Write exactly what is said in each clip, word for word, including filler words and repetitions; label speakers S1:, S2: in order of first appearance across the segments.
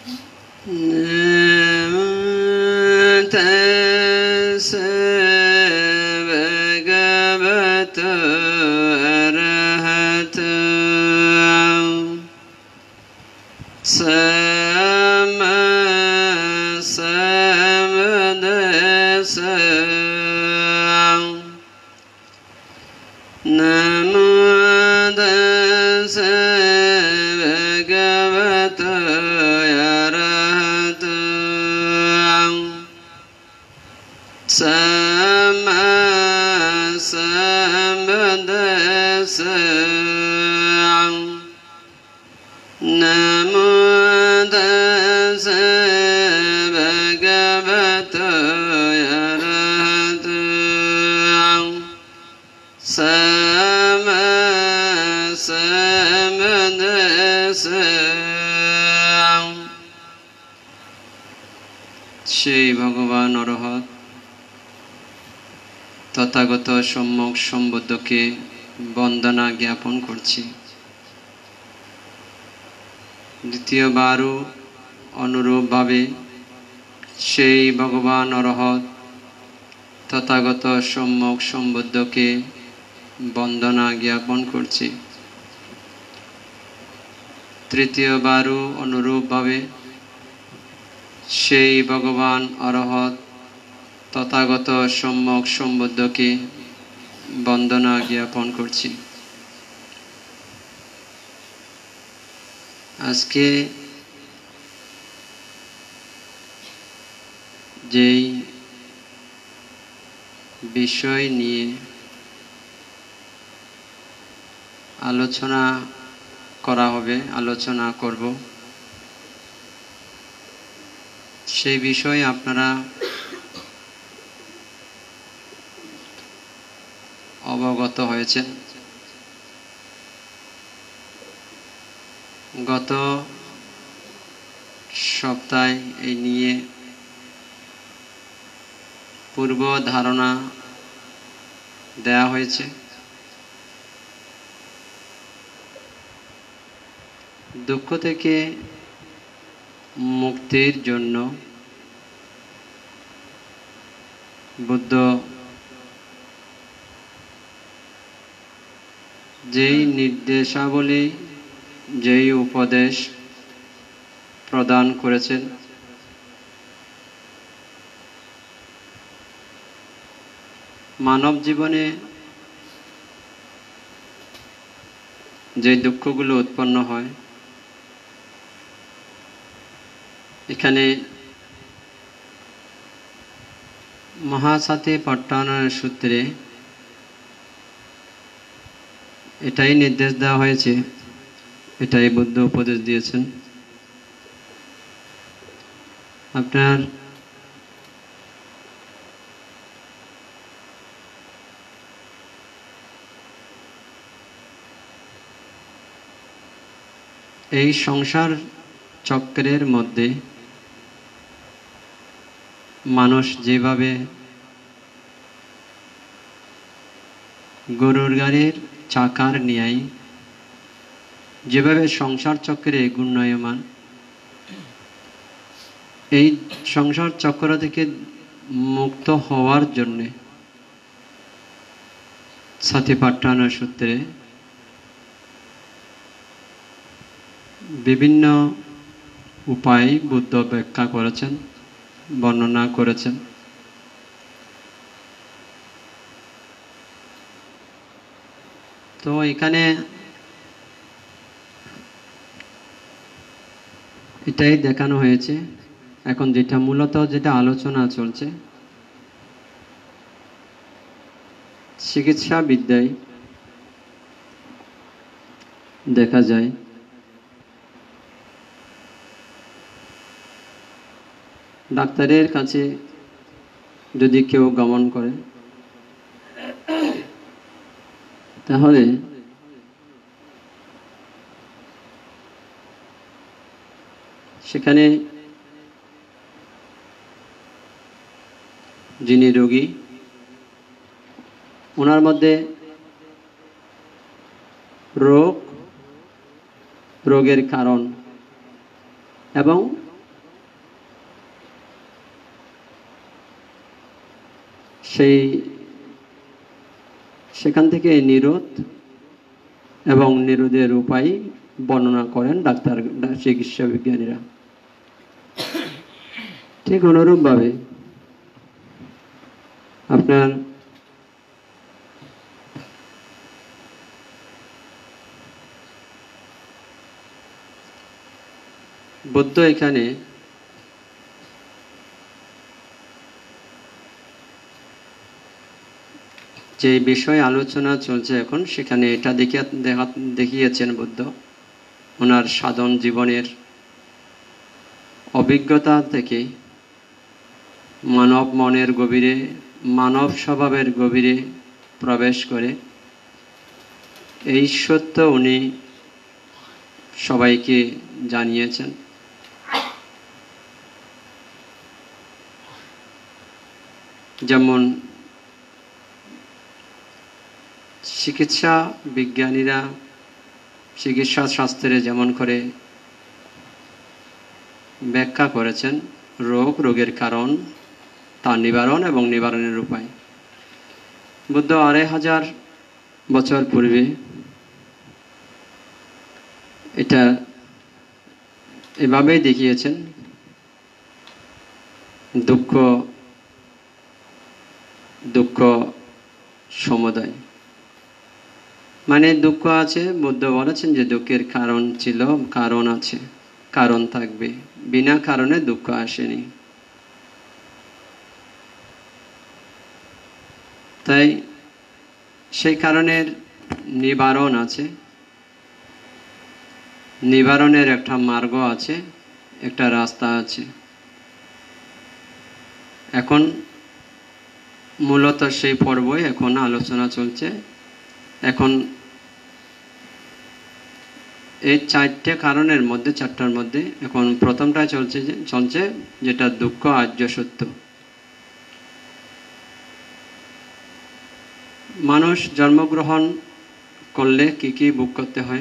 S1: সেই ভগবান অরহৎ তথাগত সম্যক সম্বুদ্ধকে বন্দনা জ্ঞাপন করছি। দ্বিতীয়বারও অনুরূপভাবে সেই ভগবান অরহৎ তথাগত সম্যক সম্বুদ্ধকে বন্দনা জ্ঞাপন করছি। তৃতীয়বারও অনুরূপভাবে সেই ভগবান অরহৎ তথাগত সম্যক সম্বুদ্ধকে বন্দনা জ্ঞাপন করছি। আজকে যেই বিষয় নিয়ে আলোচনা করা হবে, আলোচনা করব, সেই বিষয়ে আপনারা অবগত হয়েছেন। গত সপ্তাহে এই নিয়ে পূর্ব ধারণা দেয়া হয়েছে। দুঃখ থেকে মুক্তির জন্য বুদ্ধ যেই নির্দেশাবলী, যেই উপদেশ প্রদান করেছেন, মানব জীবনে যে দুঃখগুলো উৎপন্ন হয়, এখানে মহাসাতিপাট্টায়ন সূত্রে এটাই নির্দেশ দেওয়া হয়েছে, এটাই বুদ্ধ উপদেশ দিয়েছেন। আপনার এই সংসার চক্রের মধ্যে মানুষ যেভাবে গরুর গাড়ির চাকার ন্যায় যেভাবে সংসার চক্রে ঘূর্ণায়মান, এই সংসার চক্র থেকে মুক্ত হওয়ার জন্যে সাতিপাট্টায়ন সূত্রে বিভিন্ন উপায় বুদ্ধ ব্যাখ্যা করেছেন, বর্ণনা করেছেন। তো এখানে এটাই দেখানো হয়েছে। এখন যেটা মূলত যেটা আলোচনা চলছে, চিকিৎসা বিদ্যায় দেখা যায় ডাক্তারের কাছে যদি কেউ গমন করে, তাহলে সেখানে যিনি রোগী, ওনার মধ্যে রোগ, রোগের কারণ এবং সেই সেখান থেকে নিরোধ এবং নিরোধের উপায় বর্ণনা করেন ডাক্তার চিকিৎসা বিজ্ঞানীরা। ঠিক অনুরূপভাবে আপনার বুদ্ধ এখানে যে বিষয় আলোচনা চলছে এখন, সেখানে এটা দেখিয়ে দেখিয়েছেন বুদ্ধ ওনার সাধন জীবনের অভিজ্ঞতা থেকে, মানব মনের গভীরে, মানব স্বভাবের গভীরে প্রবেশ করে এই সত্য উনি সবাইকে জানিয়েছেন। যেমন চিকিৎসা বিজ্ঞানীরা চিকিৎসা শাস্ত্রে যেমন করে ব্যাখ্যা করেছেন রোগ, রোগের কারণ, তার নিবারণ এবং নিবারণের উপায়, বুদ্ধ আড়াই হাজার বছর পূর্বে এটা এভাবেই দেখিয়েছেন। দুঃখ দুঃখ সমুদয়, মানে দুঃখ আছে, বুদ্ধ বলেছেন যে দুঃখের কারণ ছিল, কারণ আছে, কারণ থাকবে, বিনা কারণে দুঃখ আসেনি। তাই সেই কারণের নিবারণ আছে, নিবারণের একটা মার্গ আছে, একটা রাস্তা আছে। এখন মূলত সেই পর্বই এখন আলোচনা চলছে। এখন এই চারটে কারণের মধ্যে, চারটার মধ্যে এখন প্রথমটা চলছে যে চলছে যেটা দুঃখ আর্য সত্য। মানুষ জন্মগ্রহণ করলে কি কি ভোগ করতে হয়,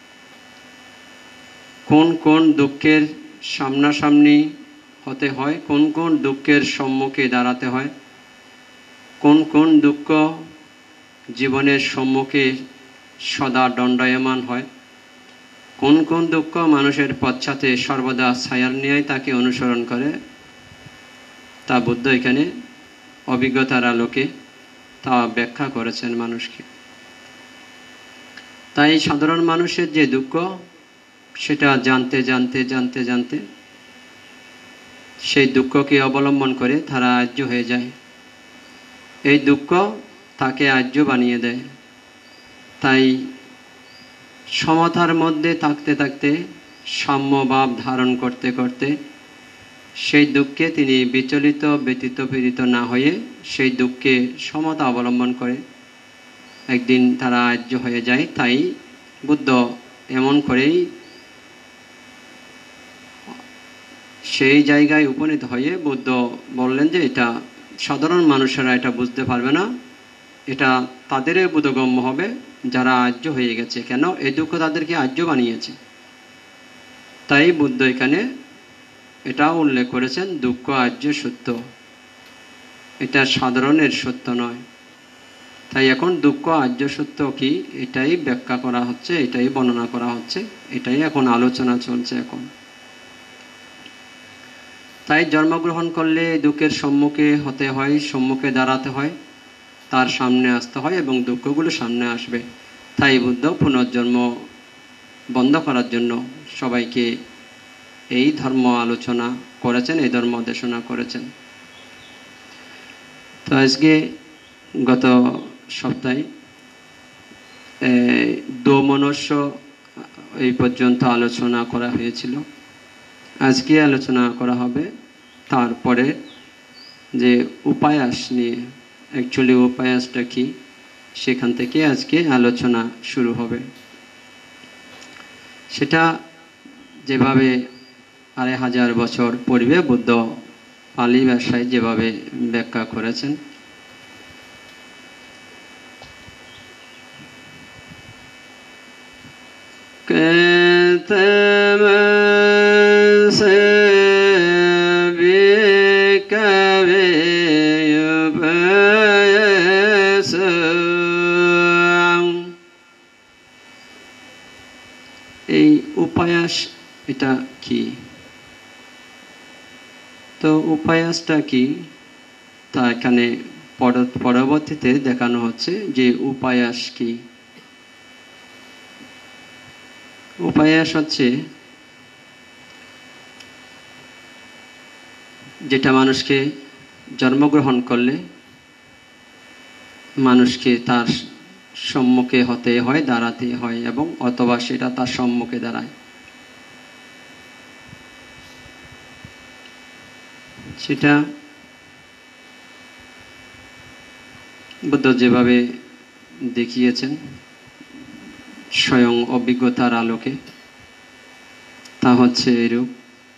S1: কোন কোন দুঃখের সামনাসামনি হতে হয়, কোন কোন দুঃখের সম্মুখে দাঁড়াতে হয়, কোন কোন দুঃখ জীবনের সম্মুখে সদা দণ্ডায়মান হয়, কোন কোন দুঃখ মানুষের পশ্চাতে সর্বদা ছায়ার ন্যায় তাকে অনুসরণ করে, তা বুদ্ধ এখানে অভিজ্ঞতার আলোকে তা ব্যাখ্যা করেছেন মানুষকে। তাই সাধারণ মানুষের যে দুঃখ, সেটা জানতে জানতে জানতে জানতে সেই দুঃখকে অবলম্বন করে তারা আর্য হয়ে যায়। এই দুঃখ তাকে আর্য বানিয়ে দেয়। তাই সমতার মধ্যে থাকতে থাকতে, সাম্যভাব ধারণ করতে করতে সেই দুঃখে তিনি বিচলিত, ব্যতীত পীড়িত না হয়ে সেই দুঃখে সমতা অবলম্বন করে একদিন তারা আর্য হয়ে যায়। তাই বুদ্ধ এমন করেই সেই জায়গায় উপনীত হয়ে বুদ্ধ বললেন যে এটা সাধারণ মানুষেরা এটা বুঝতে পারবে না, এটা তাদেরই বোধগম্য হবে যারা আর্য হয়ে গেছে। কেন? এই দুঃখ তাদেরকে আর্য বানিয়েছে। তাই বুদ্ধ এখানে এটা উল্লেখ করেছেন, দুঃখ আর্য সত্য, এটা সাধারণের সত্য নয়। তাই এখন দুঃখ আর্য সত্য কি, এটাই ব্যাখ্যা করা হচ্ছে, এটাই বর্ণনা করা হচ্ছে, এটাই এখন আলোচনা চলছে এখন। তাই জন্মগ্রহণ করলে দুঃখের সম্মুখে হতে হয়, সম্মুখে দাঁড়াতে হয়, তার সামনে আসতে হয় এবং দুঃখগুলো সামনে আসবে। তাই বুদ্ধ পুনর্জন্ম বন্ধ করার জন্য সবাইকে এই ধর্ম আলোচনা করেছেন, এই ধর্ম দেশনা করেছেন। তো আজকে গত সপ্তাহে দোমনস্য এই পর্যন্ত আলোচনা করা হয়েছিল। আজকে আলোচনা করা হবে তারপরে যে উপায়াস নিয়ে, অ্যাকচুয়ালি উপায়াসটা কি, সেখান থেকে আজকে আলোচনা শুরু হবে। সেটা যেভাবে আড়াই হাজার বছর পূর্বে বুদ্ধ পালি ভাষায় যেভাবে ব্যাখ্যা করেছেন, কেতমসে বিকবে এটা কি? তো উপায়াসটা কি তা এখানে পরবর্তীতে দেখানো হচ্ছে যে উপায়াস কি। উপায়াস হচ্ছে যেটা মানুষকে জন্মগ্রহণ করলে মানুষকে তার সম্মুখে হতে হয়, দাঁড়াতে হয়, এবং অথবা সেটা তার সম্মুখে দাঁড়ায়। সেটা বুদ্ধ যেভাবে দেখিয়েছেন স্বয়ং অভিজ্ঞতার আলোকে, তা হচ্ছে এরূপ।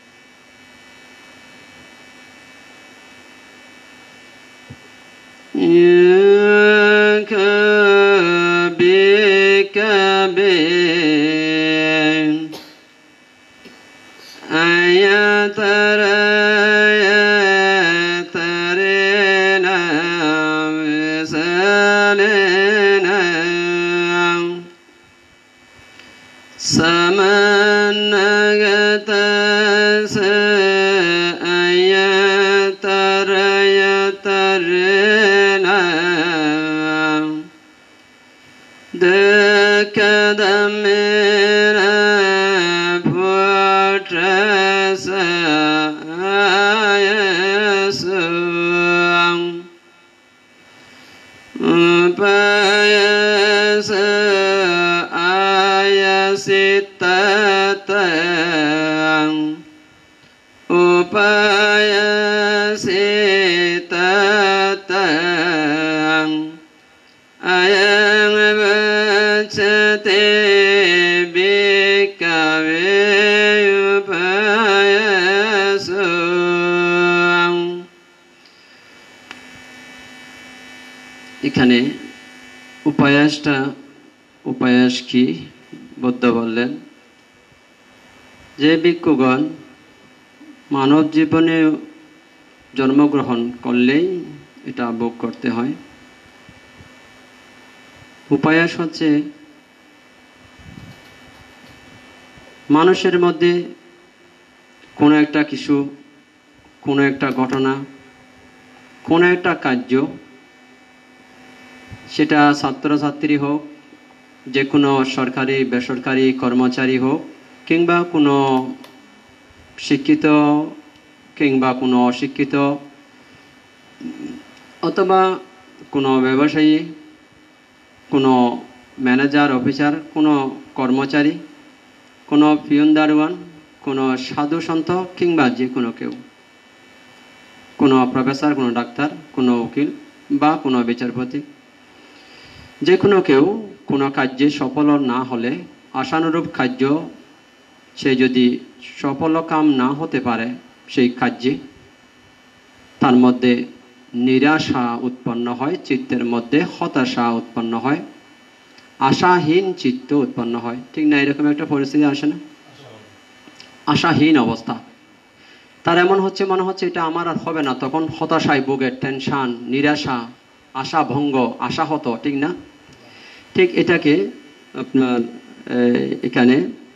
S1: এখানে উপায়াসটা উপায়াস কি বুদ্ধ বললেন যে ভিক্ষুগণ মানব জীবনে জন্মগ্রহণ করলেই এটা ভোগ করতে হয়। উপায়াস হচ্ছে মানুষের মধ্যে কোনো একটা কিছু, কোনো একটা ঘটনা, কোনো একটা কার্য, সেটা ছাত্রছাত্রী হোক, যে কোনো সরকারি বেসরকারি কর্মচারী হোক, কিংবা কোনো শিক্ষিত কিংবা কোনো অশিক্ষিত, অথবা কোনো ব্যবসায়ী, কোনো ম্যানেজার অফিসার, কোনো কর্মচারী, কোনো পিয়ন দারোয়ান, কোনো সাধু সন্ত, কিংবা যে কোনো কেউ, কোনো প্রফেসর, কোনো ডাক্তার, কোনো উকিল বা কোনো বিচারপতি, যে কোনো কেউ কোনো কার্যে সফল না হলে আশানুরূপ কার্য সে যদি সফলকাম না হতে পারে সেই কার্যে, তার মধ্যে নিরাশা উৎপন্ন হয়, চিত্তের মধ্যে হতাশা উৎপন্ন হয়, আশাহীন চিত্ত উৎপন্ন হয়। ঠিক না? এরকম একটা পরিস্থিতি আসে না? আশাহীন অবস্থা। তার এমন হচ্ছে, মনে হচ্ছে এটা আমার আর হবে না, তখন হতাশায় ভোগে, টেনশন, নিরাশা, আশা ভঙ্গ, আশাহত। ঠিক না? ঠিক এটাকে আপনার এখানে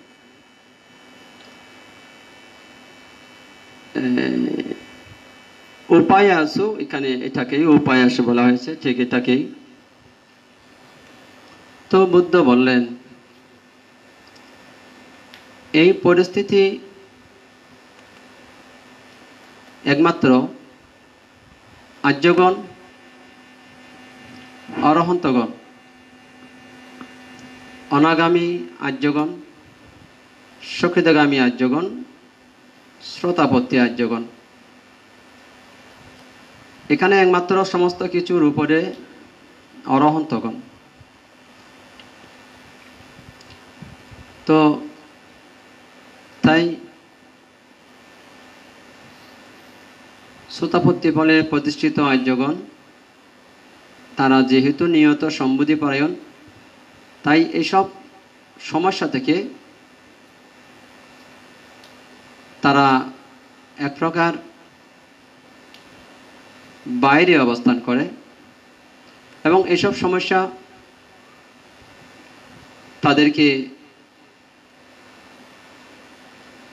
S1: উপায়াসু, এখানে এটাকেই উপায়াস বলা হয়েছে। ঠিক এটাকেই তো বুদ্ধ বললেন এই পরিস্থিতি একমাত্র আর্যগণ, অরহন্তগণ, অনাগামী আর্যগণ, সুকৃতগামী আর্যগণ, শ্রোতাপত্তি আর্যগণ, এখানে একমাত্র সমস্ত কিছুর উপরে অরহন্তগণ। তো তাই শ্রোতাপত্তি বলে প্রতিষ্ঠিত আর্যগণ, তারা যেহেতু নিয়ত সম্বুদ্ধি পরায়ণ, তাই এইসব সমস্যা থেকে তারা এক প্রকার বাইরে অবস্থান করে এবং এসব সমস্যা তাদেরকে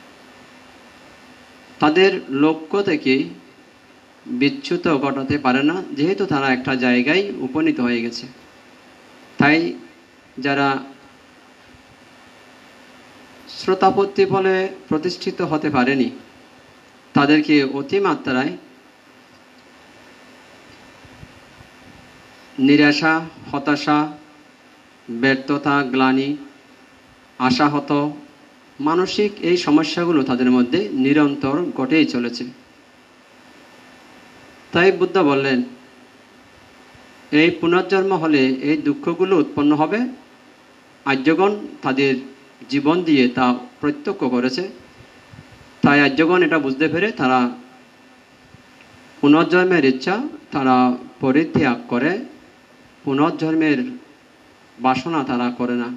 S1: তাদের লক্ষ্য থেকে বিচ্যুত ঘটাতে পারে না, যেহেতু তারা একটা জায়গায় উপনীত হয়ে গেছে। তাই যারা শ্রোতাপত্তি বলে প্রতিষ্ঠিত হতে পারেনি তাদেরকে অতিমাত্রায় নিরাশা, হতাশা, ব্যর্থতা, গ্লানি, আশাহত, মানসিক এই সমস্যাগুলো তাদের মধ্যে নিরন্তর ঘটেই চলেছে। তাই বুদ্ধ বললেন, এই পুনর্জন্ম হলে এই দুঃখগুলো উৎপন্ন হবে। আর্যগণ তাদের জীবন দিয়ে তা প্রত্যক্ষ করেছে। তাই আর্যগণ এটা বুঝতে পেরে তারা পুনর্জন্মের ইচ্ছা তারা পরিত্যাগ করে, পুনর্জন্মের বাসনা তারা করে না।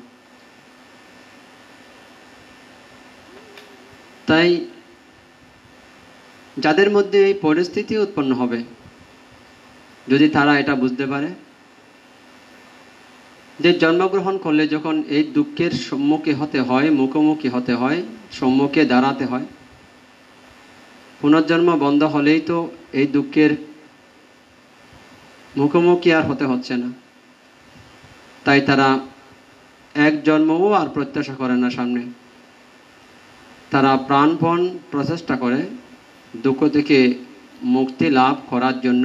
S1: তাই যাদের মধ্যে এই পরিস্থিতি উৎপন্ন হবে, যদি তারা এটা বুঝতে পারে যে জন্মগ্রহণ করলে যখন এই দুঃখের সম্মুখে হতে হয়, মুখোমুখি হতে হয়, সম্মুখে দাঁড়াতে হয়, পুনর্জন্ম বন্ধ হলেই তো এই দুঃখের মুখোমুখি আর হতে হচ্ছে না। তাই তারা এক জন্মও আর প্রত্যাশা করে না সামনে। তারা প্রাণপণ প্রচেষ্টা করে দুঃখ থেকে মুক্তি লাভ করার জন্য,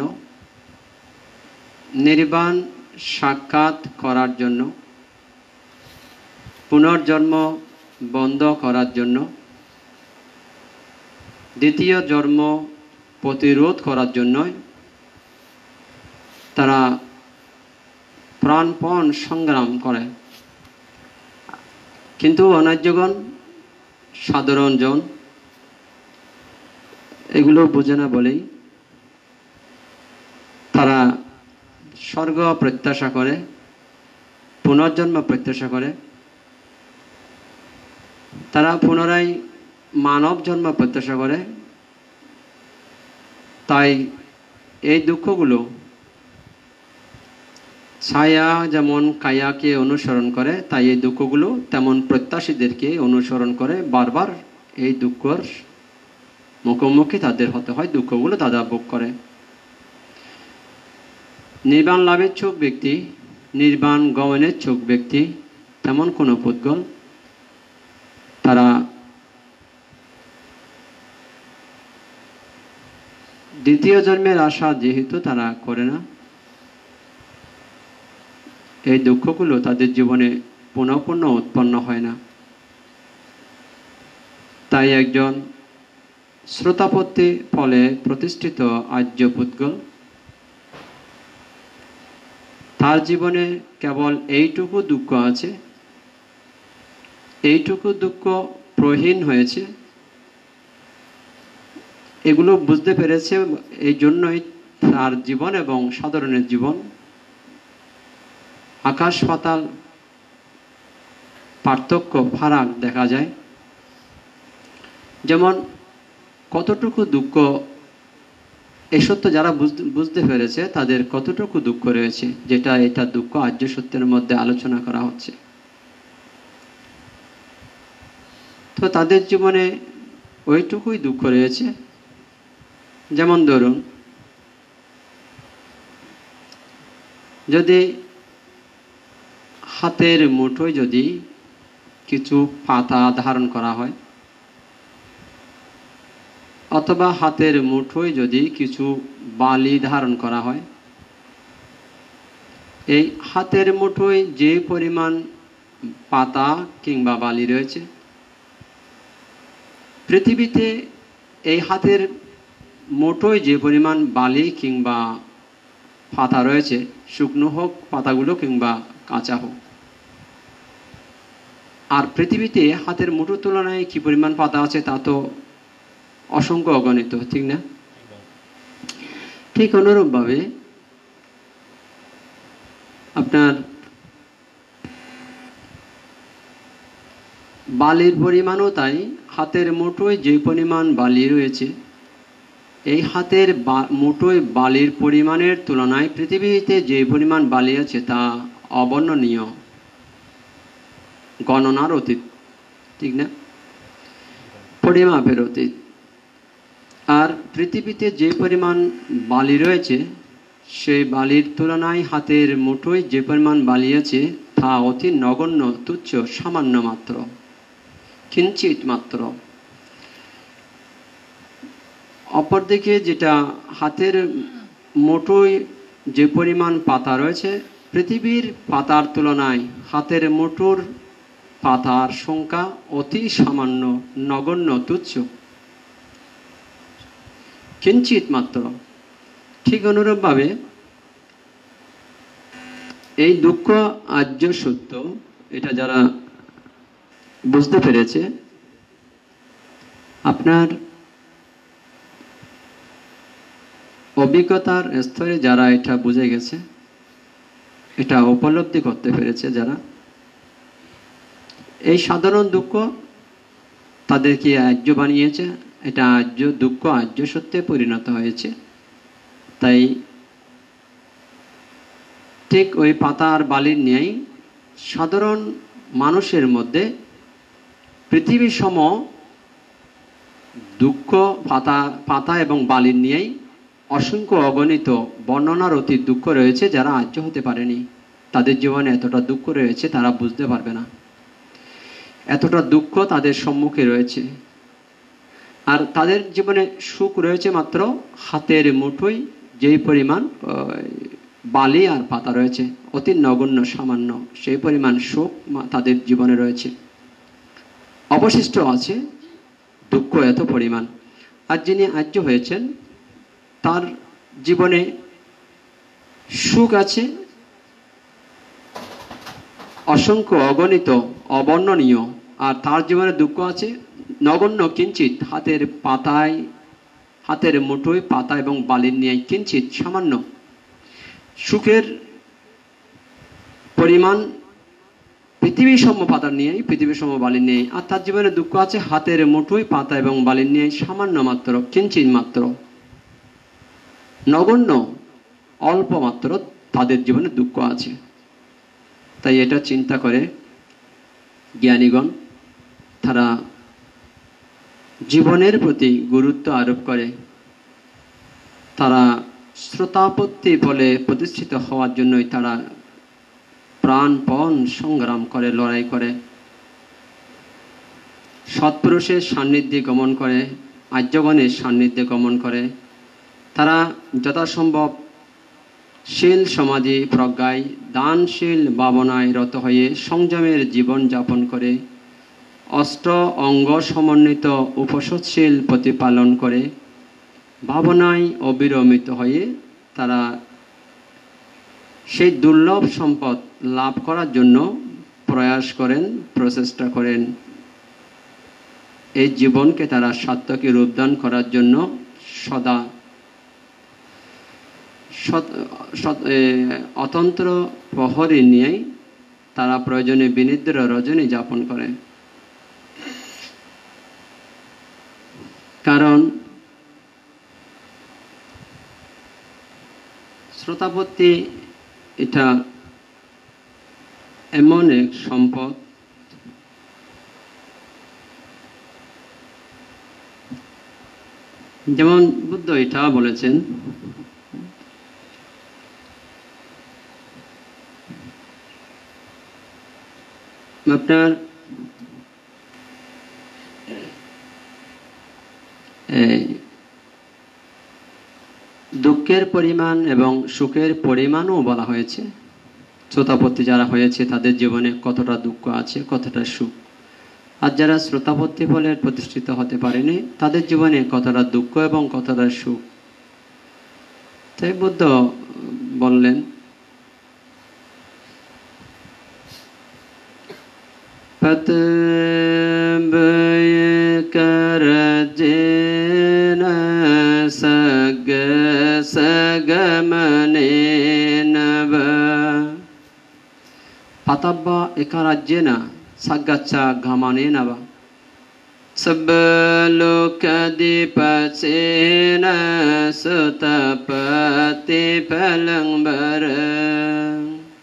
S1: নির্বাণ সাক্ষাৎ করার জন্য, পুনর্জন্ম বন্ধ করার জন্য, দ্বিতীয় জন্ম প্রতিরোধ করার জন্য তারা প্রাণপণ সংগ্রাম করে। কিন্তু অনার্যগণ, সাধারণ জন এগুলো বোঝে না বলেই তারা স্বর্গ প্রত্যাশা করে, পুনর্জন্ম প্রত্যাশা করে, তারা পুনরায় মানব জন্ম প্রত্যাশা করে। তাই এই দুঃখগুলো ছায়া যেমন কায়াকে অনুসরণ করে, তাই এই দুঃখগুলো তেমন প্রত্যাশীদেরকে অনুসরণ করে। বারবার এই দুঃখের মুখোমুখি তাদের হতে হয়, দুঃখগুলো তারা ভোগ করে। নির্বাণ লাভের চোখ ব্যক্তি, নির্বাণ গমনের চোখ ব্যক্তি তেমন কোনো পুদ্গল তারা দ্বিতীয় জন্মের আশা যেহেতু তারা করে না, এই দুঃখগুলো তাদের জীবনে পুনঃ পুনঃ উৎপন্ন হয় না। তাই একজন শ্রোতাপত্তি ফলে প্রতিষ্ঠিত আর্য পুদ্গল তার জীবনে কেবল এইটুকু দুঃখ আছে, এইটুকু দুঃখ প্রহীন হয়েছে, এগুলো বুঝতে পেরেছে। এই জন্যই তার জীবন এবং সাধারণের জীবন আকাশ পাতাল পার্থক্য, ফারাক দেখা যায়। যেমন কতটুকু দুঃখ, এই সত্য যারা বুঝতে পেরেছে তাদের কতটুকু দুঃখ রয়েছে, যেটা এটা দুঃখ আর্য সত্যের মধ্যে আলোচনা করা হচ্ছে। তো তাদের জীবনে ওইটুকুই দুঃখ রয়েছে। যেমন ধরুন, যদি হাতের মুঠোয় যদি কিছু পাতা ধারণ করা হয়, অথবা হাতের মুঠোয় যদি কিছু বালি ধারণ করা হয়, এই হাতের মুঠোয় যে পরিমাণ পাতা কিংবা বালি রয়েছে, পৃথিবীতে এই হাতের মুঠোয় যে পরিমাণ বালি কিংবা পাতা রয়েছে, শুকনো হোক পাতাগুলো কিংবা কাঁচা হোক, আর পৃথিবীতে হাতের মুঠোর তুলনায় কি পরিমাণ পাতা আছে তা তো অসংখ্য অগণিত, ঠিক না? ঠিক অনুরূপভাবে আপনার বালির পরিমাণও তাই। হাতের মুঠোয় যে পরিমাণ বালি রয়েছে, এই হাতের মুঠোয় বালির পরিমাণের তুলনায় পৃথিবীতে যে পরিমাণ বালি আছে তা অবর্ণনীয়, গণনার অতীত, ঠিক না? পরিমাপের অতীত। পৃথিবীতে যে পরিমাণ বালি রয়েছে সেই বালির তুলনায় হাতের মুঠোয় যে পরিমাণ বালি আছে তা অতি নগণ্য, তুচ্ছ, সামান্য মাত্র, কিঞ্চিত মাত্র। অপরদিকে যেটা হাতের মুঠোয় যে পরিমাণ পাতা রয়েছে, পৃথিবীর পাতার তুলনায় হাতের মুঠোর পাতার সংখ্যা অতি সামান্য, নগণ্য, তুচ্ছ, কিঞ্চিত মাত্র। ঠিক অনুরূপভাবে এই দুঃখ আর্য সত্য, এটা যারা বুঝতে পেরেছে, আপনার অভিজ্ঞতার স্তরে যারা এটা বুঝে গেছে, এটা উপলব্ধি করতে পেরেছে যারা, এই সাধারণ দুঃখ তাদেরকে আর্য বানিয়েছে, এটা আর্য দুঃখ আর্য সত্যে পরিণত হয়েছে। তাই ঠিক ওই পাতা আর বালির ন্যায় সাধারণ মানুষের মধ্যে পৃথিবী সম দুঃখ পাতা পাতা এবং বালির নিয়েই অসংখ্য অগণিত বর্ণনার অতীত দুঃখ রয়েছে, যারা আর্য হতে পারেনি। তাদের জীবনে এতটা দুঃখ রয়েছে তারা বুঝতে পারবে না, এতটা দুঃখ তাদের সম্মুখে রয়েছে। আর তাদের জীবনে সুখ রয়েছে মাত্র হাতের মুঠোয় যেই পরিমাণ বালি আর পাতা রয়েছে, অতি নগণ্য, সামান্য, সেই পরিমাণ সুখ তাদের জীবনে রয়েছে। অবশিষ্ট আছে দুঃখ এত পরিমাণ। আর যিনি আর্য হয়েছেন তার জীবনে সুখ আছে অসংখ্য, অগণিত, অবর্ণনীয়, আর তার জীবনে দুঃখ আছে নগণ্য, কিঞ্চিত, হাতের পাতায় হাতের মুঠোয় পাতা এবং বালির নিয়ে কিঞ্চিত, সামান্য। সুখের পরিমাণ পৃথিবী সম পাতার নিয়ে, পৃথিবী সম বালির নিয়ে, আর তার জীবনে দুঃখ আছে হাতের মুঠোয় পাতা এবং বালির নিয়ে সামান্য মাত্র, কিঞ্চিত মাত্র, নগণ্য, অল্প মাত্র তাদের জীবনে দুঃখ আছে। তাই এটা চিন্তা করে জ্ঞানীগণ তারা জীবনের প্রতি গুরুত্ব আরোপ করে, তারা শ্রোতাপত্তি বলে প্রতিষ্ঠিত হওয়ার জন্যই তারা প্রাণপণ সংগ্রাম করে, লড়াই করে, সৎপুরুষের সান্নিধ্যে গমন করে, আর্যগণের সান্নিধ্যে গমন করে। তারা যথাসম্ভব শীল, সমাধি, প্রজ্ঞায়, দানশীল ভাবনায় রত হয়ে সংযমের জীবন যাপন করে, অষ্ট অঙ্গ সমন্বিত উপসৎশীল প্রতিপালন করে, ভাবনায় অবিরমিত হয়ে তারা সেই দুর্লভ সম্পদ লাভ করার জন্য প্রয়াস করেন, প্রচেষ্টা করেন। এই জীবনকে তারা সার্থকী রূপদান করার জন্য সদা অতন্ত্র প্রহরী নিয়েই তারা প্রয়োজনে বিনিদ্র রজনী যাপন করে। কারণ শ্রোতাপত্তি এটা এমন এক সম্পদ যেমন বুদ্ধ এটা বলেছেন, আপনার দুঃখের পরিমাণ এবং সুখের পরিমাণও বলা হয়েছে। শ্রোতাপত্তি যারা হয়েছে তাদের জীবনে কতটা দুঃখ আছে, কতটা সুখ। আর যারা শ্রোতাপত্তি বলে প্রতিষ্ঠিত হতে পারেনি তাদের জীবনে কতটা দুঃখ এবং কতটা সুখ। তাই বুদ্ধ বললেন, পাতাব্বা একারাজ্যেনা সাজ্ঞাচ্ছা ঘামানেনা বা সব্বলোকাধিপতেনা সুতাপতি ফলং বরং।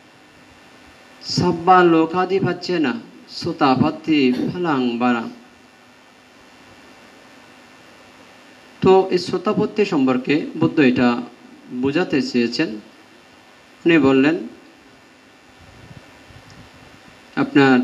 S1: সব্বা লোকাধিপত্যেনা সুতাপতি ফলং বরং। তো এই শ্রোতাপত্তি সম্পর্কে বুদ্ধ এটা বোঝাতে চেয়েছেন। উনি বললেন আপনার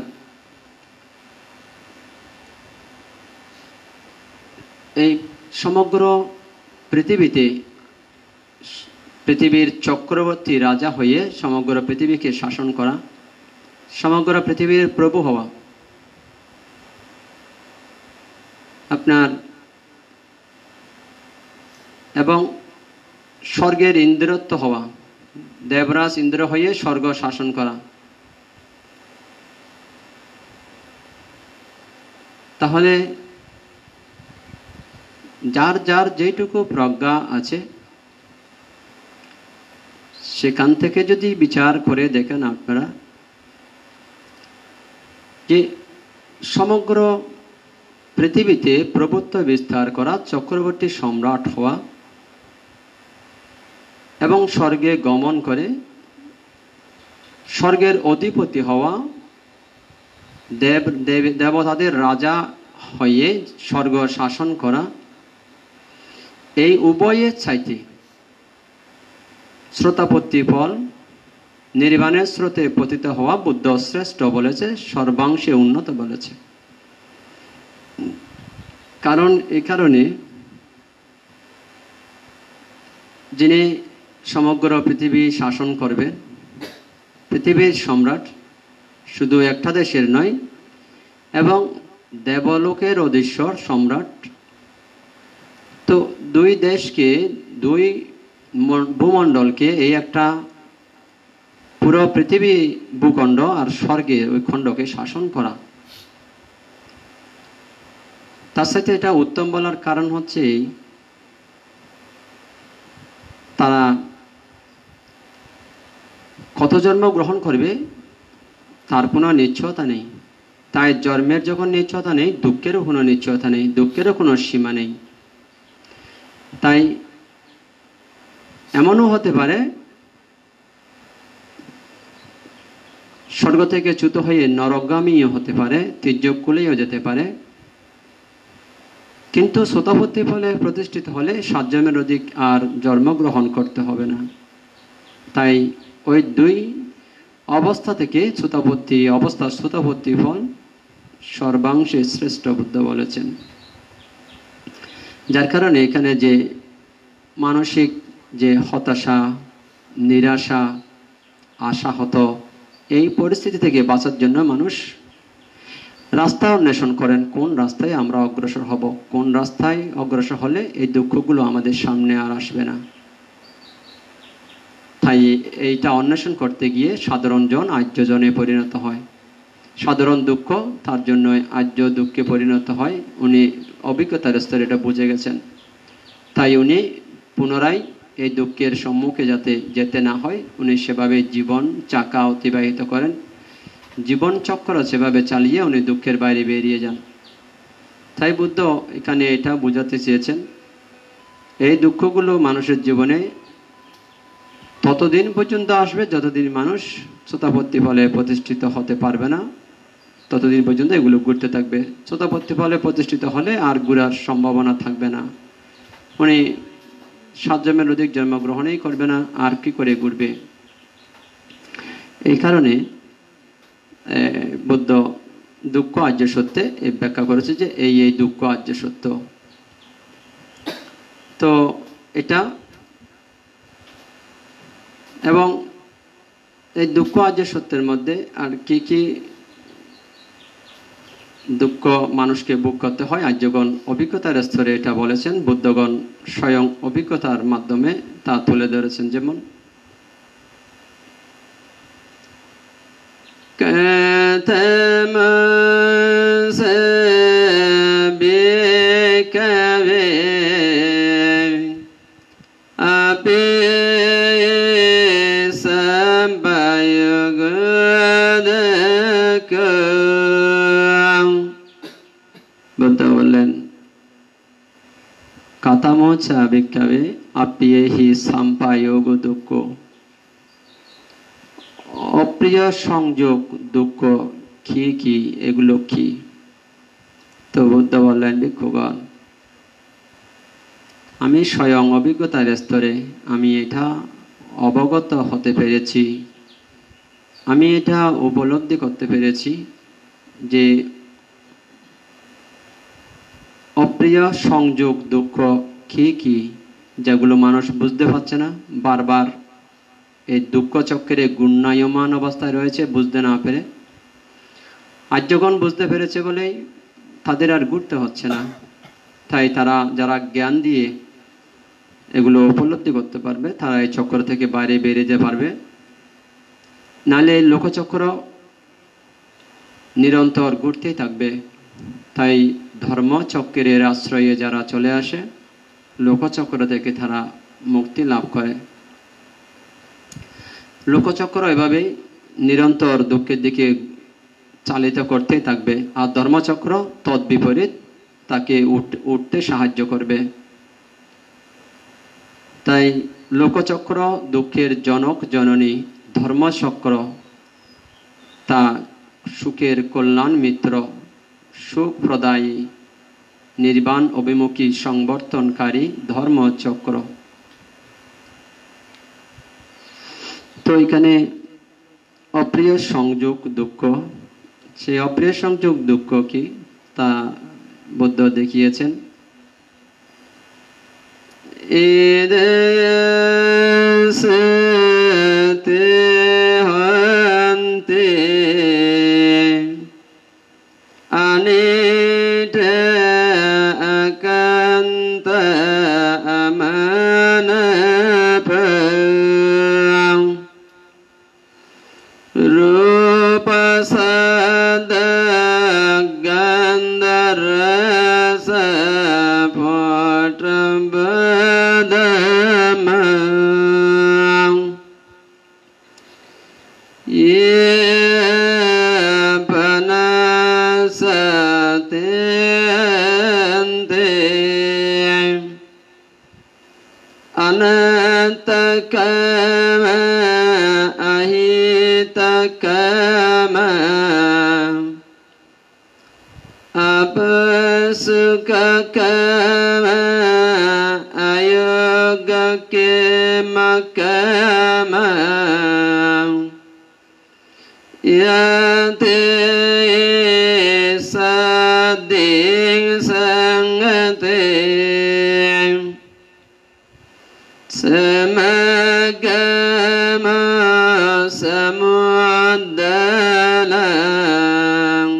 S1: এই সমগ্র পৃথিবীতে পৃথিবীর চক্রবর্তী রাজা হয়ে সমগ্র পৃথিবীকে শাসন করা, সমগ্র পৃথিবীর প্রভু হওয়া, আপনার এবং স্বর্গের ইন্দ্রত্ব হওয়া, দেবরাজ ইন্দ্র হয়ে স্বর্গ শাসন করা। তাহলে যার যার যেটুকু প্রজ্ঞা আছে সেখান থেকে যদি বিচার করে দেখেন আপনারা যে সমগ্র পৃথিবীতে প্রভুত্ব বিস্তার করা, চক্রবর্তী সম্রাট হওয়া এবং স্বর্গে গমন করে স্বর্গের অধিপতি হওয়া, দেব দেবতাদের রাজা হয়ে স্বর্গ শাসন করা, এই উভয়ের চাইতে শ্রোতাপত্তি ফল নির্বাণের স্রোতে পতিত হওয়া বুদ্ধ শ্রেষ্ঠ বলেছে, সর্বাংশে উন্নত বলেছে। কারণ এই কারণে যিনি সমগ্র পৃথিবী শাসন করবে, পৃথিবীর সম্রাট শুধু একটা দেশের নয় এবং দেবলোকের অধীশ্বর সম্রাট, তো দুই দেশকে, দুই ভূমণ্ডলকে, এই একটা পুরো পৃথিবী ভূখণ্ড আর স্বর্গের ওই খণ্ডকে শাসন করা। তার সাথে এটা উত্তম বলার কারণ হচ্ছে তারা কত জন্ম গ্রহণ করবে তার কোনো নিশ্চয়তা নেই। তাই জন্মের যখন নিশ্চয়তা নেই, দুঃখেরও কোনো নিশ্চয়তা নেই, দুঃখেরও কোনো সীমা নেই। তাই এমনও হতে পারে স্বর্গ থেকে চ্যুত হয়ে নরকগামীও হতে পারে, তির্যকুলেও যেতে পারে, কিন্তু শ্রোতাপত্তি ফলে প্রতিষ্ঠিত হলে সাত জন্মের অধিক আর জন্মগ্রহণ করতে হবে না। তাই ওই দুই অবস্থা থেকে শ্রোতাপত্তি অবস্থা শ্রোতাপত্তি ফল সর্বাংশে শ্রেষ্ঠ বুদ্ধ বলেছেন। যার কারণে এখানে যে মানসিক যে হতাশা, নিরাশা, আশাহত, এই পরিস্থিতি থেকে বাঁচার জন্য মানুষ রাস্তা অন্বেষণ করেন, কোন রাস্তায় আমরা অগ্রসর হব, কোন রাস্তায় অগ্রসর হলে এই দুঃখগুলো আমাদের সামনে আর আসবে না। তাই এইটা অন্বেষণ করতে গিয়ে সাধারণ জন আর্যজনে পরিণত হয়, সাধারণ দুঃখ তার জন্য আর্য দুঃখে পরিণত হয়। উনি অভিজ্ঞতার স্তরে এটা বুঝে গেছেন, তাই উনি পুনরায় এই দুঃখের সম্মুখে যাতে যেতে না হয় উনি সেভাবে জীবন চাকা অতিবাহিত করেন, জীবন চক্র সেভাবে চালিয়ে উনি দুঃখের বাইরে বেরিয়ে যান। তাই বুদ্ধ এখানে এটা বোঝাতে চেয়েছেন এই দুঃখগুলো মানুষের জীবনে ততদিন পর্যন্ত আসবে যতদিন মানুষ শ্রোতাপত্তি ফলে প্রতিষ্ঠিত হতে পারবে না, ততদিন পর্যন্ত এগুলো ঘুরতে থাকবে। শ্রোতাপত্তি ফলে প্রতিষ্ঠিত হলে আর ঘুরার সম্ভাবনা থাকবে না, উনি সাত জন্মের অধিক জন্মগ্রহণই করবে না, আর কি করে ঘুরবে। এই কারণে বুদ্ধ দুঃখ আর্য সত্যে এই ব্যাখ্যা করেছে যে এই এই দুঃখ আর্য সত্য। তো এটা এবং এই দুঃখ আর্য সত্যের মধ্যে আর কি কি দুঃখ মানুষকে ভোগ করতে হয় আর্যগণ অভিজ্ঞতার স্তরে এটা বলেছেন, বুদ্ধগণ স্বয়ং অভিজ্ঞতার মাধ্যমে তা তুলে ধরেছেন। যেমন বুদ্ধ বললেন কাতামোচা ভিক্ষাবে আপিয়ে হি সাম্পায়োগ দুঃখ, অপ্রিয় সংযোগ দুঃখ কি কি, এগুলো কি? তো বুদ্ধ বললেন ভিক্ষুগণ আমি স্বয়ং অভিজ্ঞতার স্তরে আমি এটা অবগত হতে পেরেছি, আমি এটা উপলব্ধি করতে পেরেছি যে অপ্রিয় সংযোগ দুঃখ কি কি, যেগুলো মানুষ বুঝতে পারছে না, বারবার এই দুঃখ চক্রে গুণায়মান অবস্থায় রয়েছে বুঝতে না পেরে। আজ যখন বুঝতে পেরেছে বলেই তাদের আর ঘুরতে হচ্ছে না, তাই তারা যারা জ্ঞান দিয়ে এগুলো উপলব্ধি করতে পারবে তারা এই চক্র থেকে বাইরে বেরিয়ে যেতে পারবে। নাহলে এই লোকচক্র নিরন্তর ঘুরতেই থাকবে। তাই ধর্মচক্রের আশ্রয়ে যারা চলে আসে লোকচক্র থেকে তারা মুক্তি লাভ করে। লোকচক্র এভাবেই নিরন্তর দুঃখের দিকে চালিত করতেই থাকবে, আর ধর্মচক্র তদ্বিপরীত তাকে উঠতে সাহায্য করবে। তাই লোকচক্র দুঃখের জনক জননী, ধর্মচক্র তা সুখের কল্যাণ মিত্র, সুখ প্রদায়ী, নির্বাণ অভিমুখী সংবর্ধনকারী ধর্মচক্র। তো এখানে অপ্রিয় সংযোগ দুঃখ, সেই অপ্রিয় সংযোগ দুঃখ কি তা বুদ্ধ দেখিয়েছেন। এদেশে হন্তে আনিট একান্ত আমানপ রূপসদ গন্ধরস পটবদম ये पनसते अनंतकम अहितकम अपसुखकम अयोगकेमकम यते सदिं संगते समगम समुद्दलं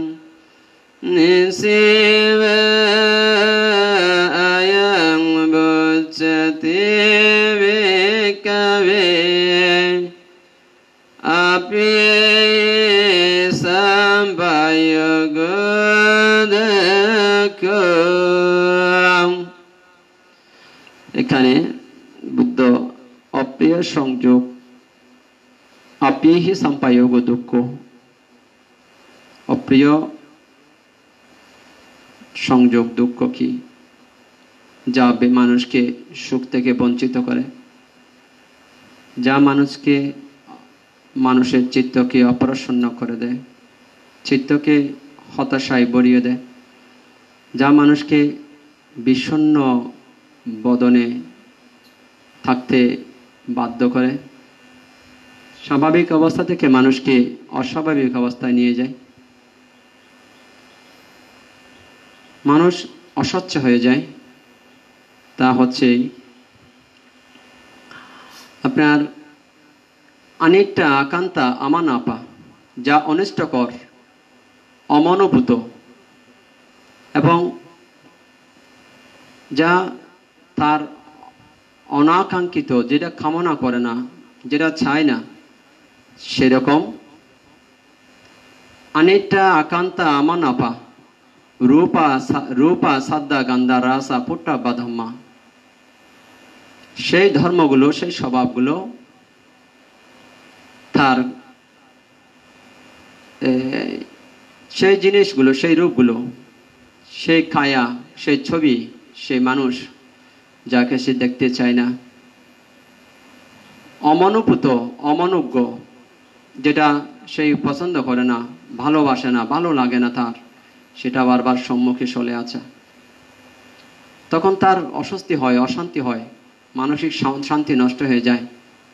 S1: निशिव अयं बुच्यते विकवे अप्ये এখানে বুদ্ধ অপ্রিয় সংযোগ, অপ্রিয় সম্পায়োগ দুঃখ, অপ্রিয় সংযোগ দুঃখ কি, যা মানুষকে সুখ থেকে বঞ্চিত করে, যা মানুষকে মানুষের চিত্তকে অপ্রসন্ন করে দেয়, চিত্তকে হতাশায় ভরিয়ে দেয়, যা মানুষকে বিষণ্ণ বদনে থাকতে বাধ্য করে, স্বাভাবিক অবস্থা থেকে মানুষকে অস্বাভাবিক অবস্থায় নিয়ে যায়, মানুষ অস্বচ্ছ হয়ে যায়। তা হচ্ছে আপনার অনেকটা আকাঙ্ক্ষা আমানাপা, যা অনিষ্টকর, অমনোভূত এবং যা তার অনাকাঙ্ক্ষিত, যেটা কামনা করে না, যেটা চায় না, সেরকম অনেকটা আকাঙ্ক্ষা আমানাপা রূপা রূপা সাদ্দা গান্ধা রাসা পুট্টা বাধম্মা, সেই ধর্মগুলো, সেই স্বভাবগুলো তার সেই জিনিসগুলো, সেই রূপগুলো, সেই কায়া, সেই ছবি, সেই মানুষ যাকে সে দেখতে চায় না, অমনোভূত, অমনোজ্ঞ, যেটা সেই পছন্দ করে না, ভালোবাসে না, ভালো লাগে না তার, সেটা বারবার সম্মুখে চলে আসে। তখন তার অস্বস্তি হয়, অশান্তি হয়, মানসিক শান্তি নষ্ট হয়ে যায়।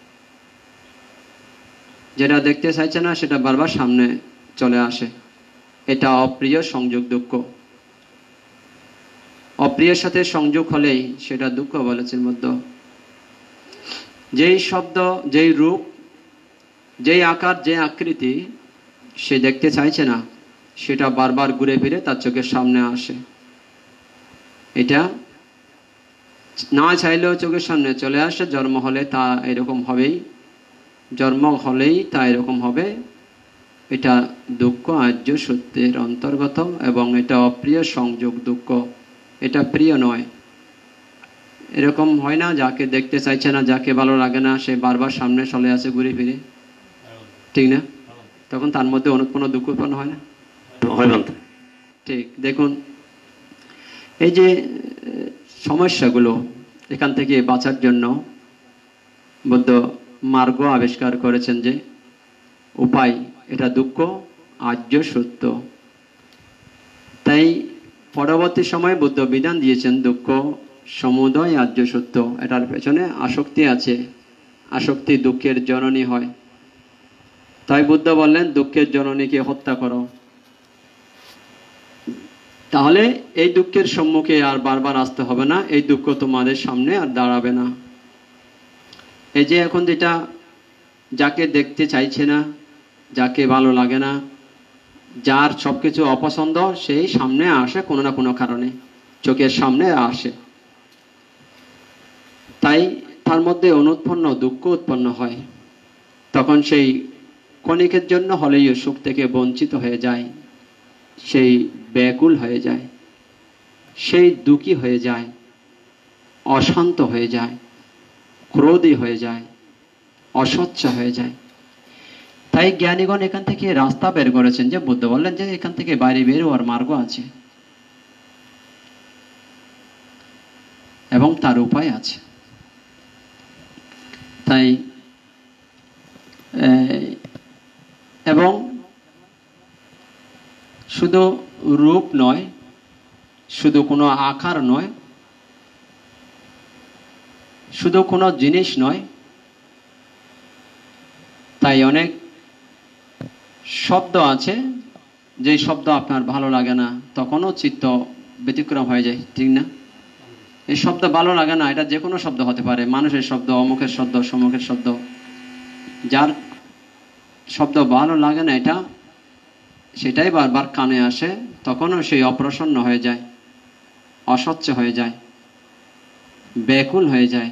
S1: যেটা দেখতে চাইছে না সেটা বারবার সামনে চলে আসে। এটা অপ্রিয় সংযোগ দুঃখ। অপ্রিয়ের সাথে সংযোগ হলেই সেটা দুঃখ বলেছেন মধ্যে। যেই শব্দ, যেই রূপ, যেই আকার, যে আকৃতি সে দেখতে চাইছে না সেটা বারবার ঘুরে ফিরে তার চোখের সামনে আসে। এটা না চাইলেও চোখের সামনে চলে আসে। জন্ম হলে তা এরকম হবেই, জন্ম হলেই তা এরকম হবে। এটা দুঃখ আর্য সত্যের অন্তর্গত এবং এটা অপ্রিয় সংযোগ দুঃখ। এটা প্রিয় নয়। এরকম হয় না, যাকে দেখতে চাইছে না, যাকে ভালো লাগে না, সে বারবার সামনে চলে আসে ঘুরে ফিরে, ঠিক না? তখন তার মধ্যে অনুৎপন্ন দুঃখ উৎপন্ন হয় না? ঠিক। দেখুন, এই যে সমস্যাগুলো, এখান থেকে বাঁচার জন্য বুদ্ধ মার্গ আবিষ্কার করেছেন, যে উপায়, এটা দুঃখ আর্য সত্য। তাই পরবর্তী সময়ে বুদ্ধ বিধান দিয়েছেন দুঃখ সমুদয় আর্য সত্য। এটার পেছনে আসক্তি আছে, আসক্তি দুঃখের জননী হয়। তাই বুদ্ধ বললেন দুঃখের জননীকে হত্যা করো। তাহলে এই দুঃখের সম্মুখে আর বারবার আসতে হবে না, এই দুঃখ তোমাদের সামনে আর দাঁড়াবে না। এই যে এখন যেটা, যাকে দেখতে চাইছে না, যাকে ভালো লাগে না, যার সবকিছু অপছন্দ, সেই সামনে আসে কোনো না কোনো কারণে, চোখের সামনে আসে। তাই তার মধ্যে অনুৎপন্ন দুঃখ উৎপন্ন হয়। তখন সেই ক্ষণিকের জন্য হলেই সুখ থেকে বঞ্চিত হয়ে যায়, সেই ব্যাকুল হয়ে যায়, সেই দুঃখী হয়ে যায়, অশান্ত হয়ে যায়, ক্রোধী হয়ে যায়, অস্বচ্ছ হয়ে যায়। তাই জ্ঞানীগণ এখান থেকে রাস্তা বের করেছেন, যে বুদ্ধ বললেন যে এখান থেকে বাইরে বের হওয়ার মার্গ আছে এবং তার উপায় আছে। তাই এবং শুধু রূপ নয়, শুধু কোনো আকার নয়, শুধু কোনো জিনিস নয়, তাই অনেক শব্দ আছে, যে শব্দ আপনার ভালো লাগে না, তখনও চিত্ত ব্যতিক্রম হয়ে যায়, ঠিক না? এই শব্দ ভালো লাগে না, এটা যে কোনো শব্দ হতে পারে, মানুষের শব্দ, অমুকের শব্দ, সমুখের শব্দ। যার শব্দ ভালো লাগে না, এটা সেটাই বারবার কানে আসে, তখনও সেই অপ্রসন্ন হয়ে যায়, অস্বচ্ছ হয়ে যায়, ব্যাকুল হয়ে যায়,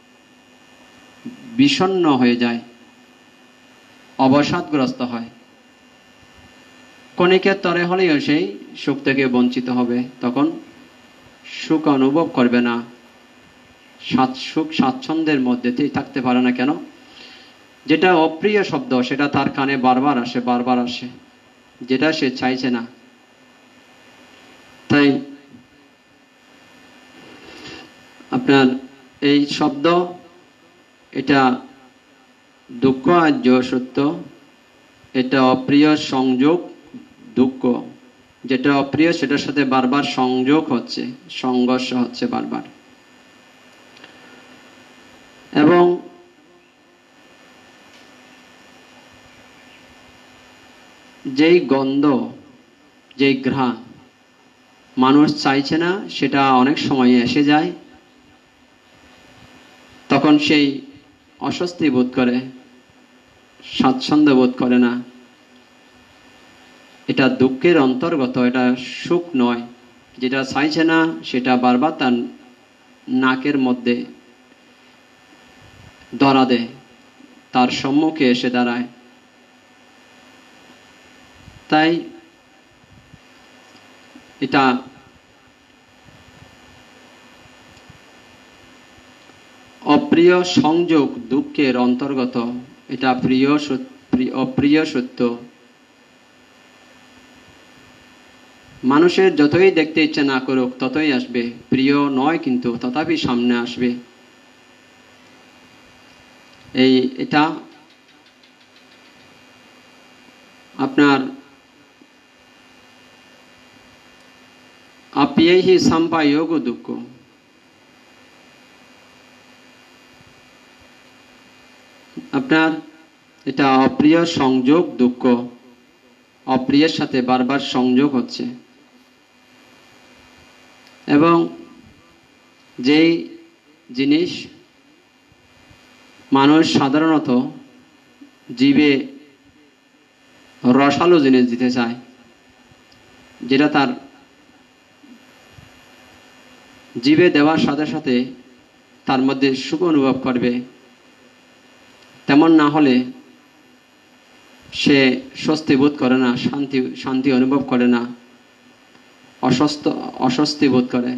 S1: বিষণ্ণ হয়ে যায়, অবসাদগ্রস্ত হয়। ক্ষণিকের তরে হলেও সেই সুখ থেকে বঞ্চিত হবে, তখন সুখ অনুভব করবে না, সুখ স্বাচ্ছন্দ্যের মধ্যে থাকতে পারে না। কেন? যেটা অপ্রিয় শব্দ সেটা তার কানে বারবার আসে, বারবার আসে, যেটা সে চাইছে না। তাই আপনার এই শব্দ, এটা দুঃখ আর্য সত্য, এটা অপ্রিয় সংযোগ দুঃখ। যেটা অপ্রিয় সেটার সাথে বারবার সংযোগ হচ্ছে, সংঘর্ষ হচ্ছে বারবার। এবং যেই গন্ধ, যেই ঘ্রাণ মানুষ চাইছে না, সেটা অনেক সময় এসে যায়, তখন সেই অস্বস্তি বোধ করে, স্বাচ্ছন্দ্য বোধ করে না। এটা দুঃখের অন্তর্গত, এটা সুখ নয়। যেটা চাইছে না সেটা বারবার তার নাকের মধ্যে ধরা দেয়, তার সম্মুখে এসে দাঁড়ায়। তাই এটা অপ্রিয় সংযোগ দুঃখের অন্তর্গত, এটা প্রিয় অপ্রিয় সত্য। মানুষের যতই দেখতে ইচ্ছে না করুক ততই আসবে, প্রিয় নয় কিন্তু তথাপি সামনে আসবে। এই এটা আপনার আপ্যেহি সম্পায়োগ দুঃখ, আপনার এটা অপ্রিয় সংযোগ দুঃখ, অপ্রিয়ের সাথে বারবার সংযোগ হচ্ছে। এবং যেই জিনিস মানুষ সাধারণত জীবে রসালো জিনিস দিতে চায়, যেটা তার জীবে দেওয়ার সাথে সাথে তার মধ্যে সুখ অনুভব করবে, তেমন না হলে সে স্বস্তি বোধ করে না, শান্তি শান্তি অনুভব করে না, অস্বস্ত অস্বস্তি বোধ করে।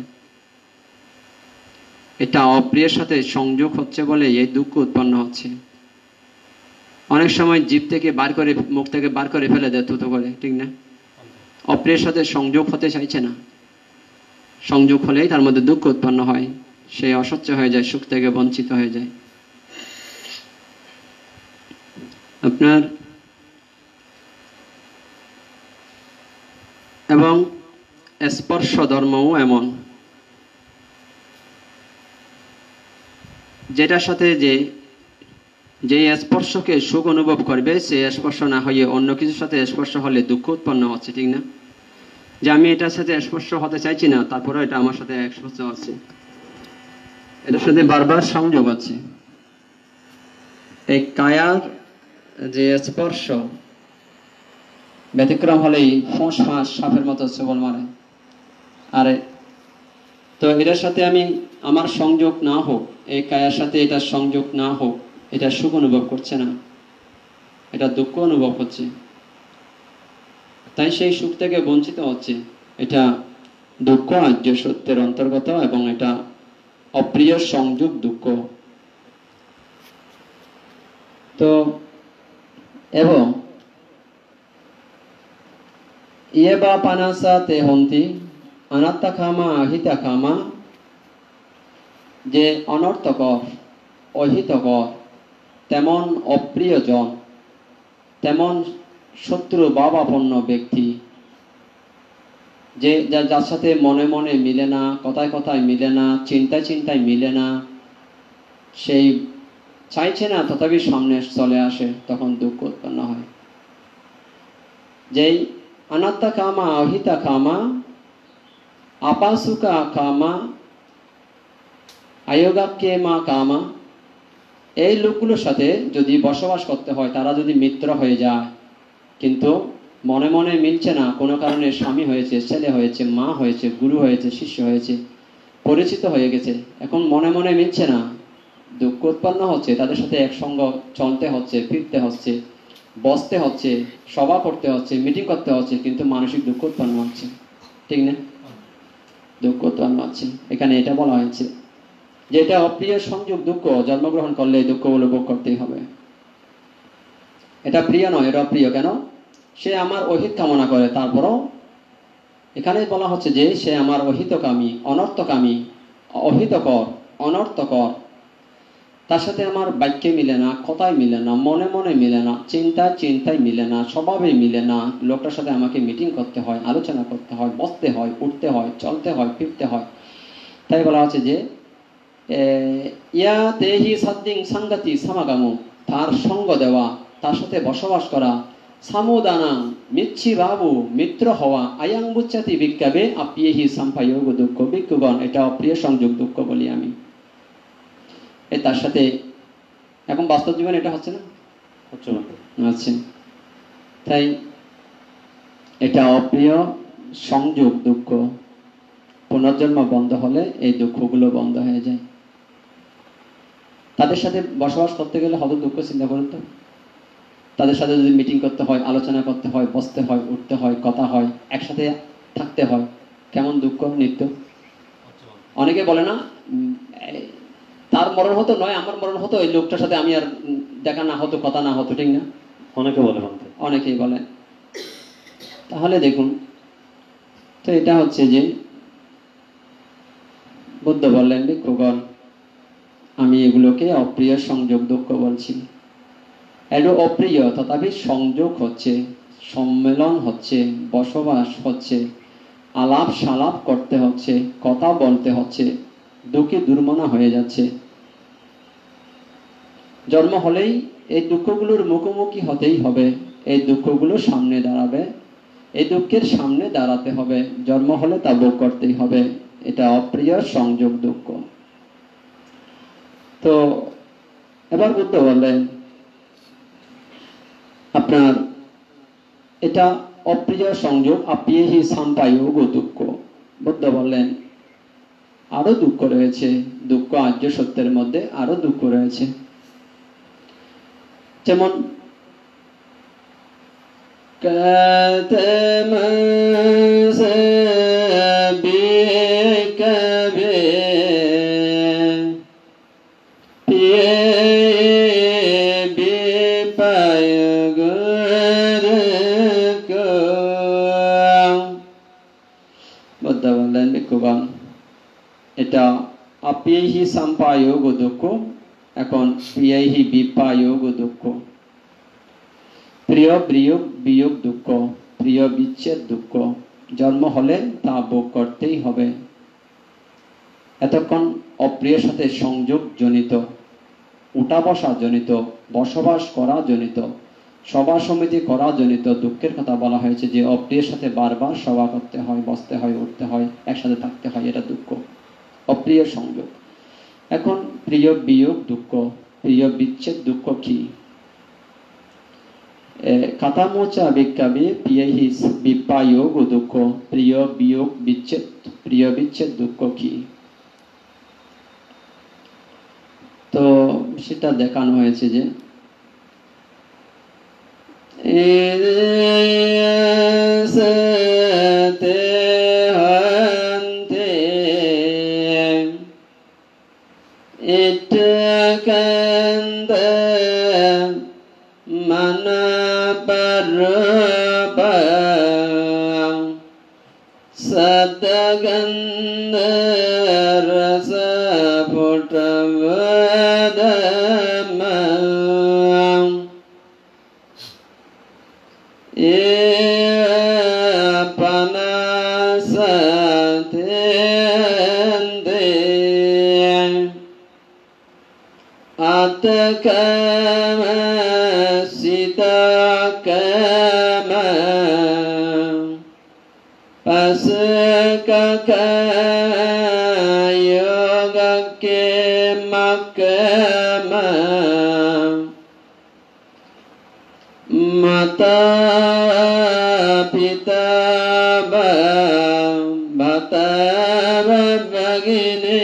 S1: এটা অপ্রিয়ের সাথে সংযোগ হচ্ছে বলে এই দুঃখ উৎপন্ন হচ্ছে। অনেক সময় জীব থেকে বার করে, মুখ থেকে বার করে ফেলে দেয় থুতো করে, ঠিক না? অপ্রিয়ের সাথে সংযোগ হতে চাইছে না, সংযোগ হলেই তার মধ্যে দুঃখ উৎপন্ন হয়, সে অসহ্য হয়ে যায়, সুখ থেকে বঞ্চিত হয়ে যায়। আপনার এবং স্পর্শ ধর্মও এমন, যেটার সাথে যে যে স্পর্শকে সুখ অনুভব করবে, সে স্পর্শ না হয়ে অন্য কিছুর সাথে স্পর্শ হলে দুঃখ উৎপন্ন হচ্ছে, ঠিক না? যে আমি এটার সাথে স্পর্শ হতে চাইছি না, তারপরে এটা আমার সাথে স্পর্শ হচ্ছে, এটার সাথে বারবার সংযোগ আছে। এই কায়ার যে স্পর্শ ব্যতিক্রম হলেই ফোঁস ফাঁস সাপের মতো সবল মারে। আরে তো এটার সাথে আমি আমার সংযোগ না হোক, এই কায়ার সাথে এটার সংযোগ না হোক, এটা সুখ অনুভব করছে না, এটা দুঃখ অনুভব হচ্ছে, তাই সেই সুখ থেকে বঞ্চিত হচ্ছে। এটা দুঃখ আর্য সত্যের অন্তর্গত এবং এটা অপ্রিয় সংযোগ দুঃখ। তো এবং ইয়ে বা পানাসা তে হন্তি অনাত্তা খামা আহিতা খামা, যে অনর্থকর অহিতকর তেমন অপ্রিয়জন, তেমন শত্রু ভাবাপন্ন ব্যক্তি, যে যার সাথে মনে মনে মিলে না, কথায় কথায় মিলে না, চিন্তায় চিন্তায় মিলে না, সেই চাইছে না তথাপি সামনে চলে আসে, তখন দুঃখ উৎপন্ন হয়। যেই অনাত্তা কামা অহিতা কামা আপাসুকা কামা আয়োগাক্যে মা কামা, এই লোকগুলোর সাথে যদি বসবাস করতে হয়, তারা যদি মিত্র হয়ে যায়, কিন্তু মনে মনে মিলছে না, কোনো কারণে স্বামী হয়েছে, ছেলে হয়েছে, মা হয়েছে, গুরু হয়েছে, শিষ্য হয়েছে, পরিচিত হয়ে গেছে, এখন মনে মনে মিলছে না, দুঃখ উৎপন্ন হচ্ছে। তাদের সাথে একসঙ্গ চলতে হচ্ছে, ফিরতে হচ্ছে, বসতে হচ্ছে, সভা করতে হচ্ছে, মিটিং করতে হচ্ছে, কিন্তু মানসিক দুঃখ উৎপন্ন হচ্ছে, ঠিক না? দুঃখ উৎপন্ন হচ্ছে। এখানে এটা বলা হয়েছে যে এটা অপ্রিয় সংযোগ দুঃখ, জন্মগ্রহণ করলে দুঃখগুলো ভোগ করতেই হবে। এটা প্রিয় নয়, এটা অপ্রিয়। কেন? সে আমার অহিত কামনা করে, তারপরও এখানে বলা হচ্ছে যে সে আমার অহিতকামী, অনর্থকামী, অহিতকর, অনর্থকর, তার সাথে আমার বাক্যে মিলে না, কথায় মিলে না, মনে মনে মিলে না, চিন্তায় চিন্তায় মিলে না, স্বভাবে মিলে না, লোকটার সাথে আমাকে মিটিং করতে হয়, আলোচনা করতে হয়, বসতে হয়, উঠতে হয়, চলতে হয়, ফিরতে হয়। তাই বলা হচ্ছে যে ইয়া দেহি সাদ্দিং সাঙ্গাতি সামাগামু, তার সঙ্গ দেওয়া, তার সাথে বসবাস করা, সামুদানা মিচ্ছি বাবু, মিত্র হওয়া, আয়াং বুচ্চাতি বিজ্ঞাবে আপিয়েহি সাম্পায়োগ দুঃখ, বিজ্ঞগণ এটা অপ্রিয় সংযোগ দুঃখ বলি আমি। এই তার সাথে এখন বাস্তব জীবন এটা হচ্ছে না, হচ্ছে আচ্ছা, তাই এটা অপ্রিয় সংযোগ দুঃখ। পুনর্জন্ম বন্ধ হলে এই দুঃখগুলো বন্ধ হয়ে যায়। তাদের সাথে বসবাস করতে গেলে হত দুঃখ চিন্তা করুন তো। তাদের সাথে যদি মিটিং করতে হয়, আলোচনা করতে হয়, বসতে হয়, উঠতে হয়, কথা হয়, একসাথে থাকতে হয়, কেমন দুঃখ নিত্য। অনেকে বলে না তার মরণ হতো নয় আমার মরণ হতো, এই লোকটার সাথে আমি আর দেখা না হতো, কথা না হতো, ঠিক না?
S2: অনেকে বলে,
S1: অনেকেই বলে। তাহলে দেখুন তো এটা হচ্ছে যে বুদ্ধ বললেন, ভিক্ষুগণ আমি এগুলোকে অপ্রিয় সংযোগ দুঃখ বলছি। এটা অপ্রিয়, তথাপি সংযোগ হচ্ছে, সম্মেলন হচ্ছে, বসবাস হচ্ছে, আলাপ সালাপ করতে হচ্ছে, কথা বলতে হচ্ছে, দুঃখে দুর্মনা হয়ে যাচ্ছে। জন্ম হলেই এই দুঃখগুলোর মুখোমুখি হতেই হবে, এই দুঃখগুলো সামনে দাঁড়াবে, এই দুঃখের সামনে দাঁড়াতে হবে, জন্ম হলে তা ভোগ করতেই হবে। এটা অপ্রিয় সংযোগ দুঃখ। তো এবার বুদ্ধ বললেন আপনার এটা অপ্রিয় সংযোগ, আপ্রিয়হি সাম্পায়োগ দুঃখ। বুদ্ধ বললেন আরো দুঃখ রয়েছে, দুঃখ আর্য সত্যের মধ্যে আরো দুঃখ রয়েছে। যেমন বুদ্ধ বললেন ভিক্ষুগণ এটা আপ্যেহি সাম্পায়োগ দুঃখ, এখন প্রিয়হি বিপায়োগ দুঃখ। প্রিয় বিয়োগ বিয়োগ দুঃখ, প্রিয় বিচ্ছেদ দুঃখ, জন্ম হলে তা ভোগ করতেই হবে। এতক্ষণ অপ্রিয়ের সাথে সংযোগ জনিত, উঠা বসা জনিত, বসবাস করা জনিত, সভা সমিতি করা জনিত দুঃখের কথা বলা হয়েছে, যে অপ্রিয়ের সাথে বারবার সভা করতে হয়, বসতে হয়, উঠতে হয়, একসাথে থাকতে হয়, এটা দুঃখ, অপ্রিয় সংযোগ। এখন প্রিয় বিয়োগ দুঃখ, প্রিয় বিচ্ছেদ দুঃখ কি? কাতামোচা বিজ্ঞাবে প্রিয়হি বিপায়োগ দুঃখ, প্রিয় বিয়োগ বিচ্ছেদ, প্রিয় বিচ্ছেদ দুঃখ কি? তো সেটা দেখানো হয়েছে যে माता पिता भता भगिनी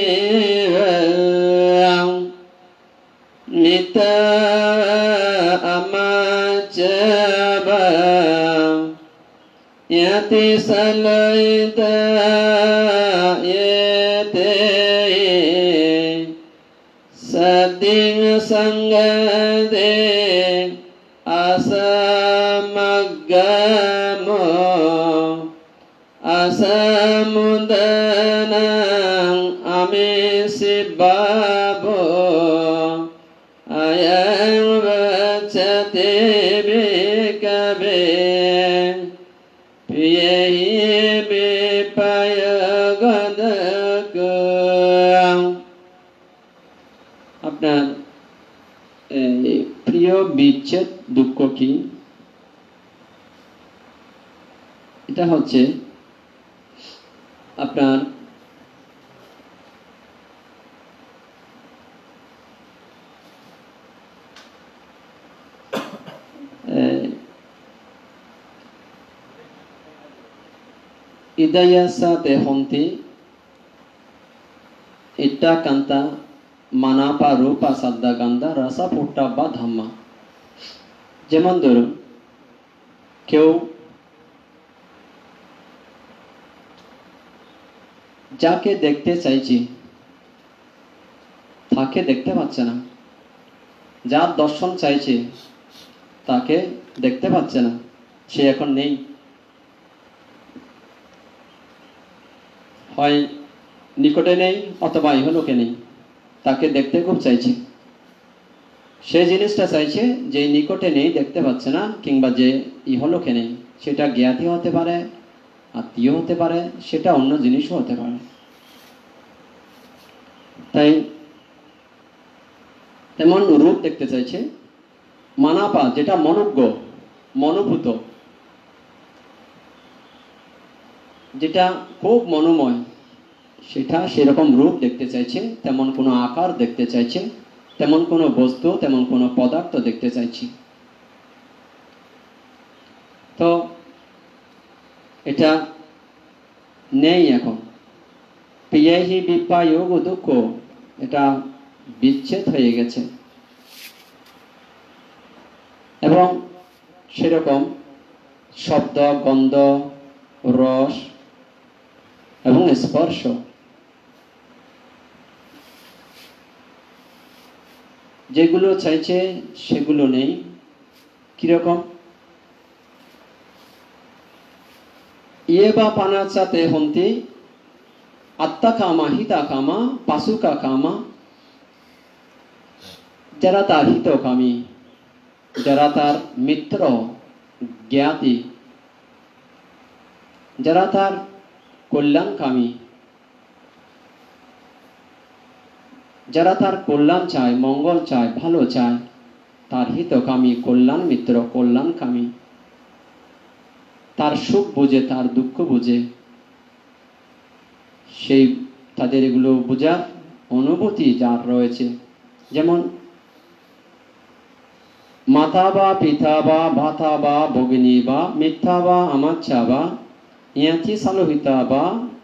S1: निता अमाच यति सलयित येते सदिं संगदे asamagamo asamudanang amisibabo ayang vachate bikabe piyehi bipayagadakam। আপনার প্রিয় বিচ্ছেদ দুঃখ কি? এটা হচ্ছে আপনার idayasa tehonti itta kanta মানাপা রূপা সাদ্দা গান্ধা রাসা ফুট্টা বা ধাম্মা। যেমন ধরুন কেউ যাকে দেখতে চাইছি তাকে দেখতে পাচ্ছে না, যার দর্শন চাইছে তাকে দেখতে পাচ্ছে না, সে এখন নেই, হয় নিকটে নেই অথবা ইহলোকে নেই, তাকে দেখতে খুব চাইছে। সে জিনিসটা চাইছে যে নিকটে নেই, দেখতে পাচ্ছে না, কিংবা যে ইহলোকে নেই, সেটা জ্ঞাতি হতে পারে, আত্মীয় হতে পারে, সেটা অন্য জিনিসও হতে পারে। তাই তেমন রূপ দেখতে চাইছে, মানাপা যেটা মনোজ্ঞ, মনোভূত, যেটা খুব মনোময়, সেটা সেরকম রূপ দেখতে চাইছে, তেমন কোনো আকার দেখতে চাইছে, তেমন কোনো বস্তু, তেমন কোনো পদার্থ দেখতে চাইছি। তো এটা নেই এখন। প্রিয়াহি বিপায়োগ দুঃখ, এটা বিচ্ছেদ হয়ে গেছে। এবং সেরকম শব্দ, গন্ধ, রস এবং স্পর্শ, যেগুলো চাইছে সেগুলো নেই। কিরকম? ইয়ে বা পানাচাতে হন্তি আত্মা কামা হিতা কামা পাশুকা কামা, যারা তার হিতকামী, যারা তার মিত্র জ্ঞাতি, যারা তার কল্যাণকামী, যারা তার কল্যাণ চায়, মঙ্গল চায়, ভালো চায়, তার হিতকামী, কল্যাণ মিত্র, কল্যাণকামী, তার সুখ বুঝে, তার দুঃখ বুঝে, সেই তাদের এগুলো বোঝার অনুভূতি যার রয়েছে। যেমন মাতা বা পিতা বা ভাতা বা ভগিনী বা মিথ্যা বা আমাচ্ছা বা ইয়াতি সালোহিতা বা,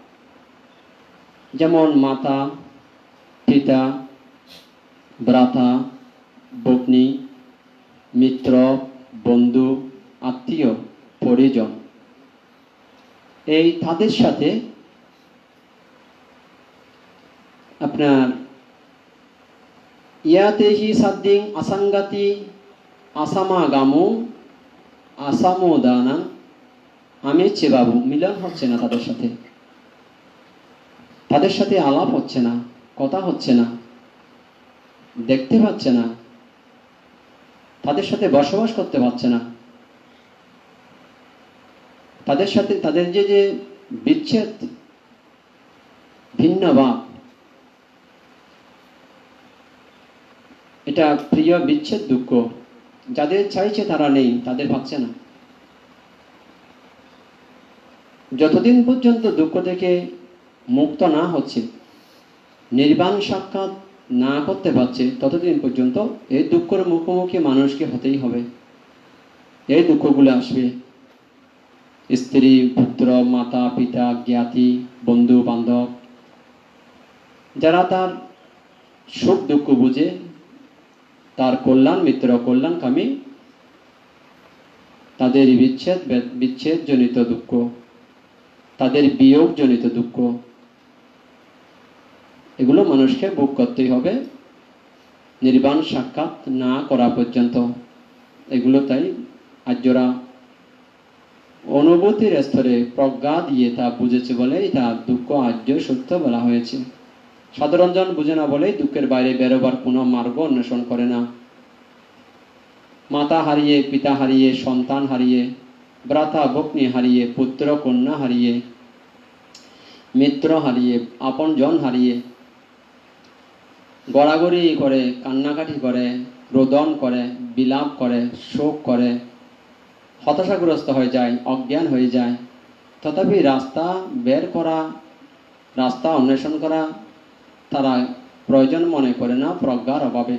S1: যেমন মাতা, পিতা, ভ্রাতা, ভগ্নী, মিত্র, বন্ধু, আত্মীয়, পরিজন, এই তাদের সাথে আপনার ইয়াতেহি সাদ্দিং আসাঙ্গাতি আসামাগামু আসামোদানা, আমি চেবাবু, মিলন হচ্ছে না তাদের সাথে, তাদের সাথে আলাপ হচ্ছে না, কথা হচ্ছে না, দেখতে পাচ্ছে না, তাদের সাথে বসবাস করতে পারছে না, তাদের সাথে তাদের যে যে বিচ্ছেদ, ভিন্ন ভাব, এটা প্রিয় বিচ্ছেদ দুঃখ। যাদের চাইছে তারা নেই, তাদের পাচ্ছে না। যতদিন পর্যন্ত দুঃখ থেকে মুক্ত না হচ্ছে, নির্বাণ সাক্ষাৎ না করতে পারছে, ততদিন পর্যন্ত এই দুঃখের মুখোমুখি মানুষকে হতেই হবে। এই দুঃখগুলো আসবে। স্ত্রী, পুত্র, মাতা, পিতা, জ্ঞাতি, বন্ধু বান্ধব, যারা তার সুখ দুঃখ বুঝে, তার কল্যাণ মিত্র, কল্যাণকামী, তাদের বিচ্ছেদ বিচ্ছেদ জনিত দুঃখ, তাদের বিয়োগ জনিত দুঃখ, এগুলো মানুষকে ভোগ করতেই হবে নির্বাণ সাক্ষাৎ না করা পর্যন্ত। এগুলো তাই আর্যরা অনুভূতির স্তরে প্রজ্ঞা দিয়ে তা বুঝেছে বলে তা দুঃখ আর্য সত্য বলা হয়েছে। সাধারণ জন বুঝে না বলেই দুঃখের বাইরে বেরোবার কোনো মার্গ অন্বেষণ করে না। মাতা হারিয়ে, পিতা হারিয়ে, সন্তান হারিয়ে, ভ্রাতা ভগ্নী হারিয়ে, পুত্র কন্যা হারিয়ে, মিত্র হারিয়ে, আপন জন হারিয়ে গড়াগড়ি করে, কান্নাকাটি করে, রোদন করে, বিলাপ করে, শোক করে, হতাশাগ্রস্ত হয়ে যায়, অজ্ঞান হয়ে যায়। তথাপি রাস্তা বের করা, রাস্তা অন্বেষণ করা তারা প্রয়োজন মনে করে না, প্রজ্ঞার অভাবে।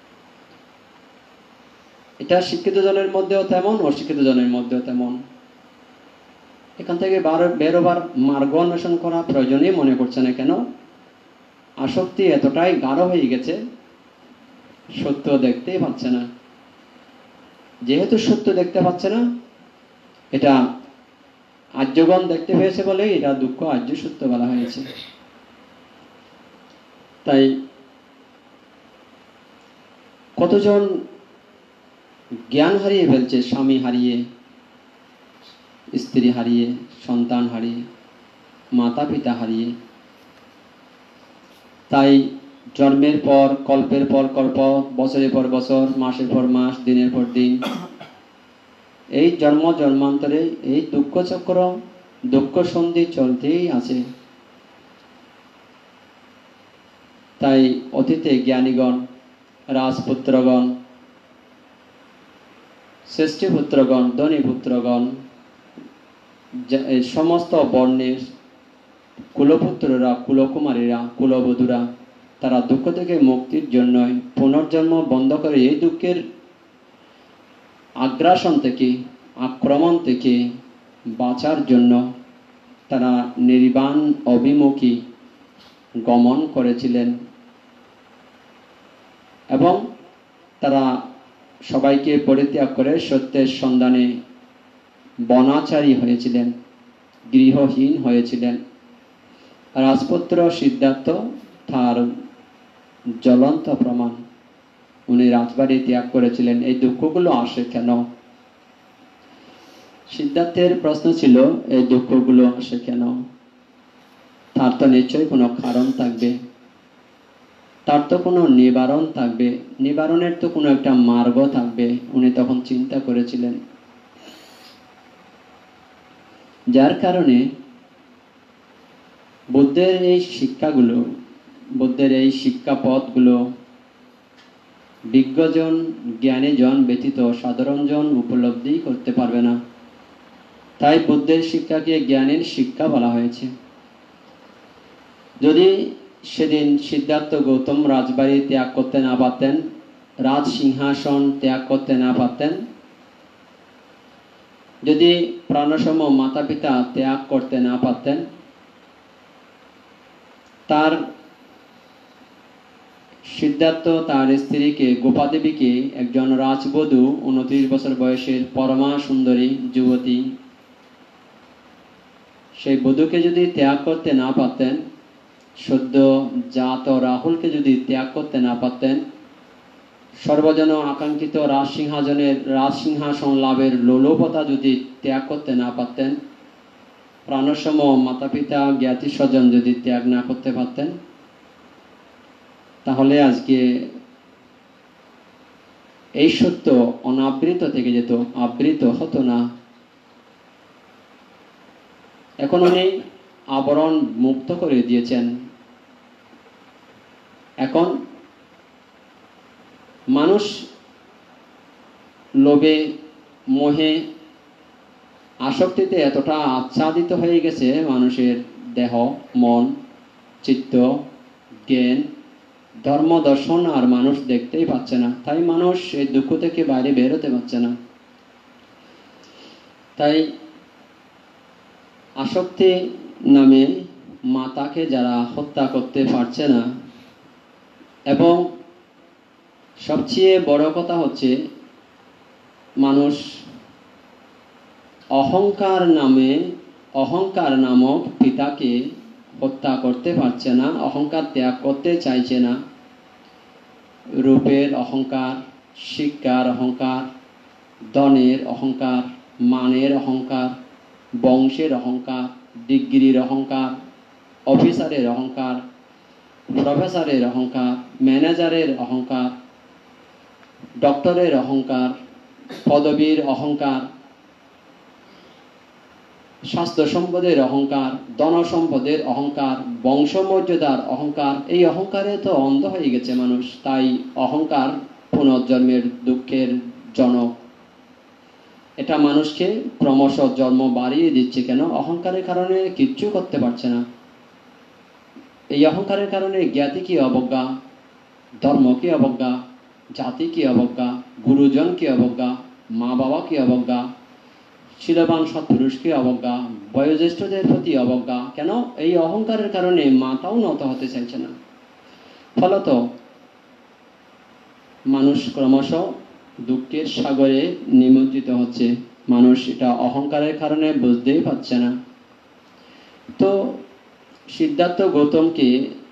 S1: এটা শিক্ষিত জনের মধ্যেও তেমন, অশিক্ষিত জনের মধ্যেও তেমন। এখান থেকে বেরোবার মার্গ অন্বেষণ করা প্রয়োজনই মনে করছে না। কেন? আসক্তি এতটাই গাঢ় হয়ে গেছে, সত্য দেখতেই পাচ্ছে না। যেহেতু সত্য দেখতে পাচ্ছে না, এটা আর্যগণ দেখতে পেয়েছে বলে এটা দুঃখ আর্য সত্য বলা হয়েছে। তাই কতজন জ্ঞান হারিয়ে ফেলছে, স্বামী হারিয়ে, স্ত্রী হারিয়ে, সন্তান হারিয়ে, মাতা পিতা হারিয়ে। তাই জন্মের পর কল্পের পর কল্প, বছরের পর বছর, মাসের পর মাস, দিনের পর দিন, এই জন্ম জন্মান্তরে এই দুঃখ চক্র, দুঃখ সন্ধি চলতেই আছে। তাই অতীতে জ্ঞানীগণ, রাজপুত্রগণ শ্রেষ্ঠ পুত্রগণ, ধনী পুত্রগণ, সমস্ত বর্ণের কুলপুত্ররা, কুলকুমারীরা, কুলবধূরা, তারা দুঃখ থেকে মুক্তির জন্য পুনর্জন্ম বন্ধ করে এই দুঃখের আগ্রাসন থেকে, আক্রমণ থেকে বাঁচার জন্য তারা নির্বাণ অভিমুখী গমন করেছিলেন এবং তারা সবাইকে পরিত্যাগ করে সত্যের সন্ধানে বনাচারী হয়েছিলেন, গৃহহীন হয়েছিলেন। রাজপুত্র সিদ্ধার্থ তার জ্বলন্ত প্রমাণ। উনি রাজবাড়ি ত্যাগ করেছিলেন। এই দুঃখগুলো আসে কেন? সিদ্ধার্থের প্রশ্ন ছিল, এই দুঃখগুলো আসে কেন? তার তো নিশ্চয়ই কোনো কারণ থাকবে, তার তো কোনো নিবারণ থাকবে, নিবারণের তো কোনো একটা মার্গ থাকবে। উনি তখন চিন্তা করেছিলেন, যার কারণে বুদ্ধের এই শিক্ষাগুলো, বুদ্ধের এই শিক্ষা পথগুলো বিজ্ঞজন, জ্ঞানীজন ব্যতীত সাধারণ জন উপলব্ধি করতে পারবে না। তাই বুদ্ধের শিক্ষাকে জ্ঞানের শিক্ষা বলা হয়েছে। যদি সেদিন সিদ্ধার্থ গৌতম রাজবাড়ি ত্যাগ করতে না পারতেন, রাজ সিংহাসন ত্যাগ করতে না পারতেন, যদি প্রাণসম মাতা পিতা ত্যাগ করতে না পারতেন, তার সিদ্ধার্থ তার স্ত্রীকে, গোপাদেবীকে, একজন রাজবধূ, উনত্রিশ বছর বয়সের পরমা সুন্দরী যুবতী, সেই বধূকে যদি ত্যাগ করতে না পারতেন, সদ্য জাত রাহুলকে যদি ত্যাগ করতে না পারতেন, সর্বজন আকাঙ্ক্ষিত রাজসিংহাসনের রাজসিংহাসন লাভের লোলুপতা যদি ত্যাগ করতে না পারতেন, প্রাণসম মাতা পিতা, জ্ঞাতি স্বজন যদি ত্যাগ না করতে পারতেন, তাহলে আজকে এই সত্য অনাবৃত থেকে যেত, আবৃত হতো না। এখন উনি আবরণ মুক্ত করে দিয়েছেন। এখন মানুষ লোভে, মোহে, আসক্তিতে এতটা আচ্ছাদিত হয়ে গেছে, মানুষের দেহ, মন, চিত্ত, জ্ঞান, ধর্ম, দর্শন আর মানুষ দেখতেই পাচ্ছে না। তাই মানুষ এই দুঃখ থেকে বাইরে বেরোতে পারছে না। তাই আসক্তি নামে মাতাকে যারা হত্যা করতে পারছে না, এবং সবচেয়ে বড় কথা হচ্ছে মানুষ অহংকার নামে, অহংকার নামক পিতাকে হত্যা করতে পারছে না, অহংকার ত্যাগ করতে চাইছে না। রূপের অহংকার, শিক্ষার অহংকার, ধনের অহংকার, মানের অহংকার, বংশের অহংকার, ডিগ্রির অহংকার, অফিসারের অহংকার, প্রফেসরের অহংকার, ম্যানেজারের অহংকার, ডক্টরের অহংকার, পদবীর অহংকার, স্বাস্থ্য সম্পদের অহংকার, ধন সম্পদের অহংকার, বংশমর্যাদার অহংকার। এই অহংকারে তো অন্ধ হয়ে গেছে মানুষ। তাই অহংকার পুনর্জন্মের দুঃখের জনক। এটা মানুষকে ক্রমশ জন্ম বাড়িয়ে দিচ্ছে। কেন? অহংকারের কারণে কিচ্ছু করতে পারছে না। এই অহংকারের কারণে জ্ঞাতি কি অবজ্ঞা, ধর্ম কি অবজ্ঞা, জাতি কি অবজ্ঞা, গুরুজন কি অবজ্ঞা, মা বাবা কি অবজ্ঞা, শিলবান সৎপুরুষকে অবজ্ঞা, বয়োজ্যেষ্ঠদের প্রতি অবজ্ঞা। কেন? এই অহংকারের কারণে মাতাও নত হতে চাইছে না। ফলত মানুষ ক্রমশ দুঃখের সাগরে নিমজ্জিত হচ্ছে। মানুষ এটা অহংকারের কারণে বুঝতেই পারছে না। তো সিদ্ধার্থ গৌতমকে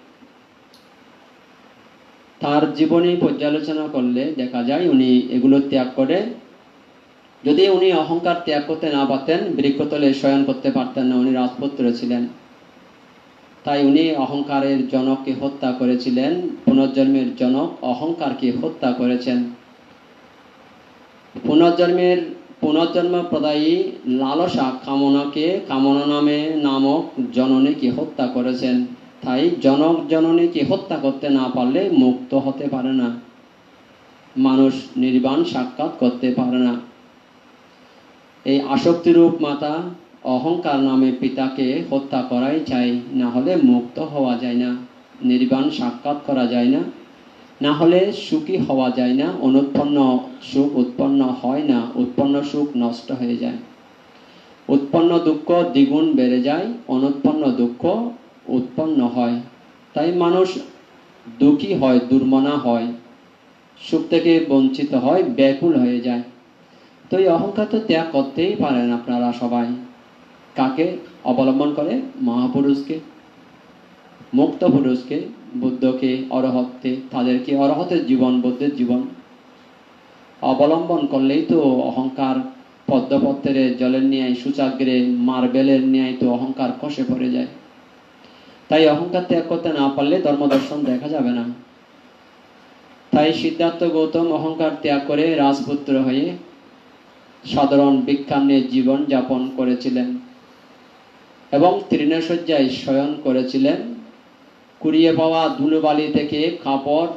S1: তার জীবনী পর্যালোচনা করলে দেখা যায় উনি এগুলো ত্যাগ করে, যদি উনি অহংকার ত্যাগ করতে না পারতেন, বৃক্ষতলে শয়ন করতে পারতেন না। উনি রাজপুত্র ছিলেন, তাই উনি অহংকারের জনককে হত্যা করেছিলেন। পুনর্জন্মের জনক অহংকারকে হত্যা করেছেন। পুনর্জন্মের পুনর্জন্ম প্রদায়ী লালসা কামনাকে, কামনা নামে নামক জননীকে হত্যা করেছেন। তাই জনক জননীকে হত্যা করতে না পারলে মুক্ত হতে পারে না, মানুষ নির্বাণ সাক্ষাৎ করতে পারে না। এই আসক্তিরূপ মাতা অহংকার নামে পিতাকে হত্যা করাই চাই, না হলে মুক্ত হওয়া যায় না, নির্বাণ সাক্ষাৎ করা যায় না, না হলে সুখী হওয়া যায় না, অনুৎপন্ন সুখ উৎপন্ন হয় না, উৎপন্ন সুখ নষ্ট হয়ে যায়, উৎপন্ন দুঃখ দ্বিগুণ বেড়ে যায়, অনুৎপন্ন দুঃখ উৎপন্ন হয়। তাই মানুষ দুঃখী হয়, দুর্মনা হয়, সুখ থেকে বঞ্চিত হয়, ব্যাকুল হয়ে যায়। তো এই অহংকার তো ত্যাগ করতেই পারেন আপনারা সবাই। কাকে অবলম্বন করে? মহাপুরুষকে, মুক্ত পুরুষকে, বুদ্ধকে, অরহতকে। তাদেরকে অরহতের জীবন, বুদ্ধের জীবন অবলম্বন করলেই তো অহংকার পদ্মপত্রের জলের ন্যায়, সূচাগ্রে মার্বেলের ন্যায় তো অহংকার খসে পড়ে যায়। তাই অহংকার ত্যাগ করতে না পারলে ধর্মদর্শন দেখা যাবে না। তাই সিদ্ধার্থ গৌতম অহংকার ত্যাগ করে রাজপুত্র হয়ে সাধারণ ভিক্ষা নিয়ে জীবন যাপন করেছিলেন এবং তৃণশয্যায় শয়ন করেছিলেন। কুড়িয়ে পাওয়া ধুলোবালি থেকে কাপড়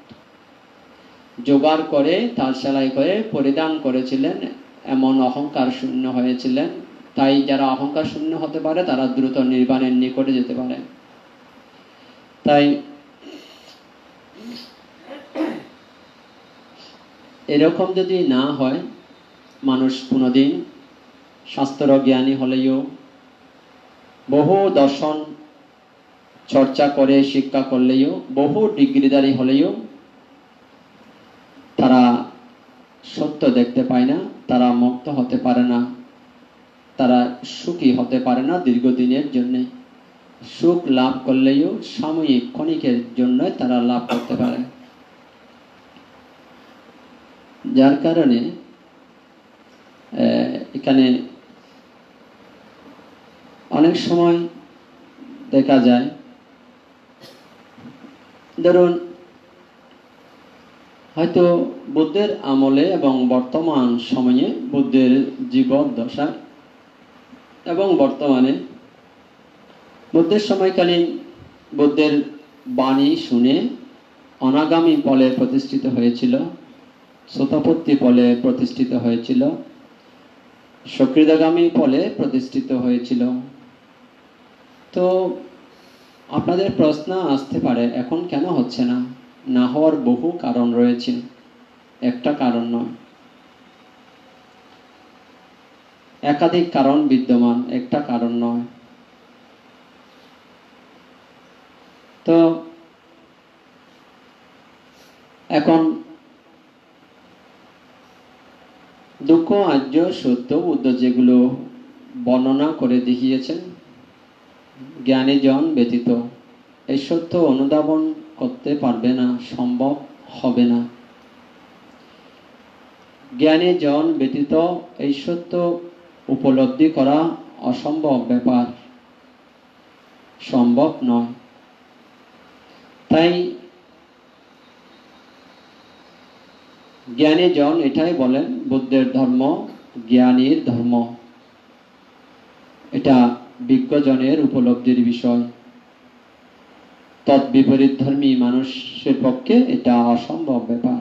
S1: জোগাড় করে তার সেলাই করে পরিধান করেছিলেন, এমন অহংকার শূন্য হয়েছিলেন। তাই যারা অহংকার শূন্য হতে পারে তারা দ্রুত নির্বাণের নিকটে যেতে পারে। তাই এরকম যদি না হয়, মানুষ কোনোদিন শাস্ত্র জ্ঞানী হলেও, বহু দর্শন চর্চা করে শিক্ষা করলেও, বহু ডিগ্রিধারী হলেও তারা সত্য দেখতে পায় না, তারা মুক্ত হতে পারে না, তারা সুখী হতে পারে না দীর্ঘদিনের জন্য। সুখ লাভ করলেও সাময়িক ক্ষণিকের জন্য তারা লাভ করতে পারে। যার কারণে এখানে অনেক সময় দেখা যায়, ধরুন হয়তো বুদ্ধের আমলে এবং বর্তমান সময়ে, বুদ্ধের জীবদ্দশা এবং বর্তমানে, বুদ্ধের সময়কালীন বুদ্ধের বাণী শুনে অনাগামী পলে প্রতিষ্ঠিত হয়েছিল, সোতাপত্তি পলে প্রতিষ্ঠিত হয়েছিল, সক্রিয়গামী পলে প্রতিষ্ঠিত হয়েছিল। তো আপনাদের প্রশ্ন আসতে পারে, এখন কেন হচ্ছে না? না হওয়ার বহু কারণ রয়েছে, একটা কারণ নয়, একাধিক কারণ বিদ্যমান, একটা কারণ নয়। তো এখন দুঃখ, আর্য, সত্য, বুদ্ধ যেগুলো বর্ণনা করে দেখিয়েছেন, জ্ঞানী জন ব্যতীত এই সত্য অনুধাবন করতে পারবে না, সম্ভব হবে না। জ্ঞানী জন ব্যতীত এই সত্য উপলব্ধি করা অসম্ভব ব্যাপার, সম্ভব নয়। তাই জ্ঞানী জন এটাই বলেন, বুদ্ধের ধর্ম জ্ঞানীর ধর্ম, এটা বিজ্ঞজনের উপলব্ধির বিষয়। তৎবিপরীত ধর্মী মানুষের পক্ষে এটা অসম্ভব ব্যাপার।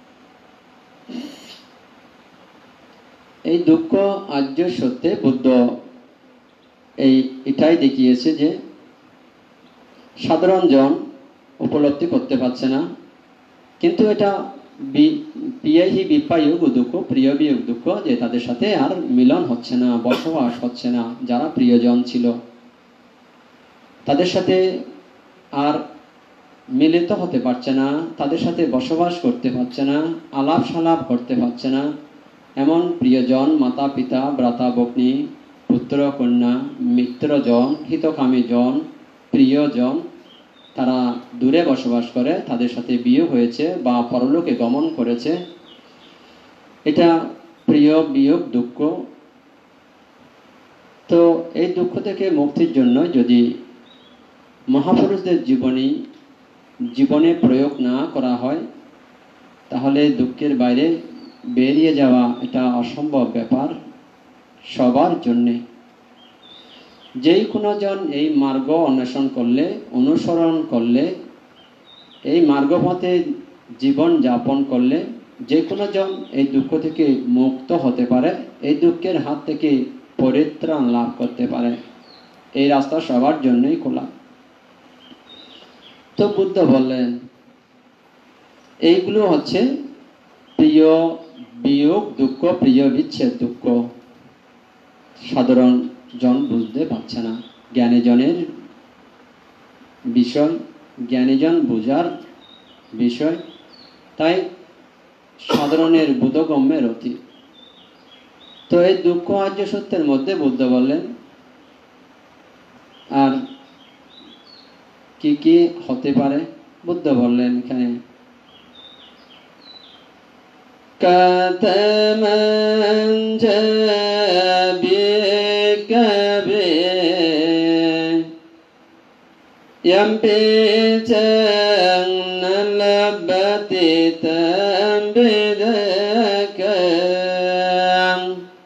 S1: এই দুঃখ আর্য সত্যে বুদ্ধ এই এটাই দেখিয়েছে যে সাধারণ জন উপলব্ধি করতে পারছে না, কিন্তু এটা প্রিয়হি বিপায়ুগ দুঃখ, প্রিয় বিয়োগ দুঃখ, যে তাদের সাথে আর মিলন হচ্ছে না, বসবাস হচ্ছে না। যারা প্রিয়জন ছিল তাদের সাথে আর মিলিত হতে পারছে না, তাদের সাথে বসবাস করতে পারছে না, আলাপ সালাপ করতে পারছে না। এমন প্রিয়জন, মাতা পিতা, ভ্রাতা ভগ্নী, পুত্র কন্যা, মিত্রজন, হিতকামী জন, প্রিয়জন, তারা দূরে বসবাস করে, তাদের সাথে বিয়োগ হয়েছে বা পরলোকে গমন করেছে। এটা প্রিয় বিয়োগ দুঃখ। তো এই দুঃখ থেকে মুক্তির জন্য যদি মহাপুরুষদের জীবনী জীবনে প্রয়োগ না করা হয়, তাহলে দুঃখের বাইরে বেরিয়ে যাওয়া এটা অসম্ভব ব্যাপার সবার জন্যে। যেই কোনো জন এই মার্গ অন্বেষণ করলে, অনুসরণ করলে, এই মার্গপথে জীবন যাপন করলে যে কোনো জন এই দুঃখ থেকে মুক্ত হতে পারে, এই দুঃখের হাত থেকে পরিত্রাণ লাভ করতে পারে। এই রাস্তা সবার জন্যই খোলা। তো বুদ্ধ বললেন এইগুলো হচ্ছে প্রিয় বিয়োগ দুঃখ, প্রিয় বিচ্ছেদ দুঃখ। সাধারণ জন বুঝতে পারছে না, জ্ঞানী জনের বিষয়, জ্ঞানীজন বোঝার বিষয়, তাই সাধারণের বোধগম্যের অতীত। তো এই দুঃখ আর্য সত্যের মধ্যে বুদ্ধ বললেন আর কি কি হতে পারে। বুদ্ধ বললেন এখানে কাতমং চ বিকবে yampi chang nalabati tambidakang।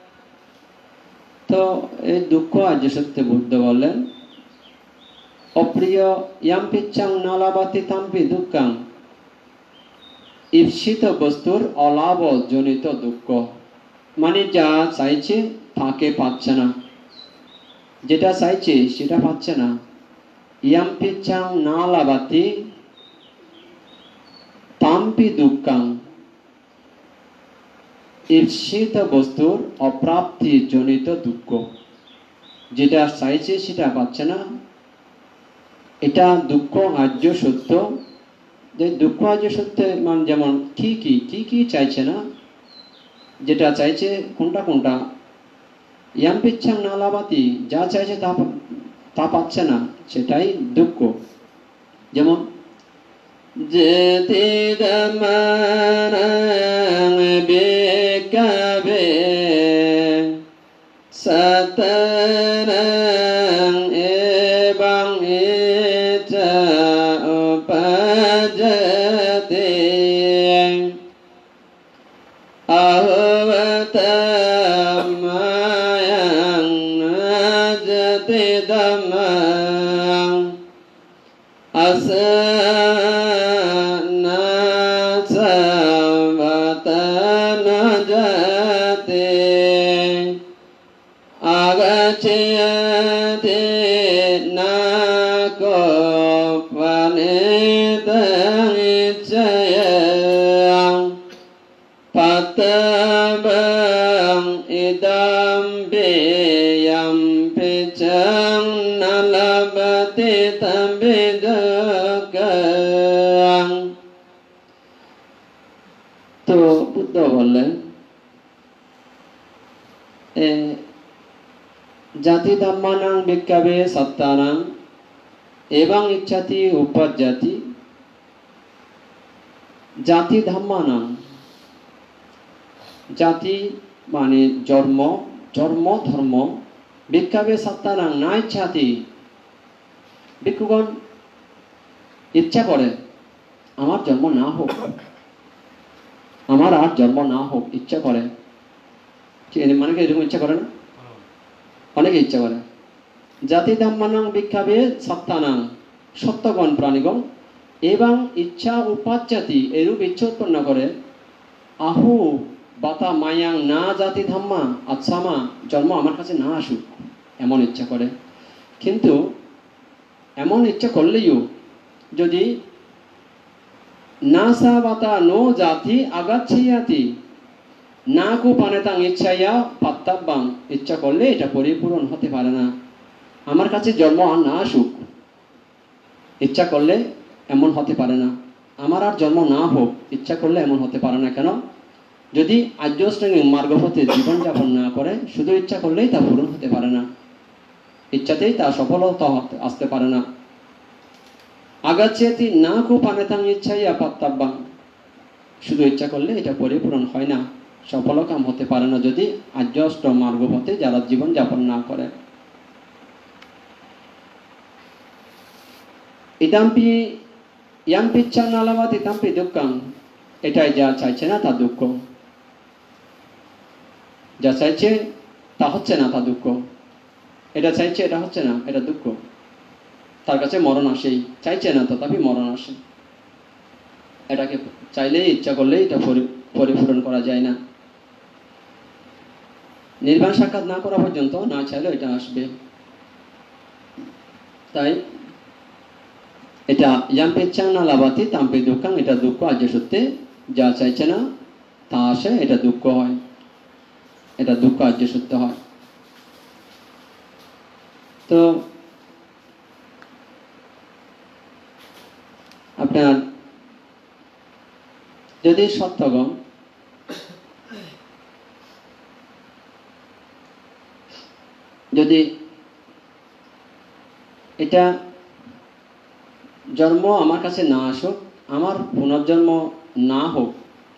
S1: তো এই দুঃখ আর্য সত্যে বুদ্ধ বললেন অপ্রিয় ইয়াম্পি চাং নালাবাতি তাম্পি দুঃখাং, ঈপ্সিত বস্তুর অলাভ জনিত দুঃখ, মানে যা চাইছে তাকে পাচ্ছে না, যেটা চাইছে সেটা পাচ্ছে না। ইয়াম্পি চাং নালাবাতি তাম্পি দুঃখাং, ঈপ্সিত বস্তুর অপ্রাপ্তি জনিত দুঃখ, যেটা চাইছে সেটা পাচ্ছে না, এটা দুঃখ আর্য সত্য। যে দুঃখ আর্য সত্য মানে যেমন কি কি কি কি চাইছে না, যেটা চাইছে কোনটা কোনটা, ইয়াম্পিচ্ছাং নালাবাতি, যা চাইছে তা তা পাচ্ছে না, সেটাই দুঃখ। যেমন যেতি দমানাং বিকাবে সাতনাং এবং ইচ্ছা উপজতে আহবতমায়াং নাজতে দমাং আসনা সাবতনজতে আগচ্ছতে নাকো পানিতং ইচ্ছয়াং পাতবং ইদং পেয়ং পিচ্ছং নলভতে তম্বিদুঃখং। তো বুদ্ধ বললেন জাতি ধম্মানাং বিক্ষাবে সত্তানাং এবং ইচ্ছাতি উপজাতি। জাতি ধম্মানাং, জাতি মানে জন্ম, জন্ম ধর্ম, বিক্ষাবে সত্তানাং না ইচ্ছাতি। ভিক্ষুগণ ইচ্ছা করে আমার জন্ম না হোক, আমার আর জন্ম না হোক, ইচ্ছা করে। মানে কি এরকম ইচ্ছা করে না? অনেকে ইচ্ছা করে। জাতি ধম্মানাং বিক্ষাবে সত্তানাং, সত্যগণ প্রাণীগণ এবং ইচ্ছা উপাচ্যাতি, এরূপ ইচ্ছা উৎপন্ন করে। আহু বাতা মায়াং না জাতি ধাম্মা আচ্ছামা, জন্ম আমার কাছে না আসুক, এমন ইচ্ছা করে। কিন্তু এমন ইচ্ছা করলেও যদি না সা বাতা নো জাতি আগাচ্ছিয়াতি না কু পানেতাং ইচ্ছাইয়া পাত্তাব্বাং, ইচ্ছা করলে এটা পরিপূরণ হতে পারে না। আমার কাছে জন্ম আর না আসুক, ইচ্ছা করলে এমন হতে পারে না। আমার আর জন্ম না হোক, ইচ্ছা করলে এমন হতে পারে না। কেন? যদি আর্যশ্রেণী মার্গপথে জীবনযাপন না করে, শুধু ইচ্ছা করলেই তা পূরণ হতে পারে না, ইচ্ছাতেই তা সফলতা আসতে পারে না। আগাচ্ছেতি না কু পানেতাং ইচ্ছাইয়া পাত্তাব্বাং, শুধু ইচ্ছা করলে এটা পরিপূরণ হয় না, সফল কাম হতে পারে না যদি আর্যষ্ট মার্গপথে যারা জীবন যাপন না করে। ইদাম্পি ইয়াম্পিচ্ছা নালাবাত ইদাম্পি দুঃখং, এটাই যা চাইছে না তা দুঃখ, যা চাইছে তা হচ্ছে না তা দুঃখ, এটা চাইছে এটা হচ্ছে না এটা দুঃখ। তার কাছে মরণ আসেই, চাইছে না তথাপি মরণ আসে। এটাকে চাইলেই ইচ্ছা করলেই এটা পরিপূরণ করা যায় না। নির্বাণ সাক্ষাৎ না করা পর্যন্ত না চাইলেও এটা আসবে। তাই এটা ইয়াম্পেচ্ছাং না লাভাতি তাম্পে দুঃখাং, এটা দুঃখ আর্য সত্যে, যা চাইছে না তা আসে, এটা দুঃখ হয়, এটা দুঃখ আর্য সত্য হয়। তো আপনার যদি সত্যগণ যদি এটা জন্ম আমার কাছে না আসুক, আমার পুনর্জন্ম না হোক,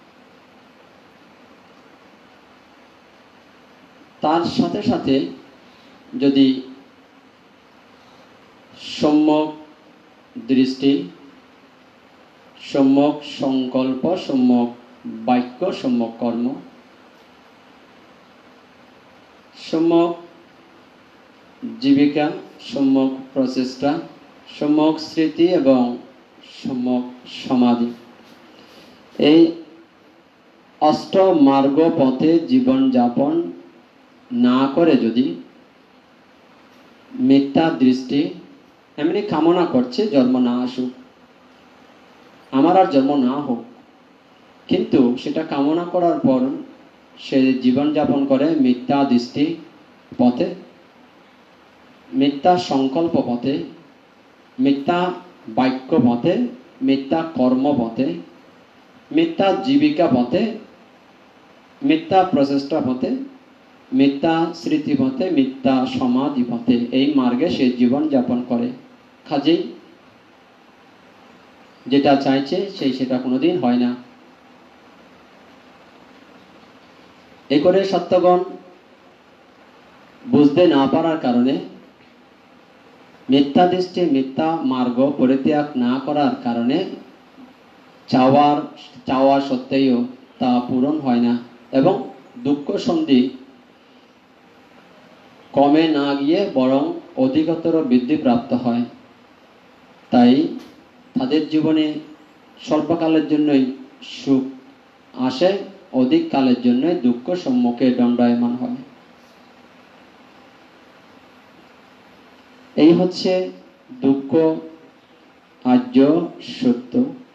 S1: তার সাথে সাথে যদি সম্যক দৃষ্টি, সম্যক সংকল্প, সম্যক বাক্য, সম্যক কর্ম, সম্যক জীবিকা, সম্যক প্রচেষ্টা, সম্যক স্মৃতি এবং সম্যক সমাধি, এই অষ্ট মার্গ পথে জীবন যাপন না করে যদি মিথ্যা দৃষ্টি এমনি কামনা করছে জন্ম না আসুক, আমার আর জন্ম না হোক, কিন্তু সেটা কামনা করার পর সে জীবন যাপন করে মিথ্যা দৃষ্টি পথে, মিথ্যা সংকল্প পথে, মিথ্যা বাক্য পথে, মিথ্যা কর্ম পথে, মিথ্যা জীবিকা পথে, মিথ্যা প্রচেষ্টা পথে, মিথ্যা স্মৃতি পথে, মিথ্যা সমাধি পথে, এই মার্গে সে জীবন যাপন করে। কাজেই যেটা চাইছে সেই সেটা কোনোদিন হয় না। এই করে সত্যগণ বুঝতে না পারার কারণে, মিথ্যা দৃষ্টি মিথ্যা মার্গ পরিত্যাগ না করার কারণে চাওয়ার চাওয়া সত্ত্বেও তা পূরণ হয় না এবং দুঃখ সন্ধি কমে না গিয়ে বরং অধিকতর বৃদ্ধি প্রাপ্ত হয়। তাই তাদের জীবনে স্বল্পকালের জন্যই সুখ আসে, অধিক কালের জন্য দুঃখ সম্মুখে দণ্ডায়মান হয়। এই হচ্ছে দুঃখ আর্য সত্য,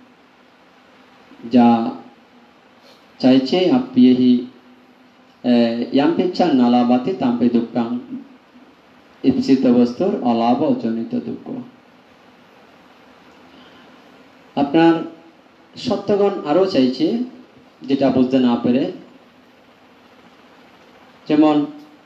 S1: যা চাইছে আপ্যেহি ইয়াম্পেচ্ছা নালাবাতি তাম্পে দুঃখাং, ইপ্সিত বস্তুর অলাভ জনিত দুঃখ। আপনার সত্যগণ আরো চাইছে যেটা বুঝতে না পেরে, যেমন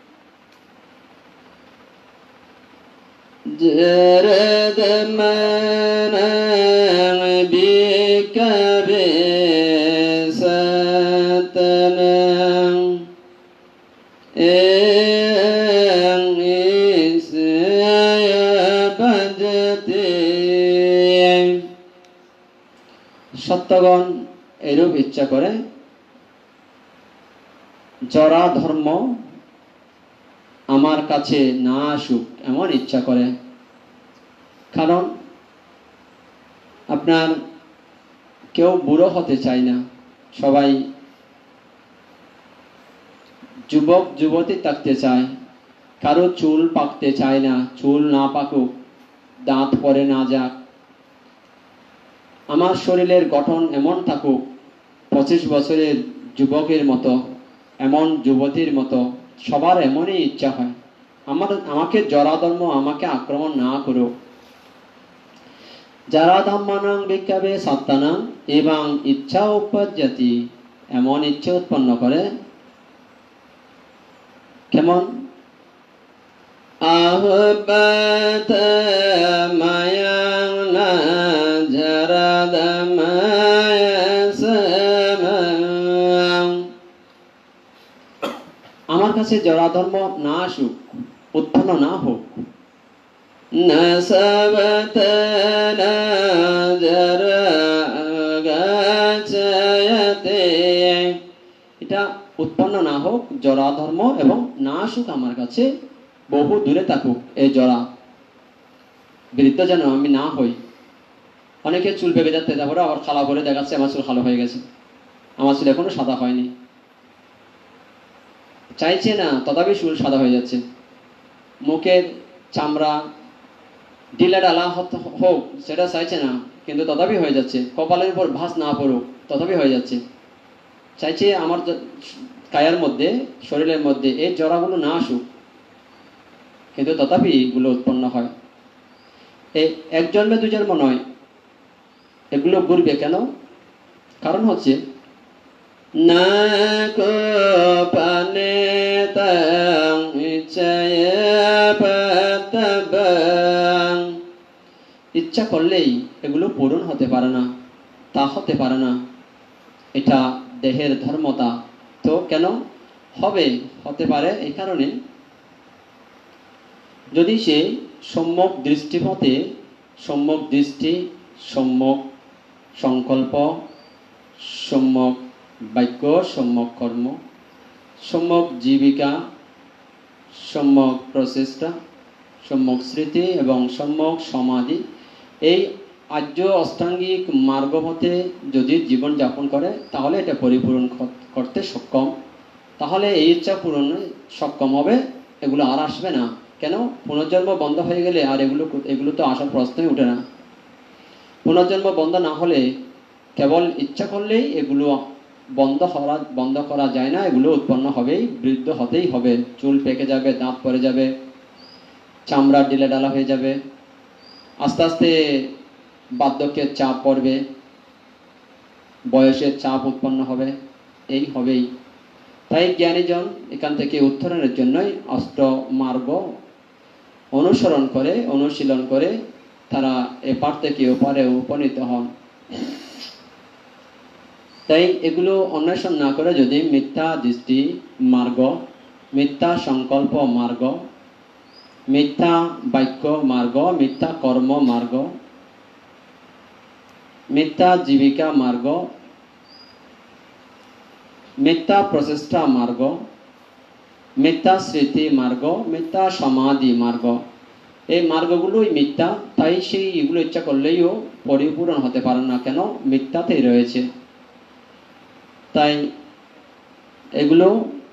S1: সত্যগণ এরূপ ইচ্ছা করে জরা ধর্ম আমার কাছে না আসুক, এমন ইচ্ছা করে। কারণ আপনার কেউ বুড়ো হতে চায় না, সবাই যুবক যুবতী থাকতে চায়, কারো চুল পাকতে চায় না, চুল না পাকুক, দাঁত পরে না যাক, আমার শরীরের গঠন এমন থাকুক পঁচিশ বছরের যুবকের মতো, এমন যুবতীর মতো, সবার এমনই ইচ্ছা হয়। আমার আমাকে জরাধর্ম আমাকে আক্রমণ না করুক। যারা ধাম্মানাং বিক্ষাবে সত্তানাং, এবং ইচ্ছা উপজাতি এমন ইচ্ছা উৎপন্ন করে, কেমন আহবাত মায়াং না আমার কাছে জরাধর্ম না আসুক, উৎপন্ন না হোক। এটা উৎপন্ন না হোক জরাধর্ম, এবং না আসুক আমার কাছে, বহু দূরে থাকুক এই জরা, বৃদ্ধ যেন আমি না হই। অনেকে চুল পেকে যাচ্ছে, তারপরে আবার খালা করে দেখাচ্ছে আমার চুল খালো হয়ে গেছে। আমার চুল এখনো সাদা হয়নি, চাইছে না তথাপি চুল সাদা হয়ে যাচ্ছে। মুখের চামড়া ঢিলা ডালা হোক সেটা চাইছে না, কিন্তু তথাপি হয়ে যাচ্ছে। কপালের উপর ভাঁজ না পড়ুক, তথাপি হয়ে যাচ্ছে। চাইছে আমার কায়ার মধ্যে, শরীরের মধ্যে এই জরাগুলো না আসুক, কিন্তু তথাপি এগুলো উৎপন্ন হয়। এই এক জন্মে দুই জন্ম নয়, এগুলো ঘুরবে কেন? কারণ হচ্ছে না কো পানে তাং ইচ্ছা করলেই এগুলো পূরণ হতে পারে না, তা হতে পারে না। এটা দেহের ধর্মতা। তো কেন হবে? হতে পারে এই কারণে, যদি সে সম্যক দৃষ্টিপথে, সম্যক দৃষ্টি, সম্যক সংকল্প, সম্যক বাক্য, সম্যক কর্ম, সম্যক জীবিকা, সম্যক প্রচেষ্টা, সম্যক স্মৃতি এবং সম্যক সমাধি, এই আর্য অষ্টাঙ্গিক মার্গপথে যদি জীবন যাপন করে, তাহলে এটা পরিপূরণ করতে সক্ষম। তাহলে এই ইচ্ছা পূরণে সক্ষম হবে, এগুলো আর আসবে না। কেন? পুনর্জন্ম বন্ধ হয়ে গেলে আর এগুলো এগুলো তো আসার প্রশ্নই ওঠে না। পুনর্জন্ম বন্ধ না হলে কেবল ইচ্ছা করলেই এগুলো বন্ধ করা বন্ধ করা যায় না, এগুলো উৎপন্ন হবেই, বৃদ্ধ হতেই হবে। চুল পেকে যাবে, দাঁত পড়ে যাবে, চামড়া ডিলে ডালা হয়ে যাবে, আস্তে আস্তে বার্ধক্যের চাপ পড়বে, বয়সের চাপ উৎপন্ন হবে, এই হবেই। তাই জ্ঞানীজন এখান থেকে উত্তরণের জন্যই অষ্ট মার্গ অনুসরণ করে, অনুশীলন করে তারা এপার থেকে ওপারে উপনীত হন। তাই এগুলো অন্বেষণ না করে যদি মিথ্যা দৃষ্টি মার্গ, মিথ্যা সংকল্প মার্গ, মিথ্যা বাক্য মার্গ, মিথ্যা কর্ম মার্গ, মিথ্যা জীবিকা মার্গ, মিথ্যা প্রচেষ্টা মার্গ, মিথ্যা স্মৃতি মার্গ, মিথ্যা সমাধি মার্গ, এই মার্গগুলোই মিথ্যা। তাই সেই এগুলো ইচ্ছা করলেও পরিপূরণ হতে পারে না। কেন? মিথ্যাতেই রয়েছে। তাই এগুলো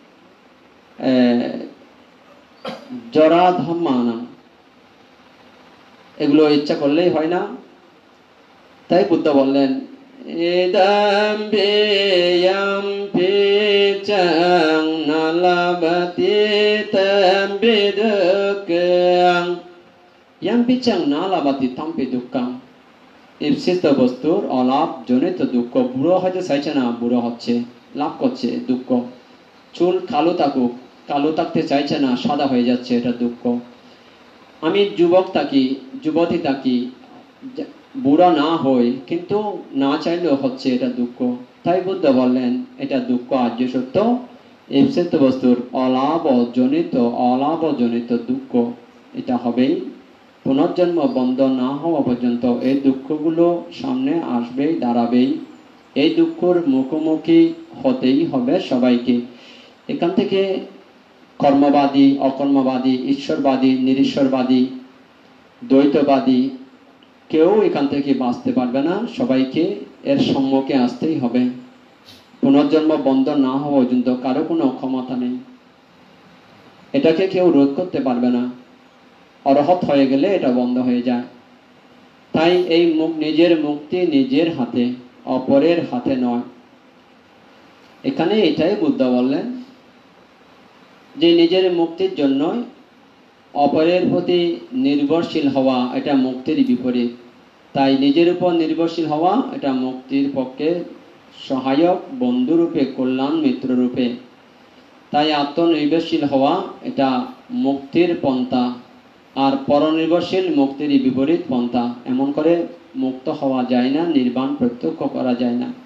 S1: জরা ধম্মানা, এগুলো ইচ্ছা করলেই হয় না। তাই বুদ্ধ বললেন ইদম বিয়ম পিচং নালাবতি তম বিদুক্কং ইয়াম পিচং নালাবতি তম বিদুক্কং। ইপ্সিত বস্তুর অলাভ জনিত দুঃখ। বুড়ো হয়তো চাইছে না, বুড়ো হচ্ছে, লাভ করছে, দুঃখ। চুল কালো থাকুক, কালো থাকতে চাইছে না, সাদা হয়ে যাচ্ছে, এটা দুঃখ। আমি যুবক থাকি, যুবতী থাকি, বুড়া না হই, কিন্তু না চাইলেও হচ্ছে, এটা দুঃখ। তাই বুদ্ধ বললেন এটা দুঃখ আর্য সত্য। ইপ্সিত বস্তুর অলাভ জনিত অলাভ জনিত দুঃখ, এটা হবেই। পুনর্জন্ম বন্ধ না হওয়া পর্যন্ত এই দুঃখগুলো সামনে আসবেই, দাঁড়াবেই। এই দুঃখের মুখোমুখি হতেই হবে সবাইকে। এখান থেকে কর্মবাদী, অকর্মবাদী, ঈশ্বরবাদী, নিরীশ্বরবাদী, দ্বৈতবাদী কেউ এখান থেকে বাঁচতে পারবে না। সবাইকে এর সম্মুখে আসতেই হবে। পুনর্জন্ম বন্ধ না হওয়া পর্যন্ত কারো কোনো ক্ষমতা নেই, এটাকে কেউ রোধ করতে পারবে না। অরহত হয়ে গেলে এটা বন্ধ হয়ে যায়। তাই এই মুখ নিজের মুক্তি নিজের হাতে, অপরের হাতে নয়। এখানে এটাই বুদ্ধ বললেন যে নিজের মুক্তির জন্য অপরের প্রতি নির্ভরশীল হওয়া এটা মুক্তির বিপরীত। তাই নিজের উপর নির্ভরশীল হওয়া এটা মুক্তির পক্ষে সহায়ক, বন্ধুরূপে, কল্যাণ মিত্ররূপে। তাই আত্মনির্ভরশীল হওয়া এটা মুক্তির পন্থা, আর পরনির্ভরশীল মুক্তির বিপরীত পন্থা। এমন করে মুক্ত হওয়া যায় না, নির্বাণ প্রত্যক্ষ করা যায় না।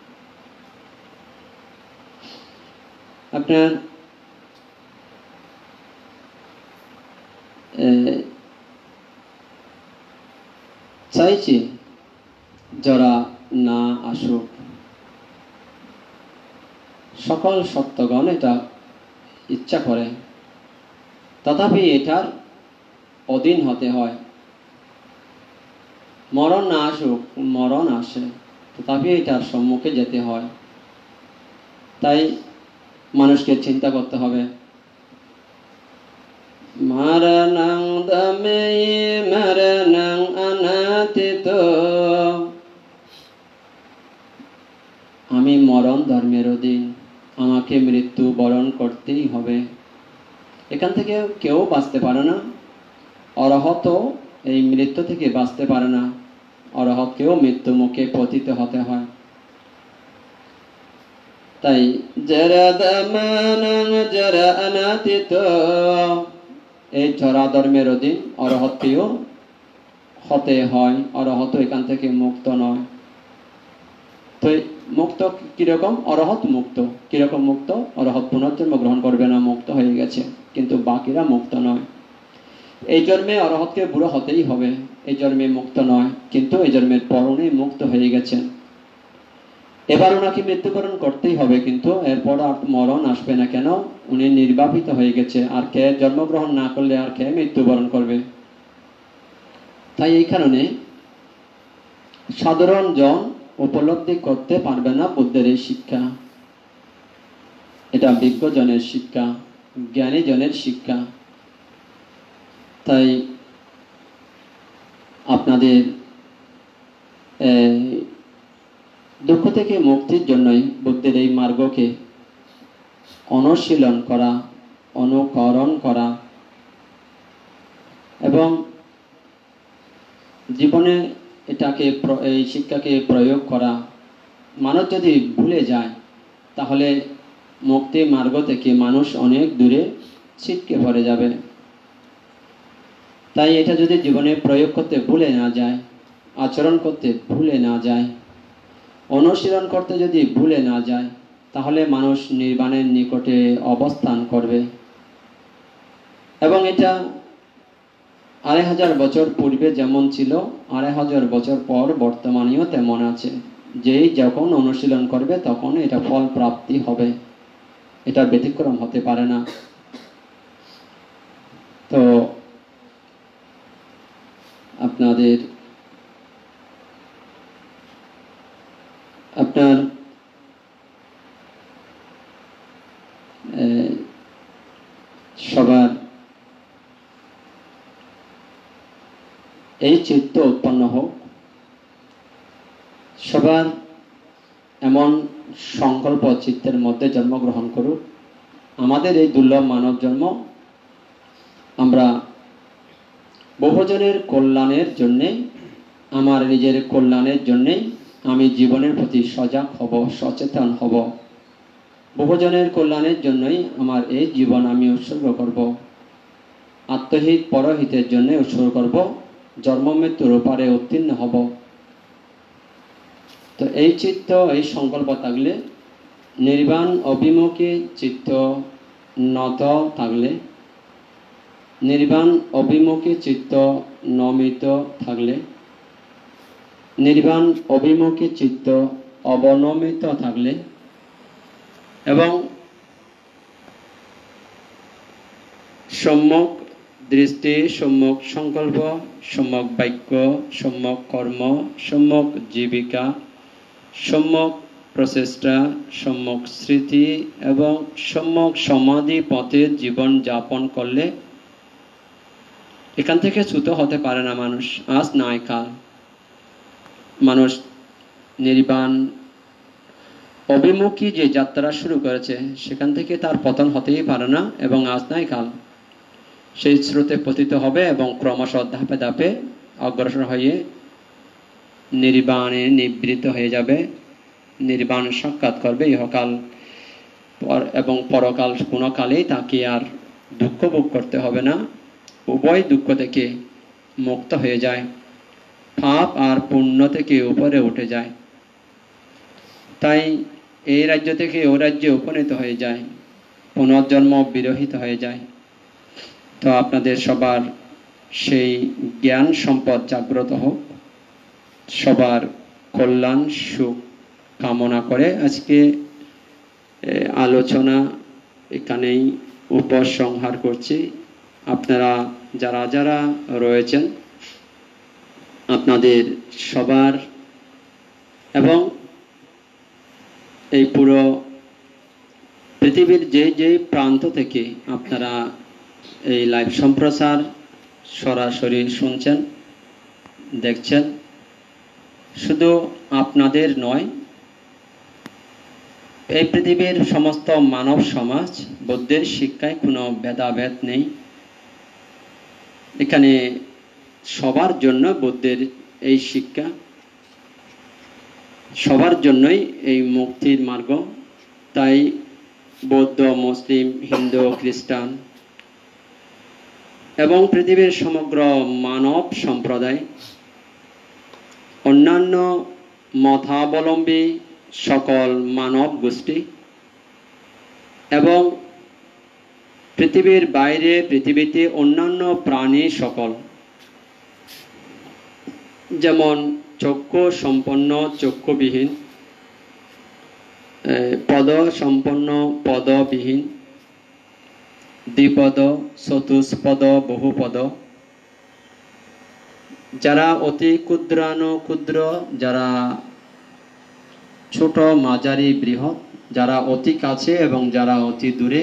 S1: আপনার চাইছি যারা না আসুক, সকল সত্যগণ এটা ইচ্ছা করে, তথাপি এটার অধীন হতে হয়। মরণ না আসুক, মরণ আসে, তথাপি এটার সম্মুখে যেতে হয়। তাই মানুষকে চিন্তা করতে হবে। মারানাং দামে মারানাং অনাতিত, আমি মরণ ধর্মের অধীন, আমাকে মৃত্যু বরণ করতেই হবে। এখান থেকে কেউ বাঁচতে পারে না। অরহত এই মৃত্যু থেকে বাঁচতে পারে না। অরহতকেও মৃত্যু মুখে পতিত হতে হয়। তাই যারা দামানাং যারা অনাতিত, এই জরা ধর্মের অধীন অরহতকেও হতে হয়। অরহত এখান থেকে মুক্ত নয়। তো মুক্ত কিরকম? অরহত মুক্ত। কিরকম মুক্ত? অরহত পুনর্জন্ম গ্রহণ করবে না, মুক্ত হয়ে গেছে, কিন্তু বাকিরা মুক্ত নয়। এই জন্মে অরহতকে বুড়ো হতেই হবে, এই জন্মে মুক্ত নয়, কিন্তু এই জন্মের পর উনি মুক্ত হয়ে গেছেন। এবার ওনাকে মৃত্যুবরণ করতেই হবে, কিন্তু এরপর আর মরণ আসবে না। কেন? উনি নির্বাপিত হয়ে গেছে। আর কে জন্মগ্রহণ না করলে আর কে মৃত্যুবরণ করবে? তাই এই কারণে সাধারণ জন উপলব্ধি করতে পারবে না বুদ্ধের এই শিক্ষা। এটা বিজ্ঞ জনের শিক্ষা, জ্ঞানী জনের শিক্ষা। তাই আপনাদের দুঃখ থেকে মুক্তির জন্যই বুদ্ধের এই মার্গকে অনুশীলন করা, অনুকরণ করা এবং জীবনে এটাকে এই শিক্ষাকে প্রয়োগ করা। মানুষ যদি ভুলে যায় তাহলে মুক্তি মার্গ থেকে মানুষ অনেক দূরে ছিটকে পড়ে যাবে। তাই এটা যদি জীবনে প্রয়োগ করতে ভুলে না যায়, আচরণ করতে ভুলে না যায়, অনুশীলন করতে যদি ভুলে না যায়, তাহলে মানুষ নির্বাণের নিকটে অবস্থান করবে। এবং এটা আড়াই হাজার বছর পূর্বে যেমন ছিল, আড়াই হাজার বছর পর বর্তমানেও তেমন আছে। যেই যখন অনুশীলন করবে তখন এটা ফল প্রাপ্তি হবে, এটা ব্যতিক্রম হতে পারে না। তো আপনাদের আপনার সবার এই চিত্ত উৎপন্ন হোক, সবার এমন সংকল্প চিত্তের মধ্যে জন্মগ্রহণ করুক। আমাদের এই দুর্লভ মানব জন্ম আমরা বহুজনের কল্যাণের জন্যে, আমার নিজের কল্যাণের জন্যে আমি জীবনের প্রতি সজাগ হব, সচেতন হব। বহুজনের কল্যাণের জন্যই আমার এই জীবন আমি উৎসর্গ করব। আত্মহিত পরহিতের জন্য উৎসর্গ করব, জন্ম মৃত্যুর ওপারে উত্তীর্ণ হব। তো এই চিত্ত, এই সংকল্প থাকলে, নির্বাণ অভিমুখী চিত্ত নত থাকলে, নির্বাণ অভিমুখী চিত্ত নমিত থাকলে, নির্বাণ অভিমুখী চিত্ত অবনমিত থাকলে এবং সম্যক দৃষ্টি, সম্যক সংকল্প, সম্যক বাক্য, সম্যক কর্ম, সম্যক জীবিকা, সম্যক প্রচেষ্টা, সম্যক স্মৃতি এবং সম্যক সমাধি পথে জীবন যাপন করলে এখান থেকে চ্যুত হতে পারে না মানুষ। আজ নয় কাল মানুষ নির্বাণ অভিমুখী যে যাত্রা শুরু করেছে সেখান থেকে তার পতন হতেই পারে না, এবং আজ নয় কাল সেই স্রোতে পতিত হবে এবং ক্রমশ ধাপে ধাপে অগ্রসর হয়ে নির্বাণে নিবৃত হয়ে যাবে, নির্বাণ সাক্ষাৎ করবে। ইহকাল এবং পরকাল কোনো কালেই তাকে আর দুঃখ ভোগ করতে হবে না, উভয় দুঃখ থেকে মুক্ত হয়ে যায়, পাপ আর পুণ্য থেকে উপরে উঠে যায়। তাই এই রাজ্য থেকে ও রাজ্যে উপনীত হয়ে যায়, পুনর্জন্ম বিরহিত হয়ে যায়। তো আপনাদের সবার সেই জ্ঞান সম্পদ জাগ্রত হোক, সবার কল্যাণ সুখ কামনা করে আজকে আলোচনা এখানেই উপসংহার করছি। আপনারা যারা যারা রয়েছেন আপনাদের সবার এবং এই পুরো পৃথিবীর যে যে প্রান্ত থেকে আপনারা এই লাইভ সম্প্রচার সরাসরি শুনছেন, দেখছেন, শুধু আপনাদের নয়, এই পৃথিবীর সমস্ত মানব সমাজ বুদ্ধের শিক্ষায় কোনো ভেদাভেদ নেই। এখানে সবার জন্য বুদ্ধের এই শিক্ষা, সবার জন্যই এই মুক্তির মার্গ। তাই বৌদ্ধ, মুসলিম, হিন্দু, খ্রিস্টান এবং পৃথিবীর সমগ্র মানব সম্প্রদায়, অন্যান্য মতাবলম্বী সকল মানব গোষ্ঠী এবং পৃথিবীর বাইরে পৃথিবীতে অন্যান্য প্রাণী সকল, যেমন চক্ষু সম্পন্ন চক্ষুবিহীন, পদ সম্পন্ন পদবিহীন, দ্বিপদ, চতুষ্পদ, বহুপদ, যারা অতি ক্ষুদ্রাণু ক্ষুদ্র, যারা ছোট, মাঝারি, বৃহৎ, যারা অতি কাছে এবং যারা অতি দূরে,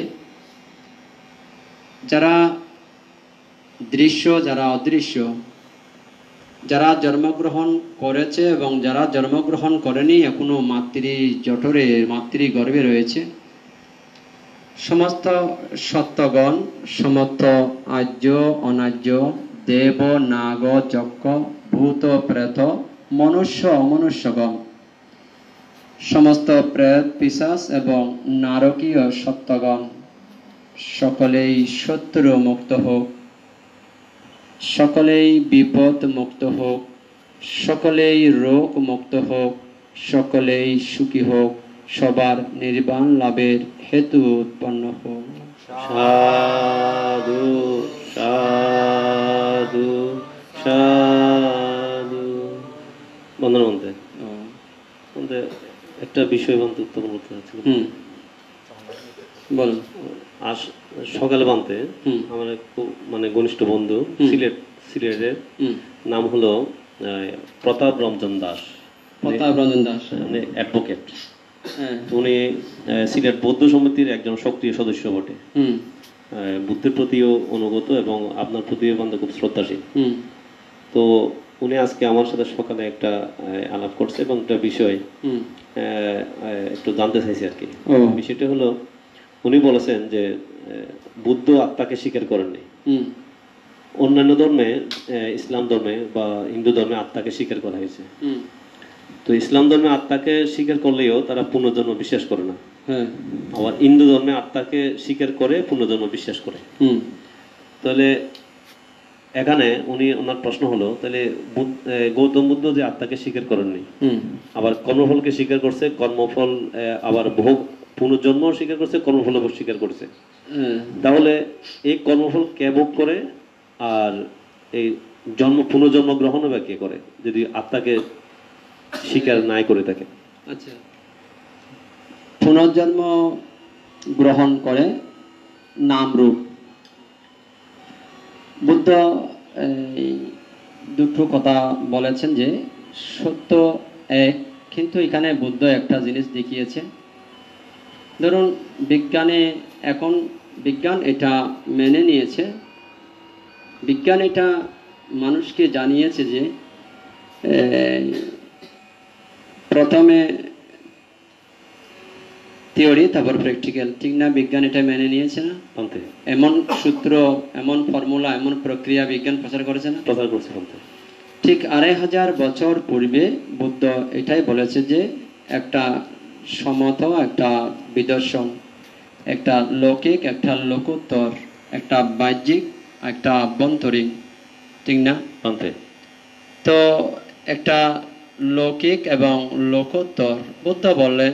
S1: যারা দৃশ্য, যারা অদৃশ্য, যারা জন্মগ্রহণ করেছে এবং যারা জন্মগ্রহণ করেনি, এখনো মাতৃ জঠরে মাতৃ গর্ভে রয়েছে, সমস্ত সত্যগণ, সমস্ত আর্য অনার্য, দেব নাগ যক্ষ, ভূত প্রেত, মনুষ্য অমনুষ্যগণ, সমস্ত প্রেত পিশাচ এবং নারকীয় সত্যগণ, সকলেই শত্রু মুক্ত হোক, সকলেই বিপদ মুক্ত হোক, সকলেই রোগ মুক্ত হোক, সকলেই সুখী হোক, সবার নির্বাণ লাভের হেতু উৎপন্ন হোক।
S2: সাধু সাধু সাধু। বন্ধন বলতে বলতে একটা বিষয় বলতে উত্থাপন করতে চাচ্ছিল।
S1: হুম, বলুন।
S2: আজ সকালে বানতে আমার খুব মানে ঘনিষ্ঠ বন্ধু, সিলেট সিলেটের, নাম হলো প্রতাপ রঞ্জন দাস।
S1: প্রতাপ রঞ্জন দাস
S2: মানে অ্যাডভোকেট। উনি সিলেট বৌদ্ধ সমিতির একজন সক্রিয় সদস্য বটে। বুদ্ধের প্রতিও অনুগত এবং আপনার প্রতিও বান্ধব খুব শ্রদ্ধাশীল। তো উনি আজকে আমার সাথে সকালে একটা আলাপ করছে এবং একটা বিষয় একটু জানতে চাইছি আর কি। বিষয়টা হলো, উনি বলেছেন যে বুদ্ধ আত্মাকে স্বীকার করেননি। অন্যান্য ধর্মে, ইসলাম ধর্মে বা হিন্দু ধর্মে আত্মাকে স্বীকার করা হয়েছে। তো ইসলাম ধর্মে আত্মাকে স্বীকার করলেও তারা পুনর্জন্ম বিশ্বাস করে না। আবার হিন্দু ধর্মে আত্মাকে স্বীকার করে পুনর্জন্ম বিশ্বাস করে। তাহলে এখানে উনি ওনার প্রশ্ন হলো, তাহলে গৌতম বুদ্ধ যে আত্মাকে স্বীকার করেননি, আবার কর্মফলকে স্বীকার করছে, কর্মফল আবার ভোগ পুনর্জন্ম স্বীকার করছে, কর্মফল স্বীকার করছে, তাহলে এই কর্মফল কে ভোগ করে আর এই জন্ম পুনর্জন্ম গ্রহণ বা কে করে যদি আত্মাকে স্বীকার নাই করে থাকে?
S1: আচ্ছা, পুনর্জন্ম গ্রহণ করে নাম রূপ। বুদ্ধ দুটো কথা বলেছেন যে সত্য এক, কিন্তু এখানে বুদ্ধ একটা জিনিস দেখিয়েছে। ধরুন বিজ্ঞানে এখন বিজ্ঞান এটা মেনে নিয়েছে, বিজ্ঞান এটা মানুষকে জানিয়েছে যে প্রথমে থিওরি তারপর প্র্যাকটিক্যাল, ঠিক না? বিজ্ঞান এটা মেনে নিয়েছে না? এমন সূত্র, এমন ফর্মুলা, এমন প্রক্রিয়া বিজ্ঞান প্রচার করেছে না?
S2: প্রচার করছে।
S1: ঠিক আড়াই হাজার বছর পূর্বে বুদ্ধ এটাই বলেছে যে একটা সমত, একটা বিদর্শন, একটা লৌকিক, একটা লোকোত্তর, একটা বাহ্যিক, একটা আভ্যন্তরীণ, ঠিক না? তো একটা লৌকিক এবং লোকোত্তর বুদ্ধ বললেন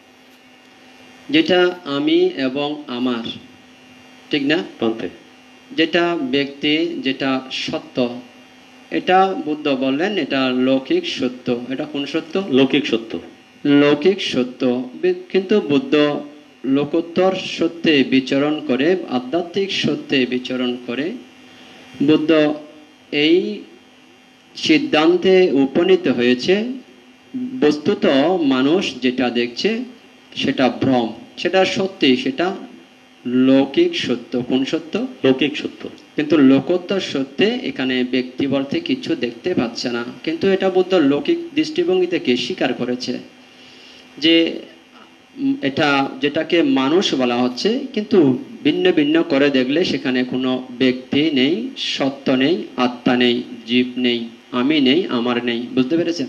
S1: যেটা আমি এবং আমার, ঠিক না? যেটা ব্যক্তি, যেটা সত্য, এটা বুদ্ধ বললেন এটা লৌকিক সত্য। এটা কোন সত্য?
S2: লৌকিক সত্য।
S1: লৌকিক সত্য। কিন্তু বুদ্ধ লোকোত্তর সত্যে বিচরণ করে, আধ্যাত্মিক সত্যে বিচরণ করে বুদ্ধ এই সিদ্ধান্তে উপনীত হয়েছে, বস্তুত মানুষ যেটা দেখছে সেটা ভ্রম, সেটা সত্যি, সেটা লৌকিক সত্য। কোন সত্য?
S2: লৌকিক সত্য।
S1: কিন্তু লোকোত্তর সত্যে এখানে ব্যক্তি বলতে কিছু দেখতে পাচ্ছে না, কিন্তু এটা বুদ্ধ লৌকিক দৃষ্টিভঙ্গি থেকে স্বীকার করেছে যে এটা যেটাকে মানুষ বলা হচ্ছে, কিন্তু ভিন্ন ভিন্ন করে দেখলে সেখানে কোনো ব্যক্তি নেই, সত্য নেই, আত্মা নেই, জীব নেই, আমি নেই, আমার নেই। বুঝতে পেরেছেন?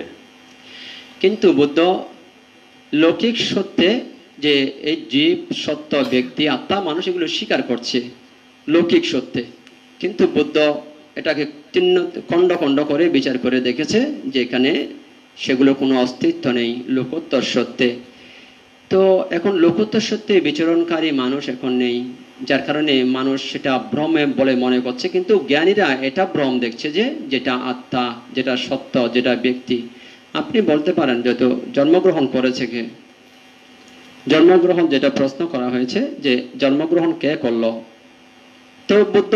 S1: কিন্তু বুদ্ধ লৌকিক সত্যে যে এই জীব, সত্য, ব্যক্তি, আত্মা, মানুষ এগুলো স্বীকার করছে লৌকিক সত্যে, কিন্তু বুদ্ধ এটাকে তিন্ন খণ্ড খণ্ড করে বিচার করে দেখেছে যে এখানে সেগুলো কোনো অস্তিত্ব নেই লোকোত্তর সত্যে। তো এখন লোকোত্তর সত্যে বিচরণকারী মানুষ এখন নেই, যার কারণে মানুষ সেটা ভ্রমে বলে মনে করছে, কিন্তু জ্ঞানীরা এটা ভ্রম দেখছে যে যেটা আত্মা, যেটা সত্য, যেটা ব্যক্তি। আপনি বলতে পারেন যেহেতু জন্মগ্রহণ করেছে কে? জন্মগ্রহণ যেটা প্রশ্ন করা হয়েছে যে জন্মগ্রহণ কে করল, তো বুদ্ধ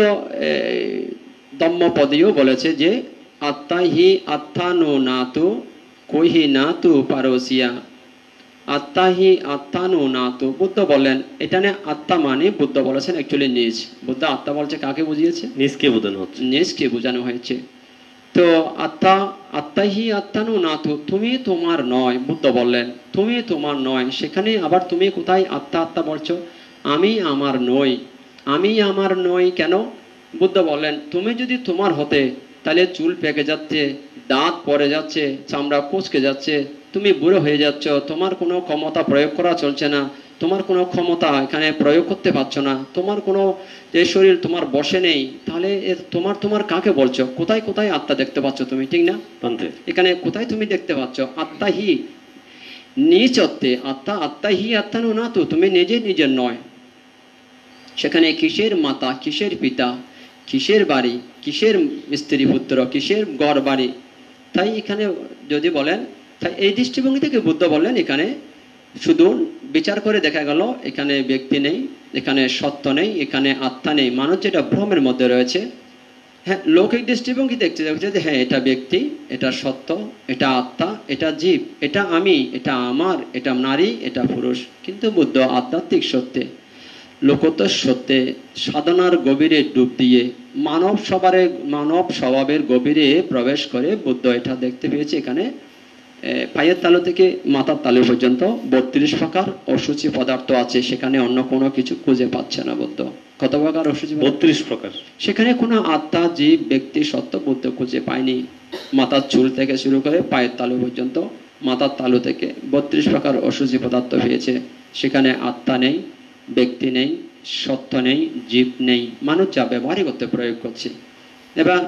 S1: ধম্মপদীও বলেছে যে আত্মা হি আত্মানু নাতু কহি নাতু পারসিয়া, আত্মা হি আত্মানু নাতু। বুদ্ধ বললেন এখানে আত্মা মানে বুদ্ধ বলেছেন অ্যাকচুয়ালি নিজ। বুদ্ধ আত্মা বলছে কাকে বুঝিয়েছে?
S2: নিজকে বোঝানো হচ্ছে,
S1: নিজকে বোঝানো হয়েছে। তো আত্মা, আত্মা হি আত্মানু নাতু, তুমি তোমার নয়। বুদ্ধ বললেন তুমি তোমার নয়। সেখানে আবার তুমি কোথায় আত্মা আত্মা বলছো? আমি আমার নই। আমি আমার নই কেন? বুদ্ধ বললেন তুমি যদি তোমার হতে তাহলে চুল পেকে যাচ্ছে, দাঁত পড়ে যাচ্ছে, চামড়া কুঁচকে যাচ্ছে, তুমি বুড়ো হয়ে যাচ্ছ, তোমার কোনো ক্ষমতা প্রয়োগ করা চলছে না, তোমার কোনো ক্ষমতা এখানে প্রয়োগ করতে পারছো না, তোমার কোনো এই শরীর তোমার বসে নেই, তাহলে তোমার তোমার কাকে বলছো? কোথায় কোথায় আত্মা দেখতে পাচ্ছ তুমি, ঠিক না? এখানে কোথায় তুমি দেখতে পাচ্ছ আত্মা হি নিজ অর্থে আত্মা, আত্মা হি আত্মানু না, তো তুমি নিজে নিজের নয়। সেখানে কিসের মাতা, কিসের পিতা, কিসের বাড়ি, কিসের স্ত্রী পুত্র, কিসের ঘর বাড়ি? তাই এখানে যদি বলেন, তাই এই দৃষ্টিভঙ্গি থেকে বুদ্ধ বললেন এখানে শুধু বিচার করে দেখা গেল এখানে ব্যক্তি নেই, এখানে সত্য নেই, এখানে আত্মা নেই। মানুষ যেটা ভ্রমের মধ্যে রয়েছে, হ্যাঁ লৌকিক দৃষ্টিভঙ্গি দেখতে দেখছে যে হ্যাঁ এটা ব্যক্তি, এটা সত্য, এটা আত্মা, এটা জীব, এটা আমি, এটা আমার, এটা নারী, এটা পুরুষ। কিন্তু বুদ্ধ আধ্যাত্মিক সত্যে, লোকোত্তর সত্যে, সাধনার গভীরে ডুব দিয়ে মানব স্বভাবে মানব স্বভাবের গভীরে প্রবেশ করে বুদ্ধ এটা দেখতে পেয়েছে এখানে পায়ের তালু থেকে মাথার তালু পর্যন্ত বত্রিশ প্রকার অসুচি পদার্থ আছে। সেখানে অন্য কোনো কিছু খুঁজে পাচ্ছে না বুদ্ধ। কত প্রকার অসুচি?
S2: বত্রিশ প্রকার।
S1: সেখানে কোনো আত্মা, জীব, ব্যক্তি, সত্য বুদ্ধ খুঁজে পায়নি। মাথার চুল থেকে শুরু করে পায়ের তালু পর্যন্ত, মাথার তালু থেকে বত্রিশ প্রকার অসুচি পদার্থ পেয়েছে। সেখানে আত্মা নেই, ব্যক্তি নেই, সত্য নেই, জীব নেই। মানুষ যা ব্যবহারই করতে প্রয়োগ করছে। এবার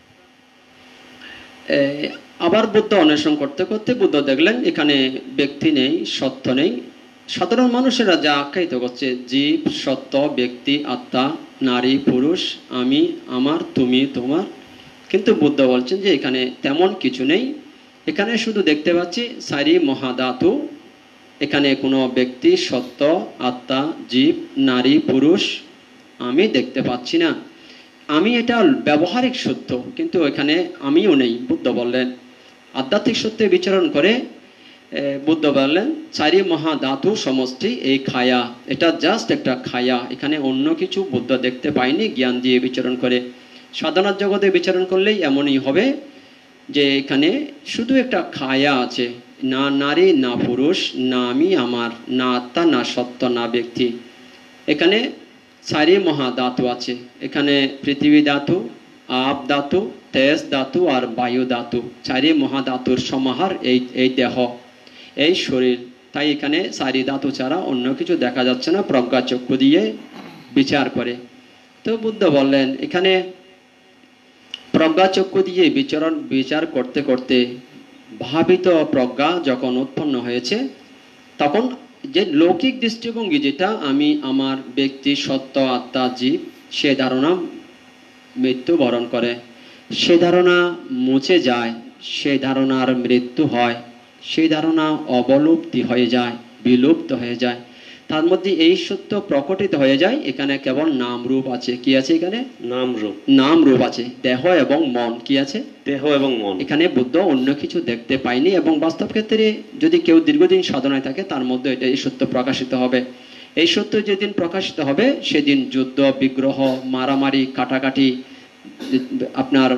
S1: আবার বুদ্ধ অন্বেষণ করতে করতে বুদ্ধ দেখলেন এখানে ব্যক্তি নেই, সত্য নেই। সাধারণ মানুষেরা যা আখ্যায়িত করছে জীব, সত্য, ব্যক্তি, আত্মা, নারী, পুরুষ, আমি, আমার, তুমি, তোমার, কিন্তু বুদ্ধ বলছেন যে এখানে তেমন কিছু নেই। এখানে শুধু দেখতে পাচ্ছি চারি মহাধাতু। এখানে কোনো ব্যক্তি, সত্য, আত্মা, জীব, নারী, পুরুষ আমি দেখতে পাচ্ছি না। আমি এটা ব্যবহারিক সত্য, কিন্তু এখানে আমিও নেই। বুদ্ধ বললেন আধ্যাত্মিক সত্যে বিচরণ করে বুদ্ধ বললেন চারি মহাধাতু সমষ্টি এই খায়া, এটা জাস্ট একটা খায়া। এখানে অন্য কিছু বুদ্ধ দেখতে পায়নি জ্ঞান দিয়ে বিচরণ করে। সাধনার জগতে বিচরণ করলেই এমনই হবে যে এখানে শুধু একটা খায়া আছে, না নারী, না পুরুষ, না আমি আমার, না আত্মা, না সত্য, না ব্যক্তি। এখানে চারি মহাধাতু আছে। এখানে পৃথিবী ধাতু, আপ ধাতু, তেজ ধাতু আর বায়ু ধাতু। চারি মহাধাতুর সমাহার এই এই দেহ, এই শরীর। তাই এখানে চারি ধাতু ছাড়া অন্য কিছু দেখা যাচ্ছে না প্রজ্ঞা চক্ষু দিয়ে বিচার করে। তো বুদ্ধ বললেন এখানে প্রজ্ঞা চক্ষু দিয়ে বিচরণ বিচার করতে করতে ভাবিত প্রজ্ঞা যখন উৎপন্ন হয়েছে, তখন যে লৌকিক দৃষ্টিভঙ্গি যেটা আমি, আমার, ব্যক্তি, সত্য, আত্মা, জীব, সে ধারণা মৃত্যুবরণ করে, সে ধারণা মুছে যায়, সে ধারণার মৃত্যু হয়, সেই ধারণা অবলুপ্তি হয়ে যায়, বিলুপ্ত হয়ে যায়। তার মধ্যে এই সত্য প্রকটিত হয়ে যায়। এখানে কেবল নাম রূপ আছে। কি আছে এখানে?
S2: নাম রূপ।
S1: নাম রূপ আছে। দেহ এবং মন কি আছে?
S2: দেহ এবং মন।
S1: এখানে বুদ্ধ অন্য কিছু দেখতে পায়নি, এবং বাস্তব ক্ষেত্রে যদি কেউ দীর্ঘদিন সাধনায় থাকে তার মধ্যে এটা এই সত্য প্রকাশিত হবে। এই সত্য যেদিন প্রকাশিত হবে সেদিন যুদ্ধ, বিগ্রহ, মারামারি, কাটাকাটি, আপনার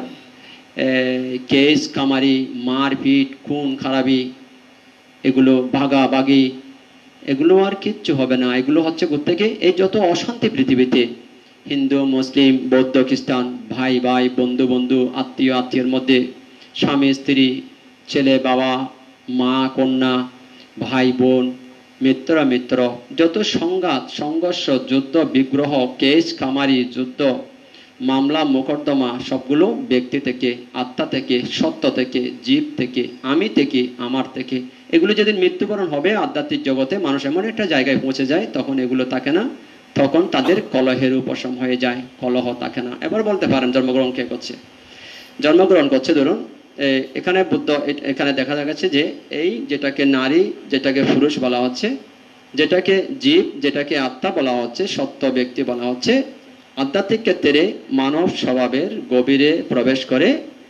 S1: কেস কামারি, মারপিট, খুন খারাপি, এগুলো ভাগাভাগি, এগুলো আর কিচ্ছু হবে না। এগুলো হচ্ছে কোত্থেকে? এই যত অশান্তি পৃথিবীতে, হিন্দু, মুসলিম, বৌদ্ধ, খ্রিস্টান, ভাই ভাই, বন্ধু বন্ধু, আত্মীয় আত্মীয়ের মধ্যে, স্বামী স্ত্রী, ছেলে বাবা, মা কন্যা, ভাই বোন, মিত্র মিত্র, যত সংঘাত, সংঘর্ষ, যুদ্ধ, বিগ্রহ, কেস কামারি, যুদ্ধ, মামলা, মোকদ্দমা, সবগুলো ব্যক্তি থেকে, আত্মা থেকে, সত্য থেকে, জীব থেকে, আমি থেকে, আমার থেকে। এগুলো যেদিন মৃত্যুবরণ হবে আধ্যাত্মিক জগতে, মানুষ এমন একটা জায়গায় পৌঁছে যায় তখন এগুলো থাকে না, তখন তাদের কলহের উপশম হয়ে যায়, কলহ থাকে না। এবার বলতে পারেন জন্মগ্রহণ কে করছে? জন্মগ্রহণ করছে ধরুন এখানে বুদ্ধ, এখানে দেখা যাচ্ছে যে এই যেটাকে নারী, যেটাকে পুরুষ বলা হচ্ছে, যেটাকে জীব, যেটাকে আত্মা বলা হচ্ছে, সত্য ব্যক্তি বলা হচ্ছে, আধ্যাত্মিক ক্ষেত্রে মানব স্বভাবের গভীরে প্রবেশ করে,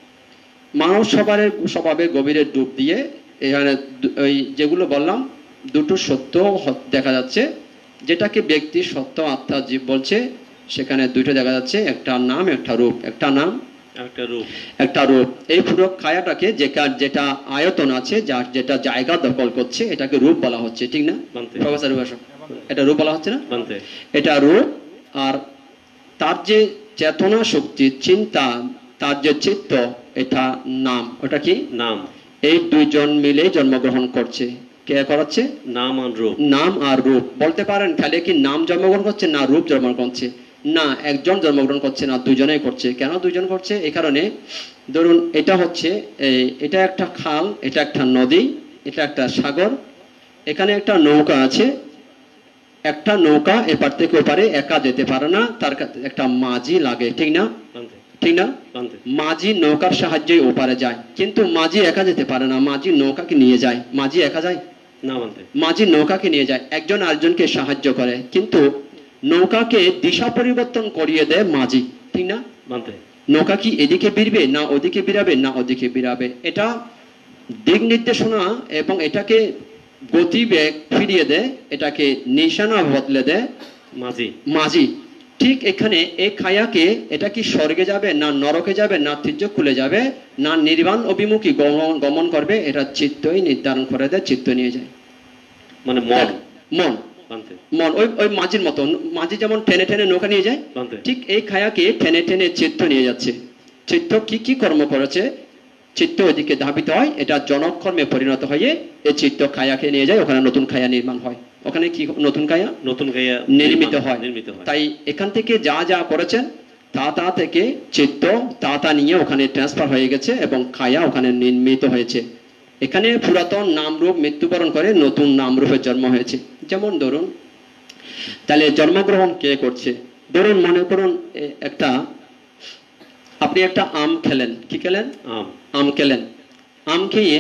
S1: মানব স্বভাবের স্বভাবের গভীরে ডুব দিয়ে এখানে ওই যেগুলো বললাম দুটো সত্য দেখা যাচ্ছে। যেটাকে ব্যক্তি, সত্য, আত্মা, জীব বলছে, সেখানে দুটো দেখা যাচ্ছে, একটা নাম, একটা রূপ। একটা নাম, একটা রূপ, একটা রূপ। এই পুরো কায়াটাকে যেটা আয়তন আছে, যার যেটা জায়গা দখল করছে, এটাকে রূপ বলা হচ্ছে, ঠিক না প্রফেসর? এটা রূপ বলা হচ্ছে না? এটা রূপ। আর তার যে চেতনা শক্তি, চিন্তা, তার যে চিত্ত, এটা নাম। ওটা কি? নাম। এই দুইজন মিলে জন্মগ্রহণ করছে। কে করাচ্ছে? নাম আর রূপ। নাম আর রূপ। বলতে পারেন খালি কি নাম জন্মগ্রহণ করছে না রূপ জন্মগ্রহণ করছে? না, একজন জন্মগ্রহণ করছে না, দুজনেই করছে। কেন দুজন করছে? এই কারণে, ধরুন এটা হচ্ছে, এটা একটা খাল, এটা একটা নদী, এটা একটা সাগর, এখানে একটা নৌকা আছে। একটা নৌকা এপার থেকে ওপারে একা যেতে পারে না, তার একটা মাঝি লাগে, ঠিক না? ঠিক না? মাঝি নৌকার সাহায্যে ওপারে যায়, কিন্তু মাঝি একা যেতে পারে না, মাঝি নৌকাকে নিয়ে যায়। মাঝি একা যায় না, মাঝি নৌকাকে নিয়ে যায়, একজন আরেকজনকে সাহায্য করে, কিন্তু নৌকাকে দিশা পরিবর্তন করিয়ে দেয় মাঝি, ঠিক না? নৌকা কি এদিকে বিড়বে না ওদিকে বিড়াবে না ওদিকে বিড়াবে, এটা দিক নির্দেশনা এবং এটাকে গতিবেগ ফিরিয়ে দেয়, এটাকে নিশানা বদলে দেয় মাঝি। মাঝি ঠিক এখানে এই খায়াকে, এটা কি স্বর্গে যাবে না নরকে যাবে না তীর্য খুলে যাবে না নির্বাণ অভিমুখী গমন করবে, এটা চিত্তই নির্ধারণ করে দেয়, চিত্ত নিয়ে যায়। মানে মন, মন মন ওই ওই মাঝির মতন, মাঝি যেমন টেনে টেনে নৌকা নিয়ে যায়, ঠিক এই খায়াকে টেনে টেনে চিত্ত নিয়ে যাচ্ছে। চিত্ত কি কি কর্ম করেছে, চিত্ত ওইদিকে ধাবিত হয়, এটা জনকর্মে পরিণত হয়ে এই চিত্ত খায়াকে নিয়ে যায়, ওখানে নতুন খায়া নির্মাণ হয়। ওখানে কি নতুন কায়া? নতুন কায়া নির্মিত হয়। তাই এখান থেকে যা যা করেছেন তা তা থেকে চিত্ত তা তা নিয়ে ওখানে ট্রান্সফার হয়ে গেছে এবং কায়া ওখানে নির্মিত হয়েছে। এখানে পুরাতন নামরূপ মৃত্যুবরণ করে নতুন নামরূপের জন্ম হয়েছে। যেমন ধরুন, তাহলে জন্মগ্রহণ কে করছে? ধরুন মনে করুন একটা, আপনি একটা আম খেলেন। কি খেলেন? আম। আম খেলেন। আম খেয়ে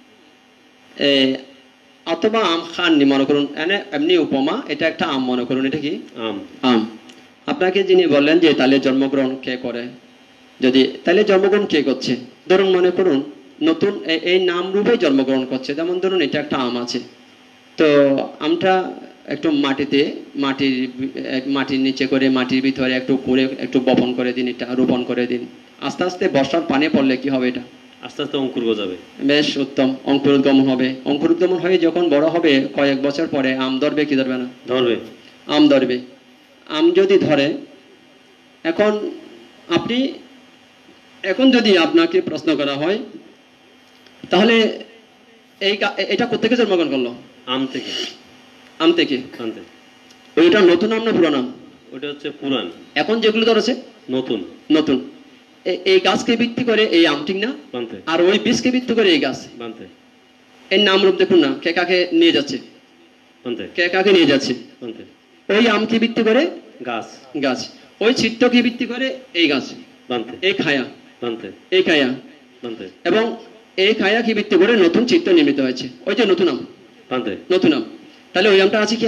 S1: অথবা আম খাননি মনে করুন, এমনি উপমা, এটা একটা আম মনে করুন, এটা কি? আম। আম। আপনাকে যিনি বললেন যে তাহলে জন্মগ্রহণ কে করে, যদি তাহলে জন্মগ্রহণ কে করছে? ধরুন মনে করুন নতুন এই নাম রূপে জন্মগ্রহণ করছে। যেমন ধরুন এটা একটা আম আছে, তো আমটা একটু মাটিতে, মাটির মাটির নিচে করে, মাটির ভিতরে একটু করে একটু বপন করে দিন, এটা রোপণ করে দিন। আস্তে আস্তে বর্ষার পানি পড়লে কি হবে? এটা আস্তে আস্তে অঙ্কুর গজাবে। বেশ উত্তম, অঙ্কুরোদ্গমন হবে। অঙ্কুরোদ্গমন হয়ে যখন বড় হবে কয়েক বছর পরে আম ধরবে কি ধরবে না? ধরবে। আম ধরবে। আম যদি ধরে, এখন আপনি, এখন যদি আপনাকে প্রশ্ন করা হয় তাহলে এই এটা কোত্থেকে জন্মগ্রহণ করলো? আম থেকে। আম থেকে। ওইটা নতুন আম না পুরান আম? ওটা হচ্ছে পুরান। এখন যেগুলো ধরেছে নতুন। নতুন। এই গাছকে ভিত্তি করে এই আম, ঠিক না? আর ওই বীজকে ভিত্তি করে এই গাছ। এর নাম রূপ দেখুন না, কে কাকে নিয়ে যাচ্ছে, কে কাকে নিয়ে যাচ্ছে। ওই আমকে ভিত্তি করে গাছ, গাছ। ওই চিত্তকে ভিত্তি করে এই গাছ, এই খায়া, এই খায়া, এবং এই খায়াকে ভিত্তি করে নতুন চিত্ত নির্মিত হয়েছে। ওই যে নতুন আম, নতুন আম। তাহলে ওই আমটা আছে কি আর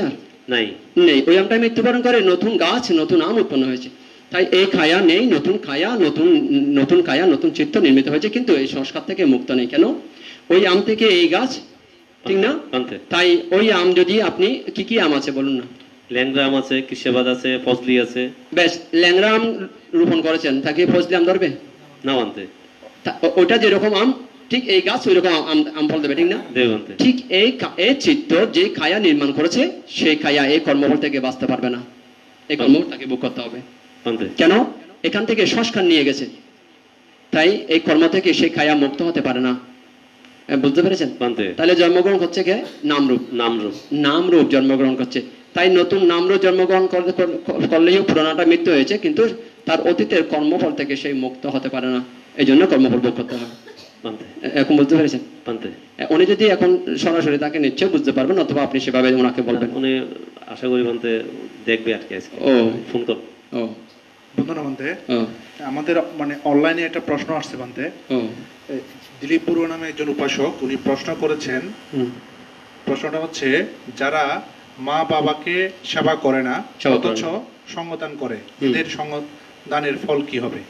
S2: নাই
S1: নেই, ওই আমটাই মৃত্যুবরণ করে, নতুন গাছ নতুন আম উৎপন্ন হয়েছে। তাই এই কায়া নেই, নতুন কায়া নতুন নতুন কায়া নতুন চিত্ত নির্মিত হয়েছে, কিন্তু এই সংস্কার থেকে মুক্ত নেই। কেন? ওই আম থেকে এই গাছ, ঠিক না? তাই ওই আম যদি আপনি, কি কি আম আছে বলুন না?
S2: ল্যাংড়া আম আছে, কৃষিবাদ আছে, ফজলি আছে।
S1: বেশ, ল্যাংড়া আম রোপণ করেছেন, তাকে ফজলি আম ধরবে
S2: না? আনতে
S1: ওটা যেরকম আম, ঠিক এই গাছ ওই রকম আম ফল দেবে, ঠিক না? ঠিক এই এই চিত্ত যে কায়া নির্মাণ করেছে, সেই কায়া এই কর্মফল থেকে বাঁচতে পারবে না, এই কর্মফল তাকে ভোগ করতে হবে। কেন? এখান থেকে সংস্কার নিয়ে গেছে, তাই এই কর্ম থেকে সেই কায়া মুক্ত হতে পারে না। বুঝতে পেরেছেন? তাহলে জন্মগ্রহণ করছে কে? নামরূপ। নামরূপ নামরূপ জন্মগ্রহণ করছে। তাই নতুন নামরূপ জন্মগ্রহণ করলেও পুরানোটা মৃত্যু হয়েছে, কিন্তু তার অতীতের কর্মফল থেকে সেই মুক্ত হতে পারে না, এই জন্য কর্মফল ভোগ করতে হবে। এখন বুঝতে পেরেছেন? উনি যদি এখন সরাসরি তাকে নিশ্চয় বুঝতে পারবেন, অথবা আপনি সেভাবে ওনাকে বলবেন।
S2: উনি আশা করি বানতে দেখবে আর কি। ও ফোন কর। ও
S3: বন্ধুরা বানতে আমাদের মানে অনলাইনে একটা প্রশ্ন আসছে বানতে। দিলীপ বড়ুয়া নামে একজন উপাসক, উনি প্রশ্ন করেছেন। প্রশ্নটা হচ্ছে, যারা মা বাবাকে সেবা করে না অথচ সঙ্গদান করে, এদের সঙ্গদানের ফল কি হবে?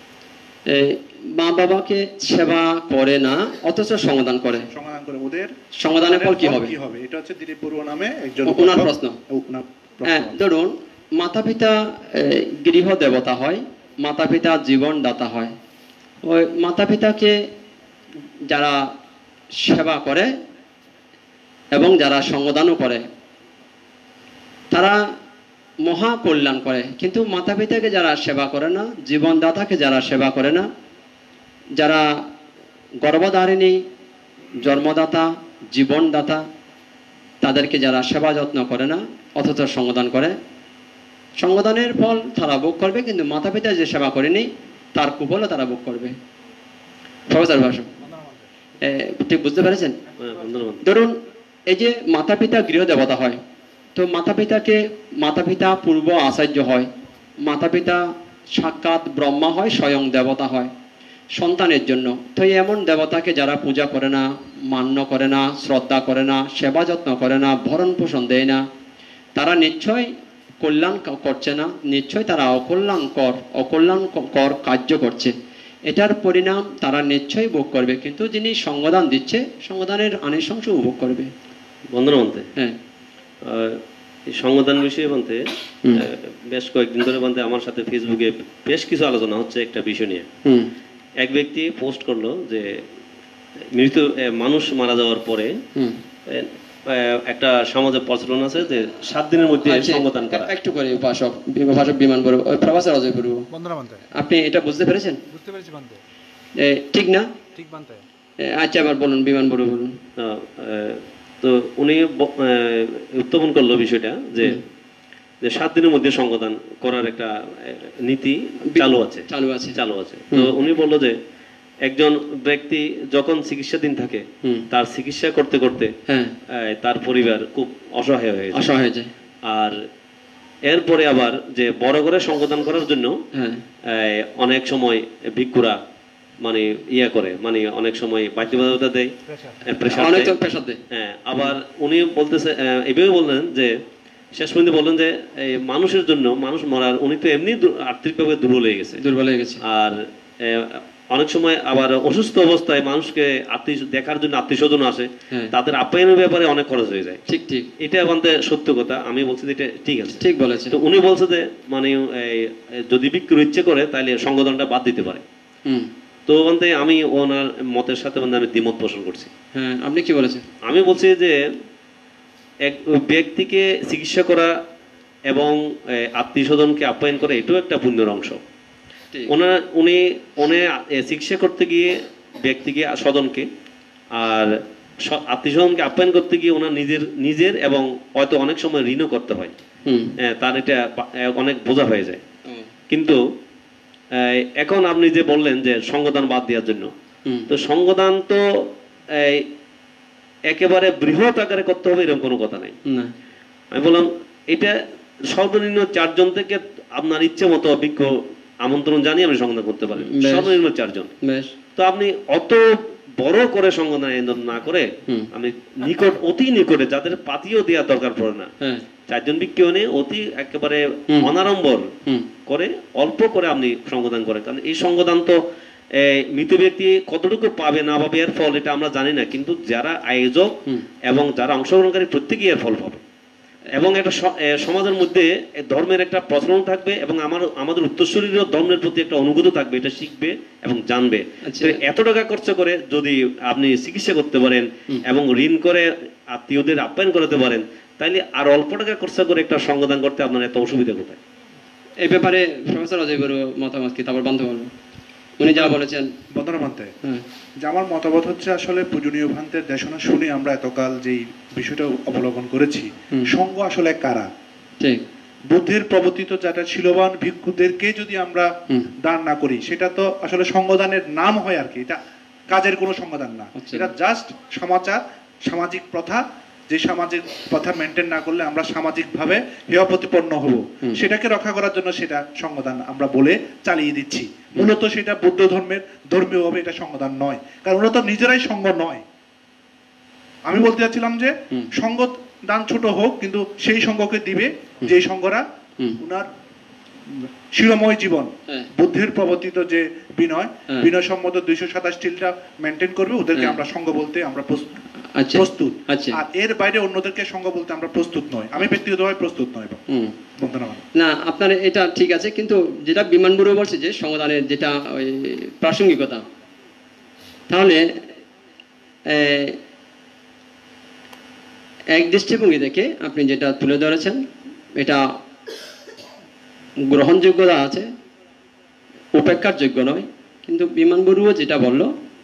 S1: মা বাবাকে সেবা করে না অথচ সমাধান করে,
S3: সমাধান করে, ওদের
S1: সমাধানের ফল কি হবে?
S3: কি হবে? এটা হচ্ছে দিলীপ বড়ুয়া নামে একজন
S1: ওনার প্রশ্ন। হ্যাঁ, ধরুন মাতা পিতা গৃহ দেবতা হয়, মাতা পিতা জীবন দাতা হয়। ওই মাতা পিতাকে যারা সেবা করে এবং যারা সমাধানও করে, তারা মহা কল্যাণ করে। কিন্তু মাতা পিতাকে যারা সেবা করে না, জীবনদাতাকে যারা সেবা করে না, যারা গর্ভধারিণী, জন্মদাতা, জীবনদাতা, তাদেরকে যারা সেবা যত্ন করে না অথচ সঙ্গদান করে, সঙ্গদানের ফল তারা ভোগ করবে, কিন্তু মাতা পিতা যে সেবা করেনি তার কুফলও তারা ভোগ করবে। প্রফেসর ভাষণ ঠিক বুঝতে পেরেছেন? ধরুন এই যে মাতা পিতা গৃহ দেবতা হয়, তো মাতা পিতাকে মাতা পিতা পূর্ব আচার্য হয়, মাতা পিতা সাক্ষাৎ ব্রহ্মা হয়, স্বয়ং দেবতা হয় সন্তানের জন্য। তো এমন দেবতাকে যারা পূজা করে না, মান্য করে না, শ্রদ্ধা করে না, সেবা যত্ন করে না, ভরণ পোষণ দেয় না, তারা নিশ্চয় কল্যাণ করছে না, নিশ্চয় তারা অকল্যাণকর অকল্যাণকর কার্য করছে। এটার পরিণাম তারা নিশ্চয়ই ভোগ করবে, কিন্তু যিনি সঙ্গদান দিচ্ছে সঙ্গদানের আনিশংস ভোগ করবে।
S2: বন্ধুরা বলতে হ্যাঁ, সংগদান বিষয়ে বলতে বেশ কয়েকদিন ধরে বলতে আমার সাথে ফেসবুকে বেশ কিছু আলোচনা হচ্ছে একটা বিষয় নিয়ে। এক ব্যক্তি পোস্ট করলো যে মৃত মানুষ মারা যাওয়ার পরে একটা সমাজে প্রচলন আছে যে সাত দিনের মধ্যে সংগদান করা।
S1: একটু করে উপাসক উপাসক বিমান বড় প্রফেসর অজয় বড়, আপনি এটা বুঝতে পেরেছেন?
S3: বুঝতে পেরেছি বানতে।
S1: ঠিক না?
S3: ঠিক বানতে।
S1: আচ্ছা আবার বলুন, বিমান বড় বলুন।
S2: তো উনি উত্থাপন করলো বিষয়টা যে সাত দিনের মধ্যে সংগদান করার একটা নীতি চালু আছে
S1: চালু আছে
S2: চালু আছে তো উনি বললো যে একজন ব্যক্তি যখন চিকিৎসাধীন থাকে, তার চিকিৎসা করতে করতে তার পরিবার খুব অসহায় হয়ে যায়
S1: অসহায় যায় আর
S2: এরপরে আবার যে বড় করে সংগদান করার জন্য অনেক সময় ভিক্ষুরা মানে ইয়া করে, মানে অনেক সময় বাধ্যবাধকতা দেয়, প্রেসার দেয়। হ্যাঁ, আবার উনি বলতেছে এইভাবে বললেন যে শেষ পর্যন্ত বললেন যে এই মানুষের জন্য মানুষ মরার, উনি তো এমনি আর্থিকভাবে দুর্বল হয়ে গেছে
S1: দুর্বল হয়ে গেছে
S2: আর অনেক সময় আবার অসুস্থ অবস্থায় মানুষকে আত্মীয় দেখার জন্য আত্মীয় স্বজন আসে, তাদের আপ্যায়নের ব্যাপারে অনেক খরচ হয়ে যায়।
S1: ঠিক ঠিক,
S2: এটা বলতে সত্য কথা, আমি বলছি যে এটা ঠিক আছে,
S1: ঠিক বলেছে।
S2: তো উনি বলছে যে মানে যদি বিক্রির ইচ্ছে করে তাহলে সংগঠনটা বাদ দিতে পারে। তো বলতে আমি ওনার মতের সাথে বলতে আমি দ্বিমত পোষণ করছি।
S1: হ্যাঁ, আপনি কি বলেছেন?
S2: আমি বলছি যে এক ব্যক্তিকে চিকিৎসা করা এবং আত্মীয় স্বজনকে আপ্যায়ন করা এটাও একটা পুণ্যের অংশ। ওনার উনি উনি চিকিৎসা করতে গিয়ে ব্যক্তিকে স্বজনকে আর আত্মীয় স্বজনকে আপ্যায়ন করতে গিয়ে ওনার নিজের নিজের এবং হয়তো অনেক সময় ঋণও করতে হয়, তার এটা অনেক বোঝা হয়ে যায়। কিন্তু এখন আপনি যে বললেন যে সংগদান বাদ দেওয়ার জন্য, তো সংগদান তো একেবারে বৃহৎ আকারে করতে হবে এরকম কোনো কথা নাই। আমি বললাম এটা সর্বনিম্ন চারজন থেকে আপনার ইচ্ছে মতো ভিক্ষু আমন্ত্রণ জানিয়ে আপনি সংগদান করতে পারেন, সর্বনিম্ন চারজন। তো আপনি অত বড় করে সংগঠন আয়োজন না করে আমি নিকট অতি নিকটে যাদের পাতিও দেওয়ার দরকার পড়ে না, চারজন বিজ্ঞ নিয়ে অতি একেবারে অনাড়ম্বর করে অল্প করে আপনি সংগঠন করেন। কারণ এই সংগঠন তো মৃত ব্যক্তি কতটুকু পাবে না পাবে এর ফল এটা আমরা জানি না, কিন্তু যারা আয়োজক এবং যারা অংশগ্রহণকারী প্রত্যেকেই এর ফল পাবে এবং একটা সমাজের মধ্যে ধর্মের একটা প্রচলন থাকবে এবং আমার আমাদের উত্তরসূরিরও ধর্মের প্রতি একটা অনুভূতি থাকবে, এটা শিখবে এবং জানবে। এত টাকা খরচ করে যদি আপনি চিকিৎসা করতে পারেন এবং ঋণ করে আত্মীয়দের আপ্যায়ন করতে পারেন, তাইলে আর অল্প টাকা খরচ করে একটা সংগঠন করতে আপনার এত অসুবিধা কোথায়?
S1: এই ব্যাপারে প্রফেসর অজয় বড়ুয়া মতামত কি? তারপর বান্ধব উনি যা বলেছেন
S3: বন্দনা ভান্তে, যে আমার মতামত হচ্ছে আসলে পূজনীয় ভান্তের দেশনা শুনে আমরা এতকাল যেই বিষয়টা অবলোকন করেছি, সংঘ আসলে কারা? ঠিক, বুদ্ধের প্রবর্তিত যেটা শিলবান ভিক্ষুদেরকে যদি আমরা দান না করি, সেটা তো আসলে সংগদানের নাম হয় আর কি, এটা কাজের কোনো সংগদান না, এটা জাস্ট সমাচার সামাজিক প্রথা, যে সামাজিক প্রথা মেনটেন না করলে আমরা সামাজিক ভাবে হেয় প্রতিপন্ন হব, সেটাকে রক্ষা করার জন্য সেটা সংগদান আমরা বলে চালিয়ে দিচ্ছি। মূলত সেটা বৌদ্ধ ধর্মের ধর্মীয় ভাবে এটা সংগদান নয়, কারণ ওরা তো নিজেরাই সংঘ নয়। আমি বলতে চাচ্ছিলাম যে সংঘ দান ছোট হোক, কিন্তু সেই সংঘকে দিবে যে সংঘরা উনার শিরোময় জীবন বুদ্ধের প্রবর্তিত যে বিনয় বিনয় সম্মত দুইশো সাতাশটিটা মেনটেন করবে, ওদেরকে আমরা সংঘ বলতে আমরা প্রস্তুত। আর এর বাইরে অন্যদেরকে সংঘ বলতে আমরা প্রস্তুত নয়, আমি ব্যক্তিগতভাবে প্রস্তুত নয়।
S1: না, আপনার এটা ঠিক আছে, কিন্তু যেটা বিমান বড়ুয়া বলছে যে সংগঠনের যেটা ওই প্রাসঙ্গিকতা, তাহলে এক দৃষ্টিভঙ্গি দেখে আপনি যেটা তুলে ধরেছেন এটা গ্রহণযোগ্যতা আছে, উপেক্ষার যোগ্য নয়। কিন্তু বিমান বড়ুয়া যেটা বলল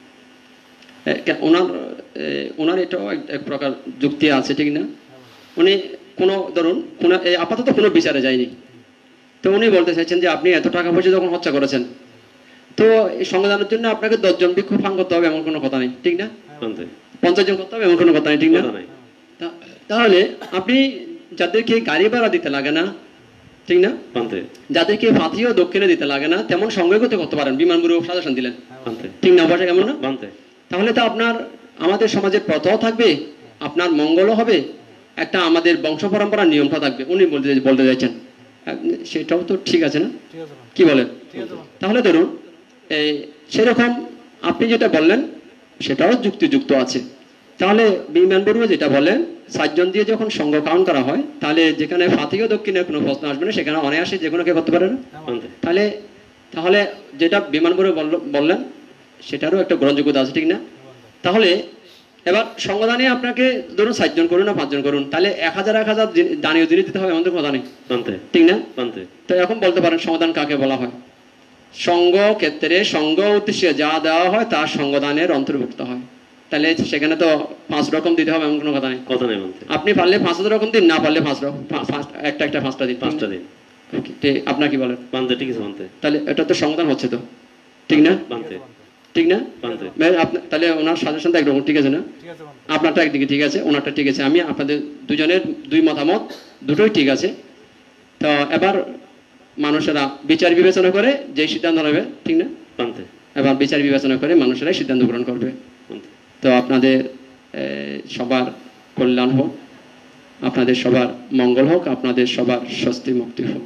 S1: ওনার ওনার এটাও এক প্রকার যুক্তি আছে, ঠিক না? উনি কোনো ধরুন কোনো আপাতত কোনো বিচারে যায়নি, তো উনি বলতে চাইছেন যে আপনি এত টাকা পয়সা যখন হত্যা করেছেন, তো এই সংবিধানের জন্য আপনাকে দশজন ভিক্ষু ফান করতে হবে এমন কোনো কথা নেই, ঠিক না? পঞ্চাশ জন করতে হবে এমন কোনো কথা নেই, ঠিক না? তাহলে আপনি যাদেরকে গাড়ি ভাড়া দিতে লাগে না, ঠিক না, যাদেরকে ফাঁথিও দক্ষিণে দিতে লাগে না, তেমন সঙ্গে করতে করতে পারেন, বিমান বড়ুয়া সাজেশন দিলেন, ঠিক না? অবশ্যই কেমন না? তাহলে তো আপনার আমাদের সমাজের প্রথাও থাকবে, আপনার মঙ্গলও হবে, একটা আমাদের বংশ পরম্পরার নিয়মটা থাকবে, উনি বলতে বলতে চাইছেন। সেটাও তো ঠিক আছে না, কি বলেন? তাহলে ধরুন এই সেরকম আপনি যেটা বললেন সেটাও যুক্তিযুক্ত আছে। তাহলে বিমান বড়ুয়া যেটা বলেন সাতজন দিয়ে যখন সংঘ কাউন্ট করা হয়, তাহলে যেখানে ফাতিহ দক্ষিণের কোনো প্রশ্ন আসবে না, সেখানে অনায়াসে যে কোনো কে করতে পারে না। তাহলে তাহলে যেটা বিমান বড়ুয়া বললেন সেটারও একটা গ্রহণযোগ্যতা আছে, ঠিক না? তাহলে এবার সংগদানে আপনাকে ধরুন সাতজন করুন না পাঁচজন করুন, তাহলে এক হাজার এক হাজার দানীয় জিনিস দিতে হবে এমন তো কথা নেই, ঠিক না? তো এখন বলতে পারেন সংগদান কাকে বলা হয়? সংঘ ক্ষেত্রে সংঘ উদ্দেশ্যে যা দেওয়া হয় তা সংগদানের অন্তর্ভুক্ত হয়। তাহলে সেখানে তো পাঁচ রকম দিতে হবে এমন কোনো কথা নেই, কথা নেই। আপনি পারলে পাঁচ হাজার রকম দিন, না পারলে পাঁচ রকম একটা একটা পাঁচটা দিন, পাঁচটা দিন। আপনার কি বলেন? ঠিক আছে, তাহলে এটা তো সংগদান হচ্ছে তো, ঠিক না? ঠিক না? তাহলে ওনার সাজেশনটা একরকম, ঠিক আছে না? আপনারটা একদিকে ঠিক আছে, ওনারটা ঠিক আছে। আমি আপনাদের দুজনের দুই মতামত দুটোই ঠিক আছে। তো এবার মানুষেরা বিচার বিবেচনা করে যে সিদ্ধান্ত নেবে, ঠিক না? এবার বিচার বিবেচনা করে মানুষেরাই সিদ্ধান্ত গ্রহণ করবে। তো আপনাদের সবার কল্যাণ হোক, আপনাদের সবার মঙ্গল হোক, আপনাদের সবার স্বস্তি মুক্তি হোক।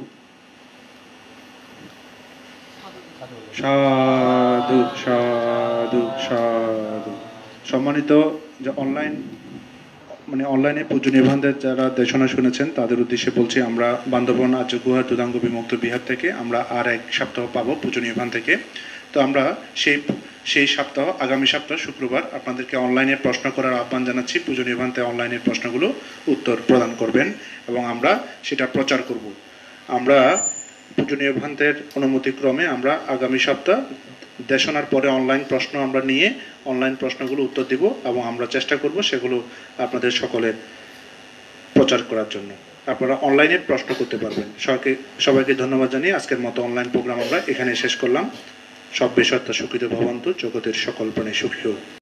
S3: সাধু সাধু সাধু। সম্মানিত যে অনলাইন মানে অনলাইনে পূজনীয় ভান্তের যারা দেশনা শুনেছেন তাদের উদ্দেশ্যে বলছি, আমরা বান্দরবান আর্য গুহা দুদাঙ্গ বিমুক্ত বিহার থেকে আমরা আর এক সপ্তাহ পাবো পূজনীয় ভান থেকে। তো আমরা সেই সেই সপ্তাহ আগামী সপ্তাহ শুক্রবার আপনাদেরকে অনলাইনে প্রশ্ন করার আহ্বান জানাচ্ছি। পূজনীয় ভান্তে অনলাইনের প্রশ্নগুলো উত্তর প্রদান করবেন এবং আমরা সেটা প্রচার করব। আমরা পূজনীয় ভান্তের অনুমতিক্রমে আমরা আগামী সপ্তাহ দেশনার পরে অনলাইন প্রশ্ন আমরা নিয়ে অনলাইন প্রশ্নগুলো উত্তর দিব এবং আমরা চেষ্টা করব সেগুলো আপনাদের সকলের প্রচার করার জন্য। আপনারা অনলাইনে প্রশ্ন করতে পারবেন। সবাইকে সবাইকে ধন্যবাদ জানিয়ে আজকের মতো অনলাইন প্রোগ্রাম আমরা এখানে শেষ করলাম। সব বিষয়টা সুখিত ভবন্তু, জগতের সকল প্রাণী সুখী হোক।